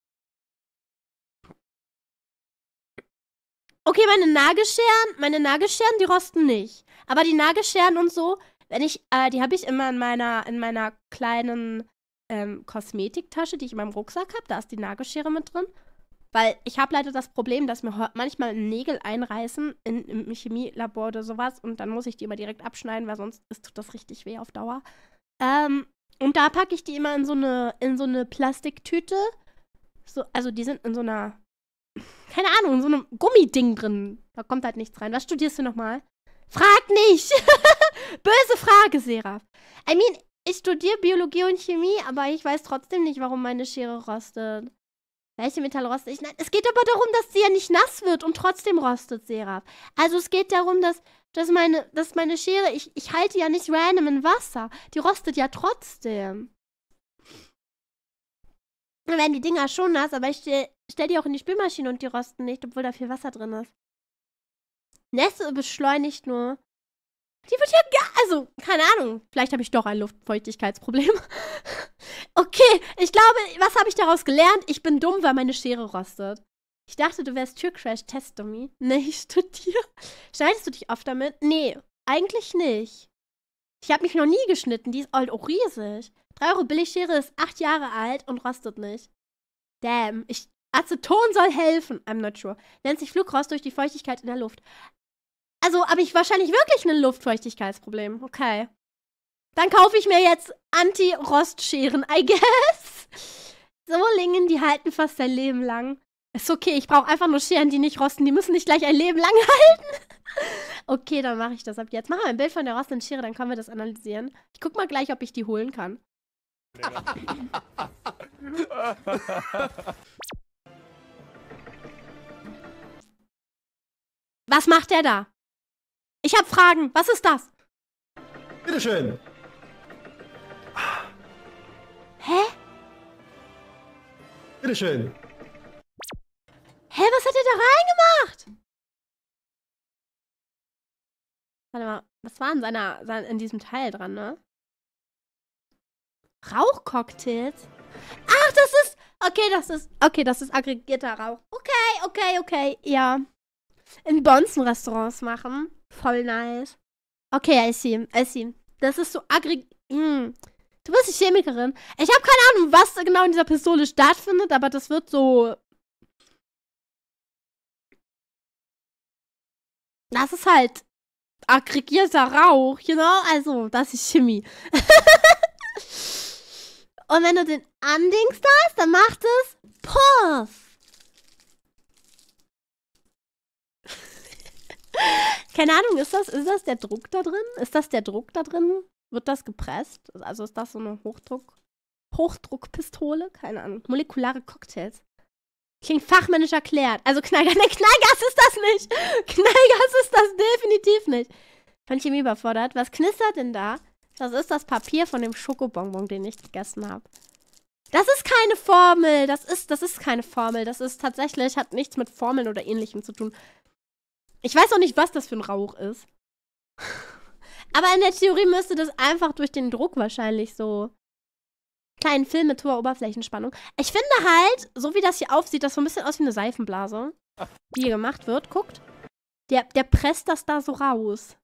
Okay, meine Nagelscheren, meine Nagelscheren, die rosten nicht. Aber die Nagelscheren und so, wenn ich, äh, die habe ich immer in meiner, in meiner kleinen ähm, Kosmetiktasche, die ich in meinem Rucksack habe. Da ist die Nagelschere mit drin. Weil ich habe leider das Problem, dass mir manchmal Nägel einreißen in, im Chemielabor oder sowas. Und dann muss ich die immer direkt abschneiden, weil sonst ist, tut das richtig weh auf Dauer. Ähm, und da packe ich die immer in so eine, in so eine Plastiktüte. So, also die sind in so einer, keine Ahnung, in so einem Gummiding drin. Da kommt halt nichts rein. Was studierst du nochmal? Frag nicht! Böse Frage, Seraph. I mean, ich studiere Biologie und Chemie, aber ich weiß trotzdem nicht, warum meine Schere rostet. Welche Metalle rostet ich? Nein, es geht aber darum, dass sie ja nicht nass wird und trotzdem rostet, Seraph. Also es geht darum, dass, dass, meine, dass meine Schere, ich, ich halte ja nicht random in Wasser. Die rostet ja trotzdem. Dann werden die Dinger schon nass, aber ich stell, stell die auch in die Spülmaschine und die rosten nicht, obwohl da viel Wasser drin ist. Nässe beschleunigt nur. Die wird ja gar... Also, keine Ahnung. Vielleicht habe ich doch ein Luftfeuchtigkeitsproblem. Okay, ich glaube, was habe ich daraus gelernt? Ich bin dumm, weil meine Schere rostet. Ich dachte, du wärst Türcrash-Test-Dummy. Nee, ich studiere. Schneidest du dich oft damit? Nee, eigentlich nicht. Ich habe mich noch nie geschnitten. Die ist halt auch riesig. drei Euro Billigschere ist acht Jahre alt und rostet nicht. Damn. Ich, Aceton soll helfen. I'm not sure. Nennt sich Flugrost durch die Feuchtigkeit in der Luft. Also habe ich wahrscheinlich wirklich ein Luftfeuchtigkeitsproblem. Okay. Dann kaufe ich mir jetzt Anti-Rostscheren, I guess. So Lingen, die halten fast ein Leben lang. Ist okay, ich brauche einfach nur Scheren, die nicht rosten. Die müssen nicht gleich ein Leben lang halten. Okay, dann mache ich das ab jetzt. Machen wir ein Bild von der rostenden Schere, dann können wir das analysieren. Ich guck mal gleich, ob ich die holen kann. Was macht der da? Ich habe Fragen. Was ist das? Bitteschön. Hä? Bitteschön. Hä, was hat er da reingemacht? Warte mal, was war in seiner, sein, in diesem Teil dran, ne? Rauchcocktails? Ach, das ist... Okay, das ist... Okay, das ist aggregierter Rauch. Okay, okay, okay, ja. In Bonzen-Restaurants machen. Voll nice. Okay, I see, I see. Das ist so aggregiert... Mm. Du bist die Chemikerin. Ich habe keine Ahnung, was genau in dieser Pistole stattfindet, aber das wird so... das ist halt aggregierter Rauch, you know? Also, das ist Chemie. Und wenn du den andingst hast, dann macht es Puff. Keine Ahnung, ist das, ist das der Druck da drin? Ist das der Druck da drin? Wird das gepresst? Also ist das so eine Hochdruck, Hochdruckpistole? Keine Ahnung. Molekulare Cocktails. Klingt fachmännisch erklärt. Also Knallgas, ne, Knallgas ist das nicht. Knallgas ist das definitiv nicht. Von Chemie überfordert. Was knistert denn da? Das ist das Papier von dem Schokobonbon, den ich gegessen habe. Das ist keine Formel. Das ist, das ist keine Formel. Das ist tatsächlich, hat nichts mit Formeln oder Ähnlichem zu tun. Ich weiß auch nicht, was das für ein Rauch ist. Aber in der Theorie müsste das einfach durch den Druck wahrscheinlich so kleinen Film mit hoher Oberflächenspannung. Ich finde halt, so wie das hier aussieht, das so ein bisschen aus wie eine Seifenblase, die hier gemacht wird. Guckt. Der, der presst das da so raus.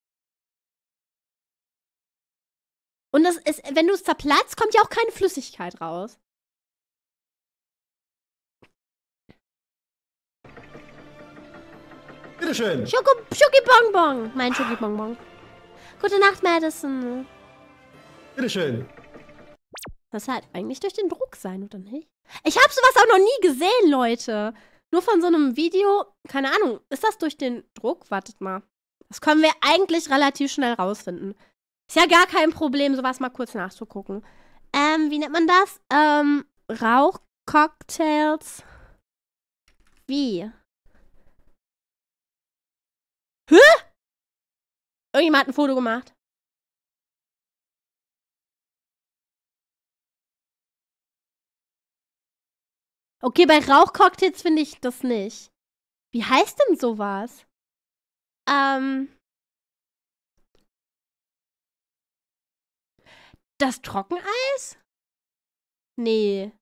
Und das ist, wenn du es zerplatzt, kommt ja auch keine Flüssigkeit raus. Bitteschön. Schoko, Schokibonbon. Mein Schokibonbon. Gute Nacht, Madison. Bitteschön. Das halt eigentlich durch den Druck sein, oder nicht? Ich habe sowas auch noch nie gesehen, Leute. Nur von so einem Video. Keine Ahnung. Ist das durch den Druck? Wartet mal. Das können wir eigentlich relativ schnell rausfinden. Ist ja gar kein Problem, sowas mal kurz nachzugucken. Ähm, wie nennt man das? Ähm, Rauchcocktails. Wie? Hä? Irgendjemand hat ein Foto gemacht. Okay, bei Rauchcocktails finde ich das nicht. Wie heißt denn sowas? Ähm. Das Trockeneis? Nee.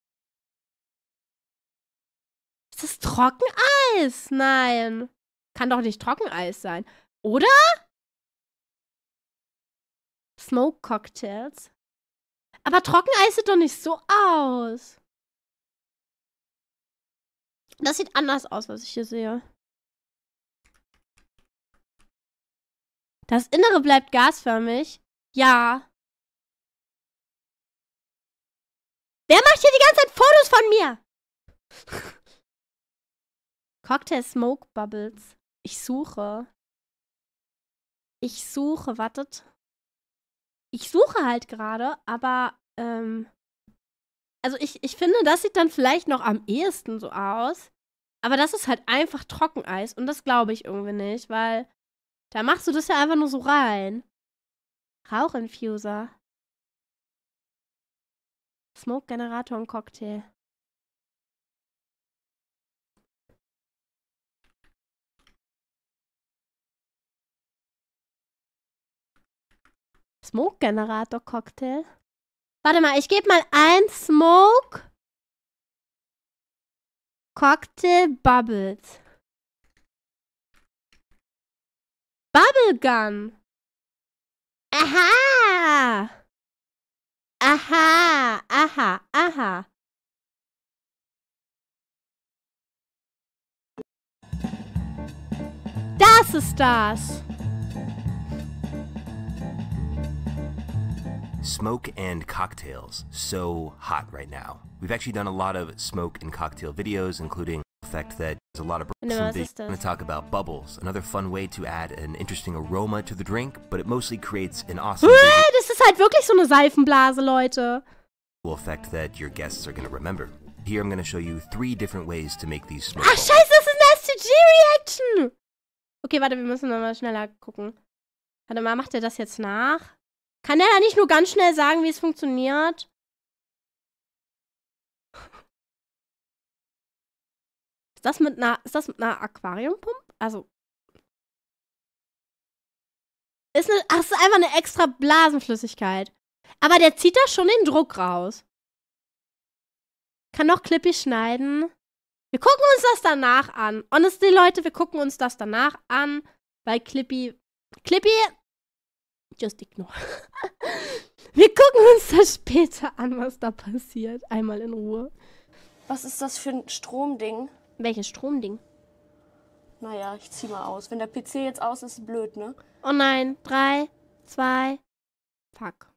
Ist das Trockeneis? Nein. Kann doch nicht Trockeneis sein. Oder? Smoke Cocktails. Aber Trockeneis sieht doch nicht so aus. Das sieht anders aus, was ich hier sehe. Das Innere bleibt gasförmig. Ja. Wer macht hier die ganze Zeit Fotos von mir? Cocktail Smoke Bubbles. Ich suche. Ich suche, wartet. Ich suche halt gerade, aber, ähm, also ich, ich finde, das sieht dann vielleicht noch am ehesten so aus. Aber das ist halt einfach Trockeneis und das glaube ich irgendwie nicht, weil da machst du das ja einfach nur so rein. Rauchinfuser. Smoke-Generator und Cocktail. Smoke-Generator-Cocktail. Warte mal, ich gebe mal ein Smoke Cocktail Bubbles. Bubblegum. Aha. Aha, aha, aha. Das ist das. Smoke and cocktails, so hot right now. We've actually done a lot of smoke and cocktail videos, including the fact that there's a lot of No, I'm was ist das? going to talk about bubbles, another fun way to add an interesting aroma to the drink, but it mostly creates an awesome Uah, das ist halt wirklich so eine Seifenblase, Leute. visual effect that your guests are going to remember. Here I'm going to show you three different ways to make these smoke Ach, balls. scheiße, das ist eine S T G-Reaction. Okay, warte, wir müssen nochmal schneller gucken. Warte mal, macht er das jetzt nach? Kann er da nicht nur ganz schnell sagen, wie es funktioniert? Ist das mit einer, ist das mit einer Aquariumpumpe? Also. Ist eine, ach, es ist einfach eine extra Blasenflüssigkeit. Aber der zieht da schon den Druck raus. Kann noch Clippy schneiden. Wir gucken uns das danach an. Honestly, Leute, wir gucken uns das danach an. Weil Clippy. Clippy. Just ignore. Wir gucken uns das später an, was da passiert. Einmal in Ruhe. Was ist das für ein Stromding? Welches Stromding? Naja, ich zieh mal aus. Wenn der P C jetzt aus ist, ist blöd, ne? Oh nein. Drei, zwei, fuck.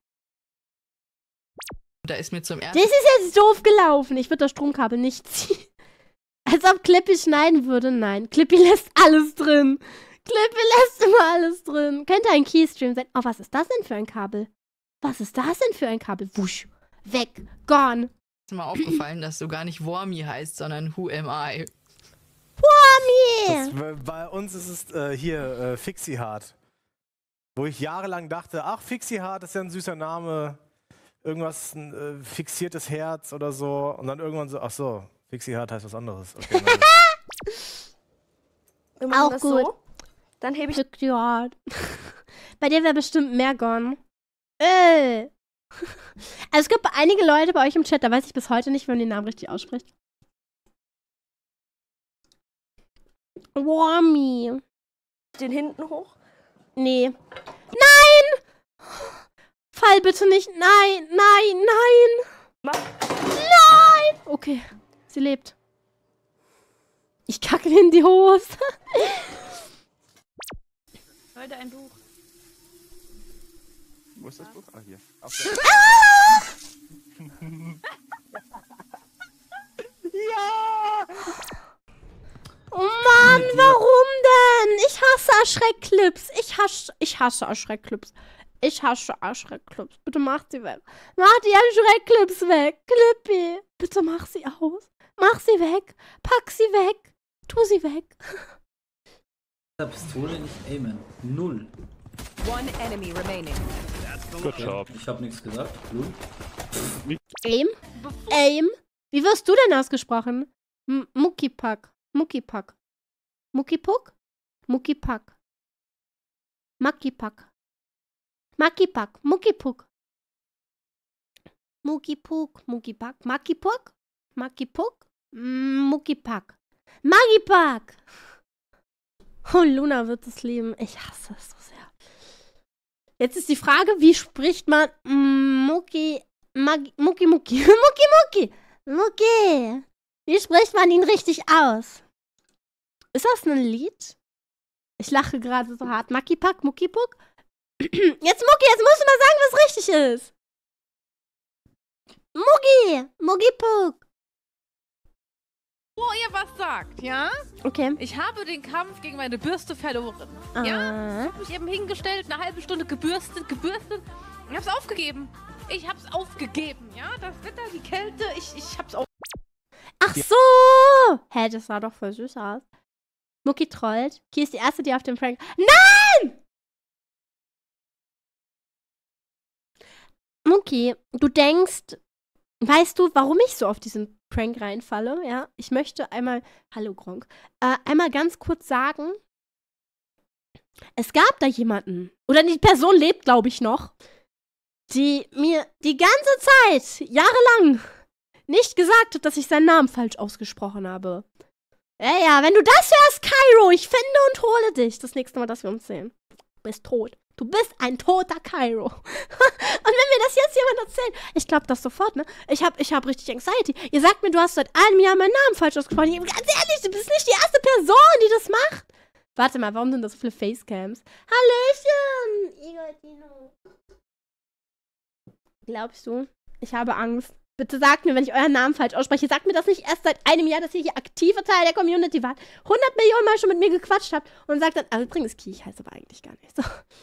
Da ist mir zum ersten Das ist jetzt doof gelaufen. Ich würde das Stromkabel nicht ziehen. Als ob Clippy schneiden würde. Nein, Clippy lässt alles drin. Clippy lässt immer alles drin. Könnte ein Keystream sein. Oh, was ist das denn für ein Kabel? Was ist das denn für ein Kabel? Wusch. Weg. Gone. Ist mir aufgefallen, dass du gar nicht Wormy heißt, sondern Who am I? Wormy! Das, bei uns ist es äh, hier äh, Fixie Hard. Wo ich jahrelang dachte, ach, Fixie Hard ist ja ein süßer Name. Irgendwas, ein äh, fixiertes Herz oder so. Und dann irgendwann so, ach so, Fixie Hard heißt was anderes. Okay, Wir machen Auch das gut. so. Dann hebe ich. Fixie Hard. Bei dir wäre bestimmt mehr Gone. Äh. Also es gibt einige Leute bei euch im Chat, da weiß ich bis heute nicht, wie man den Namen richtig ausspricht. Wormy. Den hinten hoch? Nee. Nein! Fall bitte nicht. Nein, nein, nein. Nein! Okay, sie lebt. Ich kacke in die Hose. Heute ein Buch. Wo ist das Buch? Ah, hier. Ja! Oh Mann, warum denn? Ich hasse Erschreckclips. Ich hasse, ich hasse Erschreckclips. Ich hasse Erschreckclips. Bitte mach sie weg. Mach die Erschreckclips weg. Clippy. Bitte mach sie aus. Mach sie weg. Pack sie weg. Tu sie weg. Pistole nicht aimen. Null. One enemy remaining. Good job. Ich hab nichts gesagt. Blue. Aim? Aim? Wie wirst du denn ausgesprochen? M Muckipack. Muckipack. Muckipuck? Muckipack. Mackipack. Mackipack. Muckipuck. Muckipuck. Muckipack. Mackipuck? Mackipuck? Muckipack. Magipack. Oh, Luna wird es lieben. Ich hasse es so sehr. Jetzt ist die Frage, wie spricht man Mucki, Mag, Mucki, Mucki, Mucki, Mucki, Mucki. Wie spricht man ihn richtig aus? Ist das ein Lied? Ich lache gerade so hart. Mackipack, Muckipuck. Jetzt Mucki, jetzt musst du mal sagen, was richtig ist. Mucki, Muckipuck. Wo ihr was sagt, ja? Okay. Ich habe den Kampf gegen meine Bürste verloren. Ah. Ja? Ich habe mich eben hingestellt, eine halbe Stunde gebürstet, gebürstet. Ich hab's aufgegeben. Ich hab's aufgegeben, ja? Das Wetter, die Kälte, ich, ich hab's aufgegeben. Ach so! Hä, das sah doch voll süß aus. Mucki trollt. Hier ist die erste, die auf dem Prank... Nein! Mucki, du denkst... Weißt du, warum ich so auf diesen Prank reinfalle? Ja, ich möchte einmal... Hallo, Gronk. Äh, einmal ganz kurz sagen... Es gab da jemanden, oder die Person lebt, glaube ich, noch, die mir die ganze Zeit, jahrelang, nicht gesagt hat, dass ich seinen Namen falsch ausgesprochen habe. Ja, ja, wenn du das hörst, Kairo, ich finde und hole dich. Das nächste Mal, dass wir uns sehen. Du bist tot. Du bist ein toter Kairo. Und wenn mir das jetzt jemand erzählt, ich glaube das sofort, ne? Ich habe ich hab richtig Anxiety. Ihr sagt mir, du hast seit einem Jahr meinen Namen falsch ausgesprochen. Ganz ehrlich, du bist nicht die erste Person, die das macht. Warte mal, warum sind das so viele Facecams? Hallöchen, Igor. Glaubst du? Ich habe Angst. Bitte sagt mir, wenn ich euren Namen falsch ausspreche. Sagt mir das nicht erst seit einem Jahr, dass ihr hier aktiver Teil der Community wart. hundert Millionen Mal schon mit mir gequatscht habt. Und sagt dann, ah, übrigens, Ki, ich heiße aber eigentlich gar nicht so.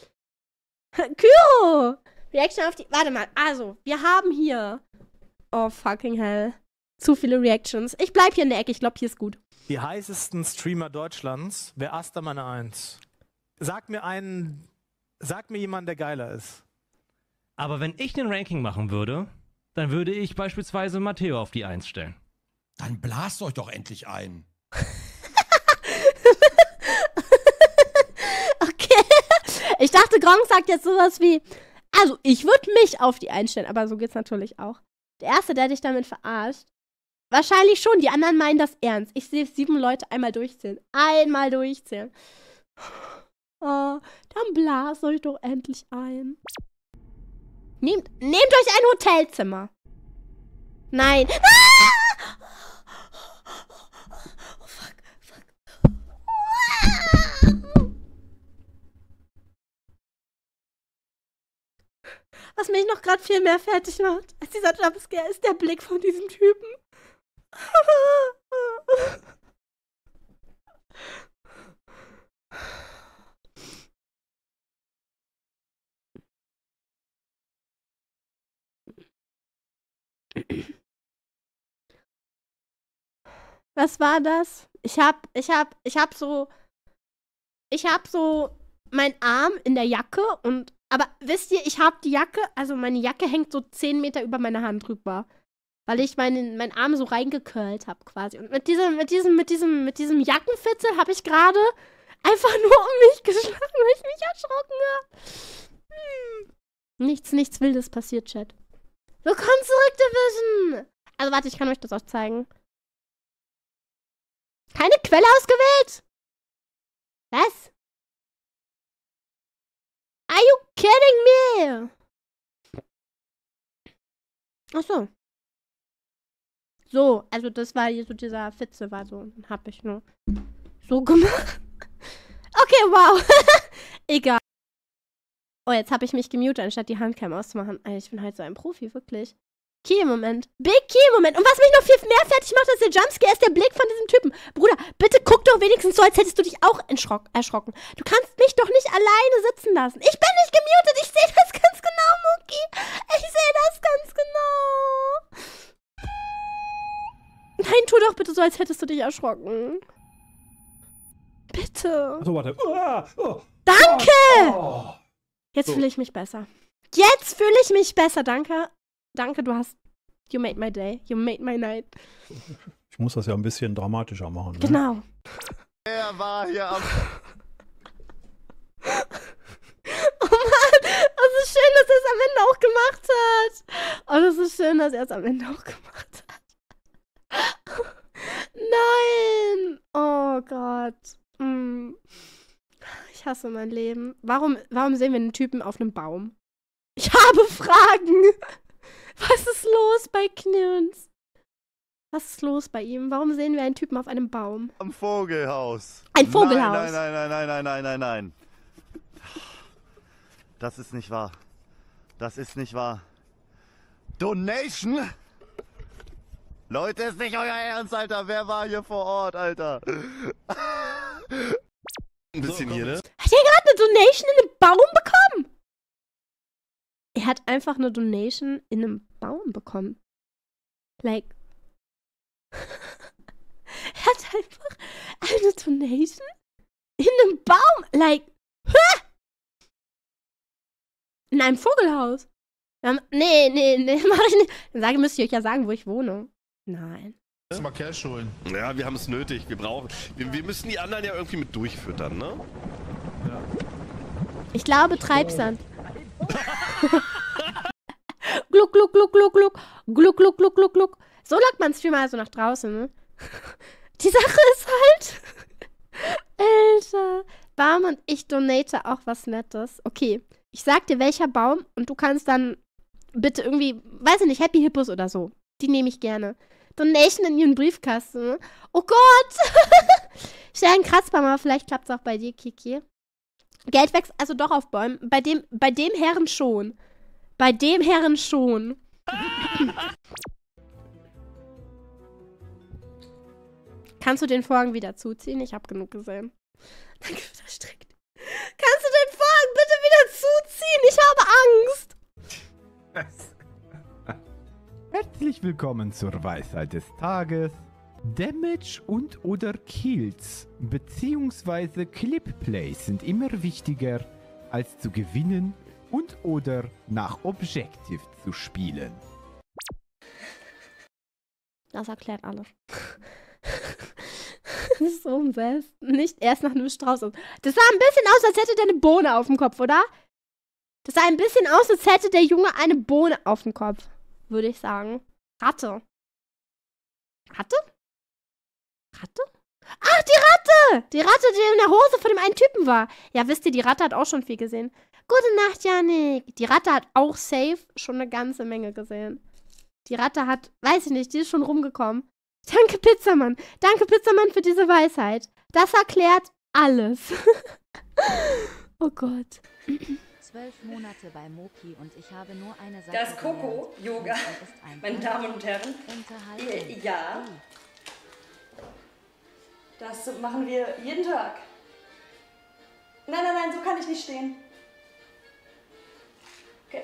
Kyro! Reaction auf die... Warte mal, also, wir haben hier... Oh, fucking hell. Zu viele Reactions. Ich bleib hier in der Ecke, ich glaube, hier ist gut. Die heißesten Streamer Deutschlands. Wer Asta meine Eins? Sag mir einen... Sag mir jemanden, der geiler ist. Aber wenn ich ein Ranking machen würde, dann würde ich beispielsweise Matteo auf die Eins stellen. Dann blast euch doch endlich ein. Okay. Ich dachte, Gronk sagt jetzt sowas wie, also ich würde mich auf die Eins stellen, aber so geht's natürlich auch. Der Erste, der dich damit verarscht, wahrscheinlich schon, die anderen meinen das ernst. Ich sehe sieben Leute einmal durchzählen. Einmal durchzählen. Oh, dann blas euch doch endlich ein. Nehmt, nehmt euch ein Hotelzimmer. Nein. Ah! Oh, fuck, fuck. gerade viel mehr fertig macht als dieser Jumpscare, ist der Blick von diesem Typen. Was war das? Ich hab, ich hab, ich hab so, ich hab so meinen Arm in der Jacke und, aber wisst ihr, ich hab die Jacke, also meine Jacke hängt so zehn Meter über meine Hand drüber, weil ich meinen, meinen Arm so reingecurlt habe quasi. Und mit diesem, mit diesem, mit diesem, mit diesem Jackenfitzel habe ich gerade einfach nur um mich geschlagen, weil ich mich erschrocken habe. Hm. Nichts, nichts Wildes passiert, Chat. Willkommen zurück, Division! Also warte, ich kann euch das auch zeigen. Keine Quelle ausgewählt? Was? Are you kidding me? Ach so. So, also das war hier so dieser Fitze war so. Dann hab ich nur so gemacht. Okay, wow. Egal. Oh, jetzt habe ich mich gemutet, anstatt die Handcam auszumachen. Alter, ich bin halt so ein Profi, wirklich. Key-Moment. Big Key-Moment. Und was mich noch viel mehr fertig macht als der Jumpscare, ist der Blick von diesem Typen. Bruder, bitte guck doch wenigstens so, als hättest du dich auch erschrocken. Du kannst mich doch nicht alleine sitzen lassen. Ich bin nicht gemutet. Ich sehe das ganz genau, Muki. Ich sehe das ganz genau. Nein, tu doch bitte so, als hättest du dich erschrocken. Bitte. So, warte. Oh, oh. Danke! Oh. Jetzt So. fühle ich mich besser. Jetzt fühle ich mich besser. Danke. Danke, du hast... You made my day. You made my night. Ich muss das ja ein bisschen dramatischer machen. Ne? Genau. Er war hier am... Oh Mann, das ist schön, dass er es am Ende auch gemacht hat. Oh, das ist schön, dass er es am Ende auch gemacht hat. Nein. Oh Gott. Mm. Ich hasse mein Leben. Warum, warum sehen wir einen Typen auf einem Baum? Ich habe Fragen. Was ist los bei Knirns? Was ist los bei ihm? Warum sehen wir einen Typen auf einem Baum? Am Vogelhaus. Ein Vogelhaus? Nein, nein, nein, nein, nein, nein, nein, nein. Das ist nicht wahr. Das ist nicht wahr. Donation? Leute, ist nicht euer Ernst, Alter. Wer war hier vor Ort, Alter? Ein bisschen hier, ne? Hat er gerade eine Donation in einem Baum bekommen? Er hat einfach eine Donation in einem Baum bekommen. Like. Er hat einfach eine Donation in einem Baum. Like. Hä? In einem Vogelhaus. Ja, nee, nee, nee, mach ich nicht. Dann sage, müsst ihr euch ja sagen, wo ich wohne. Nein. Lass mal Cash holen. Ja, wir haben es nötig. Wir brauchen. Wir, wir müssen die anderen ja irgendwie mit durchfüttern, ne? Ja. Ich glaube Treibsand. Gluck, gluck, gluck, gluck, gluck. Gluck, gluck, gluck, gluck, gluck. So lockt man Streamer also nach draußen, ne? Die Sache ist halt... Alter. Baum und ich donate auch was Nettes. Okay, ich sag dir, welcher Baum und du kannst dann bitte irgendwie, weiß ich nicht, Happy Hippos oder so. Die nehme ich gerne. Donation in ihren Briefkasten. Ne? Oh Gott! Stell einen Kratzbaum, aber vielleicht klappt es auch bei dir, Kiki. Geld wächst also doch auf Bäumen. Bei dem, bei dem Herren schon. Bei dem Herren schon. Kannst du den Vorhang wieder zuziehen? Ich habe genug gesehen. Danke für das Strick. Kannst du den Vorhang bitte wieder zuziehen? Ich habe Angst. Herzlich willkommen zur Weisheit des Tages. Damage und oder Kills bzw. Clip-Plays sind immer wichtiger, als zu gewinnen und oder nach Objective zu spielen. Das erklärt alles. Das ist so ein Best. Nicht erst nach einem Strauß. Das sah ein bisschen aus, als hätte der eine Bohne auf dem Kopf, oder? Das sah ein bisschen aus, als hätte der Junge eine Bohne auf dem Kopf. Würde ich sagen. Ratte. Ratte? Ratte? Ach, die Ratte! Die Ratte, die in der Hose von dem einen Typen war. Ja, wisst ihr, die Ratte hat auch schon viel gesehen. Gute Nacht, Janik. Die Ratte hat auch safe schon eine ganze Menge gesehen. Die Ratte hat, weiß ich nicht, die ist schon rumgekommen. Danke, Pizzamann. Danke, Pizzamann, für diese Weisheit. Das erklärt alles. Oh Gott. zwölf Monate bei Moki und ich habe nur eine Sache Das Coco gelernt. Yoga, Fußball ist ein meine Damen und Herren. Unterhaltung. Äh, Ja. Das machen wir jeden Tag. Nein, nein, nein, so kann ich nicht stehen. Okay.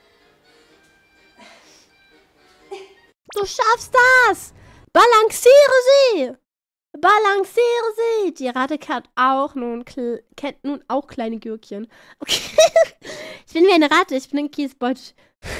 Du schaffst das! Balanciere sie! Balanciere sie! Die Ratte kennt auch nun, kennt nun auch kleine Gürkchen. Okay. Ich bin wie eine Ratte, ich bin ein Kiesbeutel.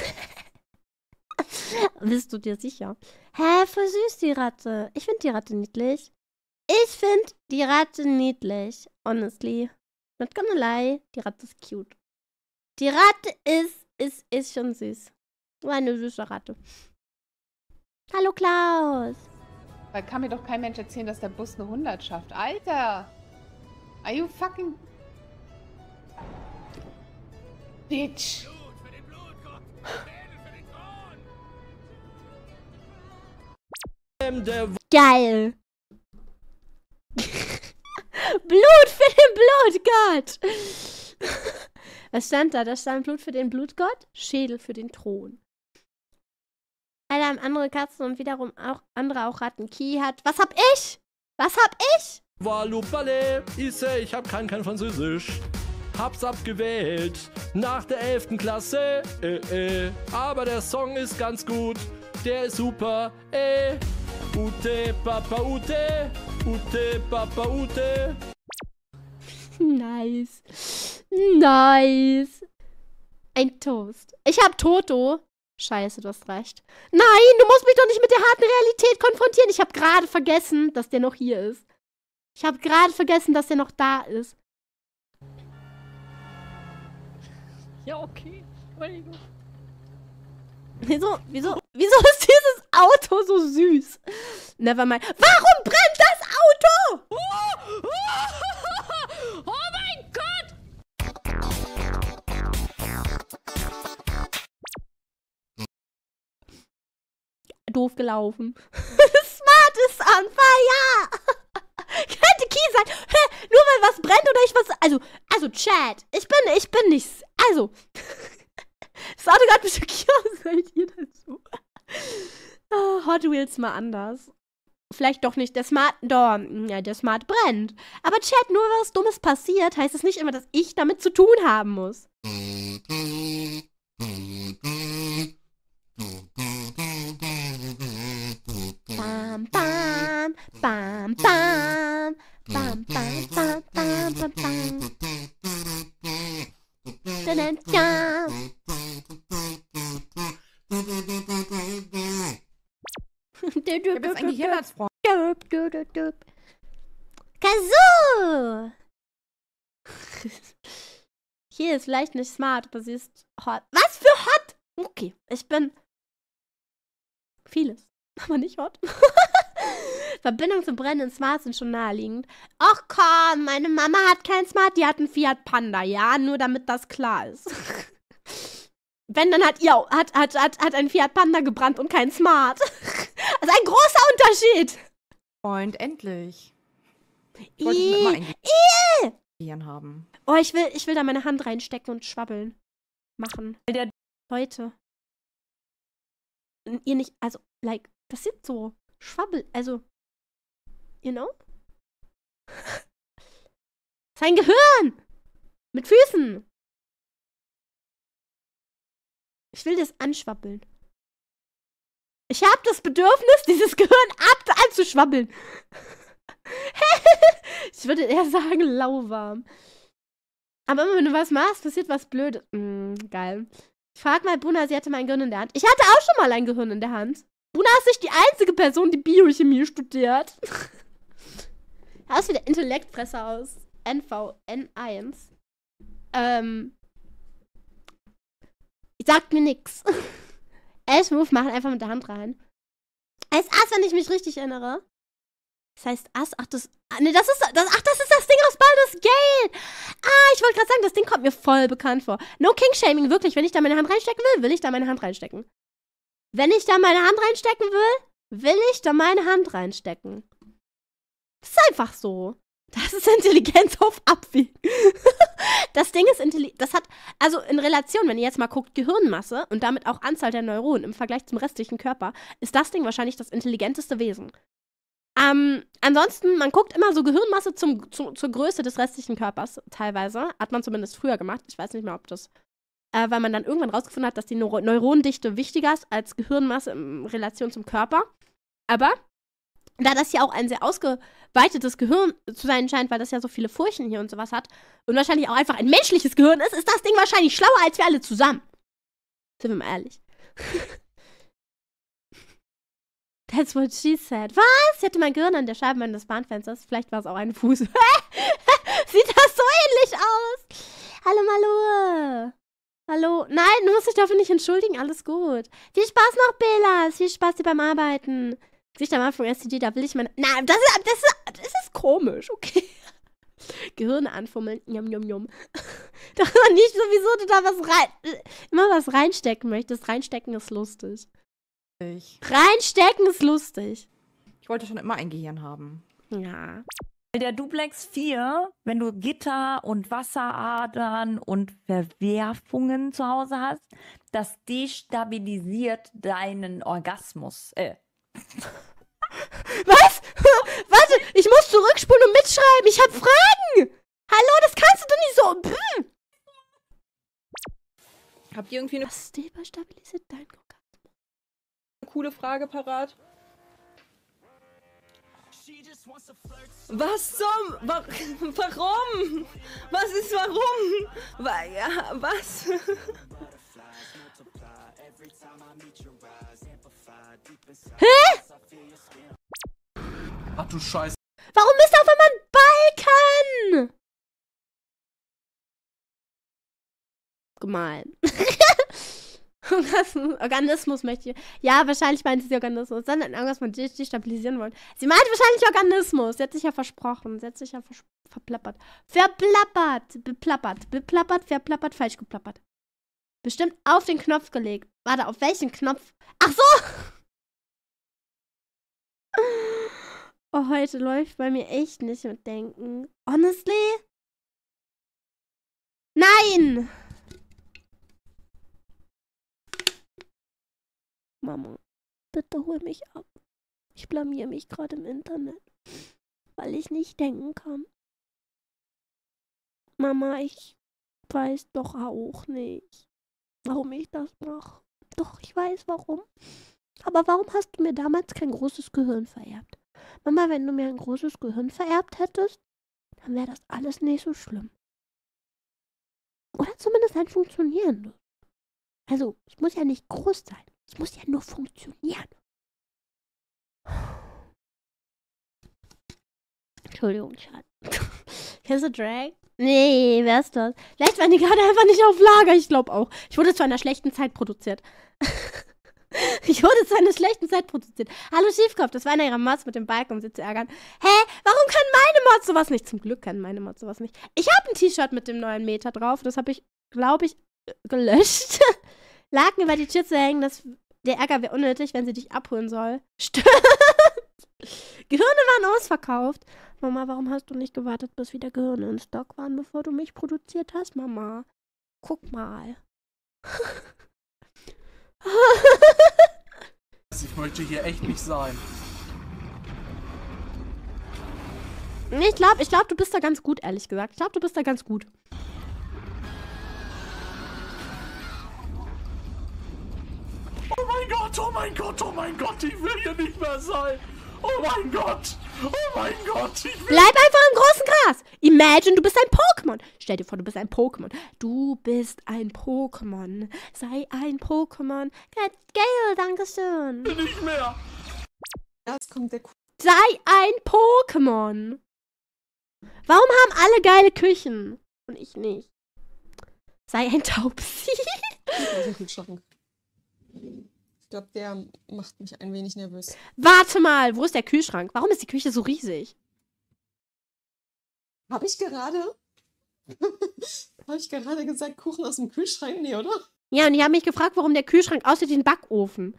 Bist du dir sicher? Hä, voll süß die Ratte. Ich finde die Ratte niedlich. Ich finde die Ratte niedlich. Honestly. Not gonna lie. Die Ratte ist cute. Die Ratte ist, ist, ist schon süß. So eine süße Ratte. Hallo Klaus. Weil kann mir doch kein Mensch erzählen, dass der Bus eine hundert schafft. Alter! Are you fucking... Bitch! Geil. Blut für den Blutgott. Was stand da? Da stand Blut für den Blutgott, Schädel für den Thron. Alle haben andere Katzen und wiederum auch andere auch Ratten. Ki hat... Was hab ich? Was hab ich? Walupale, Isse, ich hab kein, kein Französisch. Hab's abgewählt nach der elften Klasse. Äh, äh. Aber der Song ist ganz gut. Der ist super. Äh. Ute, Papa, Ute. Ute, Papa, Ute. Nice. Nice. Ein Toast. Ich hab Toto. Scheiße, du hast recht. Nein, du musst mich doch nicht mit der harten Realität konfrontieren. Ich habe gerade vergessen, dass der noch hier ist. Ich habe gerade vergessen, dass der noch da ist. Ja, okay. Entschuldigung. Wieso, wieso, wieso ist dieses Auto so süß? Nevermind. Warum brennt das Auto? Oh, oh, oh mein Gott! Doof gelaufen. Smart ist on fire! Könnte Key sein. Hä? Nur weil was brennt oder ich was... Also, also Chat. Ich bin, ich bin nicht... Also... Das Auto gerade bestimmt... Was seid ihr dazu? Oh, Hot Wheels mal anders. Vielleicht doch nicht der Smart... Doch, ja, der Smart brennt. Aber Chat, nur weil was Dummes passiert, heißt es nicht immer, dass ich damit zu tun haben muss. Bam, bam, bam, bam, bam, bam, bam, bam, bam, bam. Dann, ja. Ich hab jetzt ein Gehirnarztfreund. Kazoo! Hier ist vielleicht nicht smart, aber sie ist hot. Was für hot? Okay, ich bin vieles, aber nicht hot. Verbindung zum brennenden Smart sind schon naheliegend. Ach komm, meine Mama hat kein Smart, die hat einen Fiat Panda, ja, nur damit das klar ist. Wenn, dann hat ihr hat, hat, hat, hat ein Fiat Panda gebrannt und kein Smart. Das ist ein großer Unterschied. Freund, endlich. Ich wollte schon immer ein Gehirn haben. Oh, ich will, ich will da meine Hand reinstecken und schwabbeln. Machen. Der Leute. Ihr nicht, also, like, das sind so Schwabbel, also, you know? Sein Gehirn! Mit Füßen! Ich will das anschwabbeln. Ich habe das Bedürfnis, dieses Gehirn ab anzuschwabbeln. Ich würde eher sagen, lauwarm. Aber immer wenn du was machst, passiert was Blödes. Mm, geil. Ich frag mal Buna, sie hatte mein Gehirn in der Hand. Ich hatte auch schon mal ein Gehirn in der Hand. Buna ist nicht die einzige Person, die Biochemie studiert. Aus wie der Intellektfresser aus N V N eins. Ähm. Sagt mir nix. S-Move machen einfach mit der Hand rein. Heißt Ass, wenn ich mich richtig erinnere. Das heißt Ass, ach das, ne, das ist, das, ach, das ist das Ding aus Baldur's Gate. Ah, ich wollte gerade sagen, das Ding kommt mir voll bekannt vor. No King-Shaming, wirklich, wenn ich da meine Hand reinstecken will, will ich da meine Hand reinstecken. Wenn ich da meine Hand reinstecken will, will ich da meine Hand reinstecken. Das ist einfach so. Das ist Intelligenz auf Abwägen. Das Ding ist intelligent. Das hat, also in Relation, wenn ihr jetzt mal guckt, Gehirnmasse und damit auch Anzahl der Neuronen im Vergleich zum restlichen Körper, ist das Ding wahrscheinlich das intelligenteste Wesen. Ähm, ansonsten, man guckt immer so Gehirnmasse zum, zu, zur Größe des restlichen Körpers, teilweise. Hat man zumindest früher gemacht. Ich weiß nicht mehr, ob das, äh, weil man dann irgendwann rausgefunden hat, dass die Neuro Neuronendichte wichtiger ist als Gehirnmasse in Relation zum Körper. Aber da das ja auch ein sehr ausgeweitetes Gehirn zu sein scheint, weil das ja so viele Furchen hier und sowas hat und wahrscheinlich auch einfach ein menschliches Gehirn ist, ist das Ding wahrscheinlich schlauer als wir alle zusammen. Sind wir mal ehrlich. That's what she said. Was? Sie hatte mein Gehirn an der Scheibe meines Bahnfensters. Vielleicht war es auch ein Fuß. Sieht das so ähnlich aus? Hallo, Malou. Hallo. Nein, du musst dich dafür nicht entschuldigen. Alles gut. Viel Spaß noch, Belas. Viel Spaß dir beim Arbeiten. Gesicht am Anfang S C G, da will ich meine... Nein, das ist, das ist, das ist komisch, okay. Gehirne anfummeln. Njom, njom, njom. Doch nicht sowieso, du da was rein... Immer was reinstecken möchtest. Reinstecken ist lustig. Ich. Reinstecken ist lustig. Ich wollte schon immer ein Gehirn haben. Ja. Der Duplex vier, wenn du Gitter und Wasseradern und Verwerfungen zu Hause hast, das destabilisiert deinen Orgasmus. Äh. Was? Warte, ich muss zurückspulen und mitschreiben. Ich hab Fragen. Hallo, das kannst du doch nicht so... Habt ihr irgendwie eine... Was destabilisiert dein Orgasmus? Coole Frage parat. Was zum... Wa warum? Was ist warum? Wa ja, was? Hä? Ach du Scheiße. Warum ist da auf einmal ein Balkan? Gemein. Organismus möchte ich. Ja, wahrscheinlich meinte sie Organismus. Dann irgendwas von destabilisieren wollen. Sie meinte wahrscheinlich Organismus. Sie hat sich ja versprochen. Sie hat sich ja vers verplappert. Verplappert. Beplappert. Beplappert, verplappert, falsch geplappert. Bestimmt auf den Knopf gelegt. Warte, auf welchen Knopf? Ach so! Oh, heute läuft bei mir echt nicht mit Denken. Honestly? Nein! Mama, bitte hol mich ab. Ich blamier mich gerade im Internet, weil ich nicht denken kann. Mama, ich weiß doch auch nicht, warum ich das mache. Doch, ich weiß warum. Aber warum hast du mir damals kein großes Gehirn vererbt? Mama, wenn du mir ein großes Gehirn vererbt hättest, dann wäre das alles nicht so schlimm. Oder zumindest ein funktionierendes. Also, es muss ja nicht groß sein. Es muss ja nur funktionieren. Entschuldigung, Schatz. Kennst du Drag? Nee, wer ist das? Vielleicht waren die gerade einfach nicht auf Lager. Ich glaube auch. Ich wurde zu einer schlechten Zeit produziert. Ich wurde zu einer schlechten Zeit produziert. Hallo Schiefkopf, das war einer ihrer Mods mit dem Balken, um sie zu ärgern. Hä? Warum können meine Mods sowas nicht? Zum Glück können meine Mods sowas nicht. Ich habe ein T-Shirt mit dem neuen Meta drauf. Das habe ich, glaube ich, gelöscht. Laken über die Tür zu hängen, das, der Ärger wäre unnötig, wenn sie dich abholen soll. Stimmt. Gehirne waren ausverkauft. Mama, warum hast du nicht gewartet, bis wieder Gehirne in Stock waren, bevor du mich produziert hast, Mama? Guck mal. Ich möchte hier echt nicht sein. Nee, ich glaube, ich glaub, du bist da ganz gut, ehrlich gesagt. Ich glaube, du bist da ganz gut. Oh mein Gott, oh mein Gott, oh mein Gott, ich will hier nicht mehr sein. Oh mein Gott, oh mein Gott, ich will... Bleib einfach im großen Gras. Imagine, du bist ein Pokémon. Stell dir vor, du bist ein Pokémon. Du bist ein Pokémon. Sei ein Pokémon. Gail, dankeschön. Nicht mehr. Jetzt kommt der... Sei ein Pokémon. Warum haben alle geile Küchen? Und ich nicht. Sei ein Taubsi. Kühlschrank. Ich glaube, der macht mich ein wenig nervös. Warte mal, wo ist der Kühlschrank? Warum ist die Küche so riesig? Habe ich gerade? Habe ich gerade gesagt, Kuchen aus dem Kühlschrank? Nee, oder? Ja, und die haben mich gefragt, warum der Kühlschrank aussieht wie ein Backofen.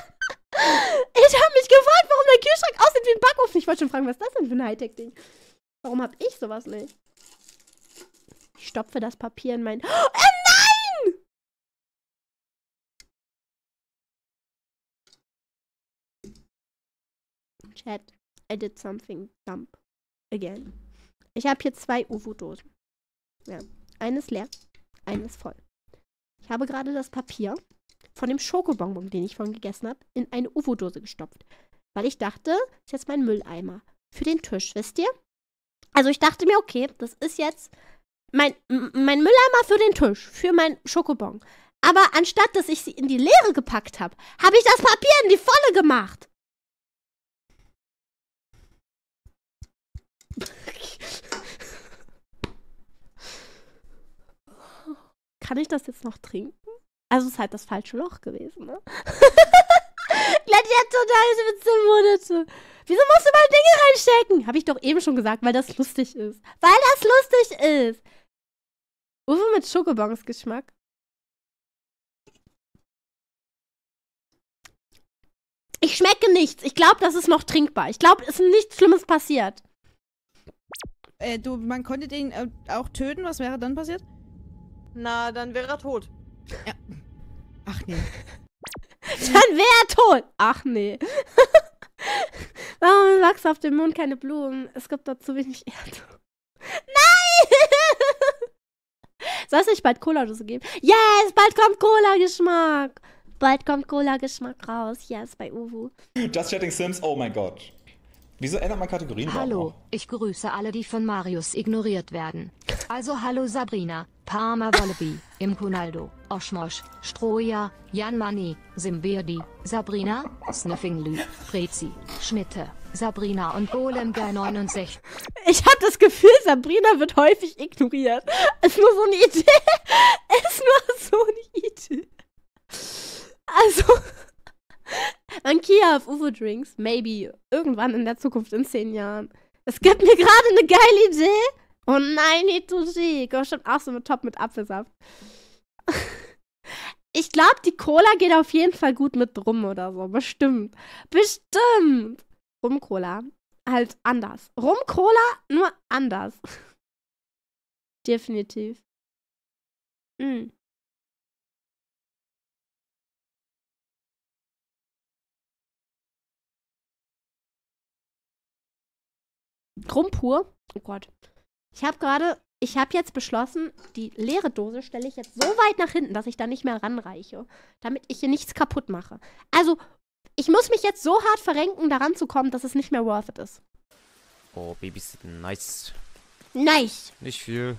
Ich habe mich gefragt, warum der Kühlschrank aussieht wie ein Backofen. Ich wollte schon fragen, was ist das denn für ein Hightech-Ding? Warum habe ich sowas nicht? Ich stopfe das Papier in mein... Oh nein! Chat, I did something dumb. Again. Ich habe hier zwei Uwu-Dosen. Ja. Eine ist leer, eine ist voll. Ich habe gerade das Papier von dem Schokobonbon, den ich vorhin gegessen habe, in eine Uwu-Dose gestopft. Weil ich dachte, das ist jetzt mein Mülleimer. Für den Tisch, wisst ihr? Also ich dachte mir, okay, das ist jetzt mein, mein Mülleimer für den Tisch, für mein Schokobon. Aber anstatt, dass ich sie in die Leere gepackt habe, habe ich das Papier in die Volle gemacht. Kann ich das jetzt noch trinken? Also es ist halt das falsche Loch gewesen, ne? Gladiator Monate. Wieso musst du mal Dinge reinstecken? Habe ich doch eben schon gesagt, weil das lustig ist. Weil das lustig ist. Uwe mit Schokobons Geschmack. Ich schmecke nichts. Ich glaube, das ist noch trinkbar. Ich glaube, es ist nichts Schlimmes passiert. Äh, du, man konnte den äh, auch töten. Was wäre dann passiert? Na, dann wäre er tot. Ja. Ach nee. Dann wäre er tot. Ach nee. Warum wachsen auf dem Mond keine Blumen? Es gibt dort zu wenig Erde. Nein! Soll es nicht bald Cola-Dose geben? Yes, bald kommt Cola-Geschmack. Bald kommt Cola-Geschmack raus. Yes, bei Uwu. Just Chatting Sims, oh mein Gott. Wieso ändert man Kategorien überhaupt Hallo, noch? ich grüße alle, die von Marius ignoriert werden. Also hallo Sabrina, Parma Wallaby, Imkunaldo, Oshmosh, Stroja, Jan Mani, Simbirdi, Sabrina, Sniffingly, Prezi, Schmitte, Sabrina und Golem Guy neunundsechzig. Ich habe das Gefühl, Sabrina wird häufig ignoriert. Ist nur so eine Idee. Ist nur so eine Idee. Also... Ankia auf Uwu Drinks. Maybe. Irgendwann in der Zukunft, in zehn Jahren. Es gibt mir gerade eine geile Idee. Oh nein, Hitoshi. Komm schon auch so mit Top mit Apfelsaft. Ich glaube, die Cola geht auf jeden Fall gut mit Rum oder so. Bestimmt. Bestimmt. Rum-Cola. Halt anders. Rum-Cola, nur anders. Definitiv. Mm. Rum pur. Oh Gott. Ich habe gerade, ich habe jetzt beschlossen, die leere Dose stelle ich jetzt so weit nach hinten, dass ich da nicht mehr ranreiche, damit ich hier nichts kaputt mache. Also, ich muss mich jetzt so hart verrenken, daran zu kommen, dass es nicht mehr worth it ist. Oh, Babysitten, nice. Nice. Nicht viel.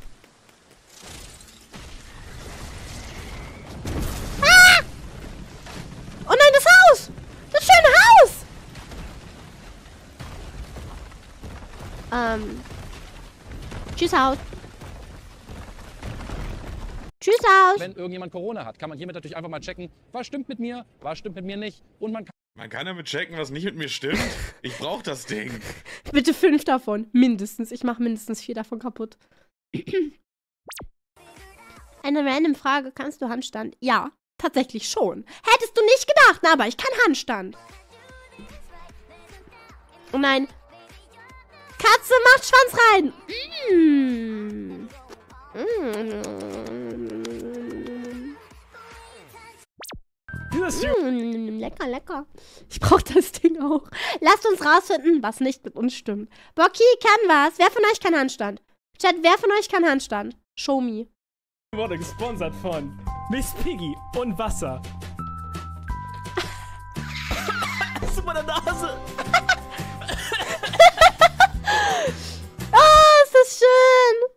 Ah! Oh nein, das Haus! Das schöne Haus! Ähm. Tschüss, Haus. Tschüss, Haus. Wenn irgendjemand Corona hat, kann man hiermit natürlich einfach mal checken, was stimmt mit mir, was stimmt mit mir nicht. Und man kann... Man kann damit checken, was nicht mit mir stimmt. Ich brauche das Ding. Bitte fünf davon. Mindestens. Ich mache mindestens vier davon kaputt. Eine random Frage. Kannst du Handstand? Ja, tatsächlich schon. Hättest du nicht gedacht, aber ich kann Handstand. Oh nein. Katze macht Schwanz rein. Mm. Mm. Lecker, lecker. Ich brauche das Ding auch. Lasst uns rausfinden, was nicht mit uns stimmt. Bocky kann was. Wer von euch kann Handstand? Chat, wer von euch kann Handstand? Show me. Wurde gesponsert von Miss Piggy und Wasser. Super meine Nase. Oh, ist das schön!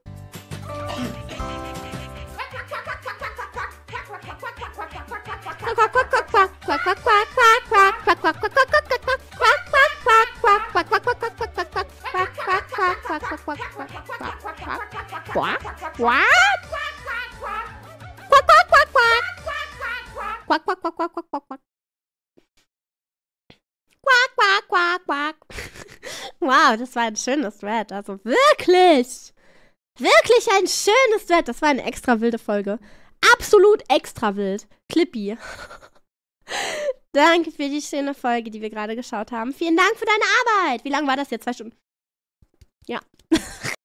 Wow, das war ein schönes Thread. Also wirklich, wirklich ein schönes Thread. Das war eine extra wilde Folge. Absolut extra wild. Clippy. Danke für die schöne Folge, die wir gerade geschaut haben. Vielen Dank für deine Arbeit. Wie lange war das jetzt? Zwei Stunden. Ja.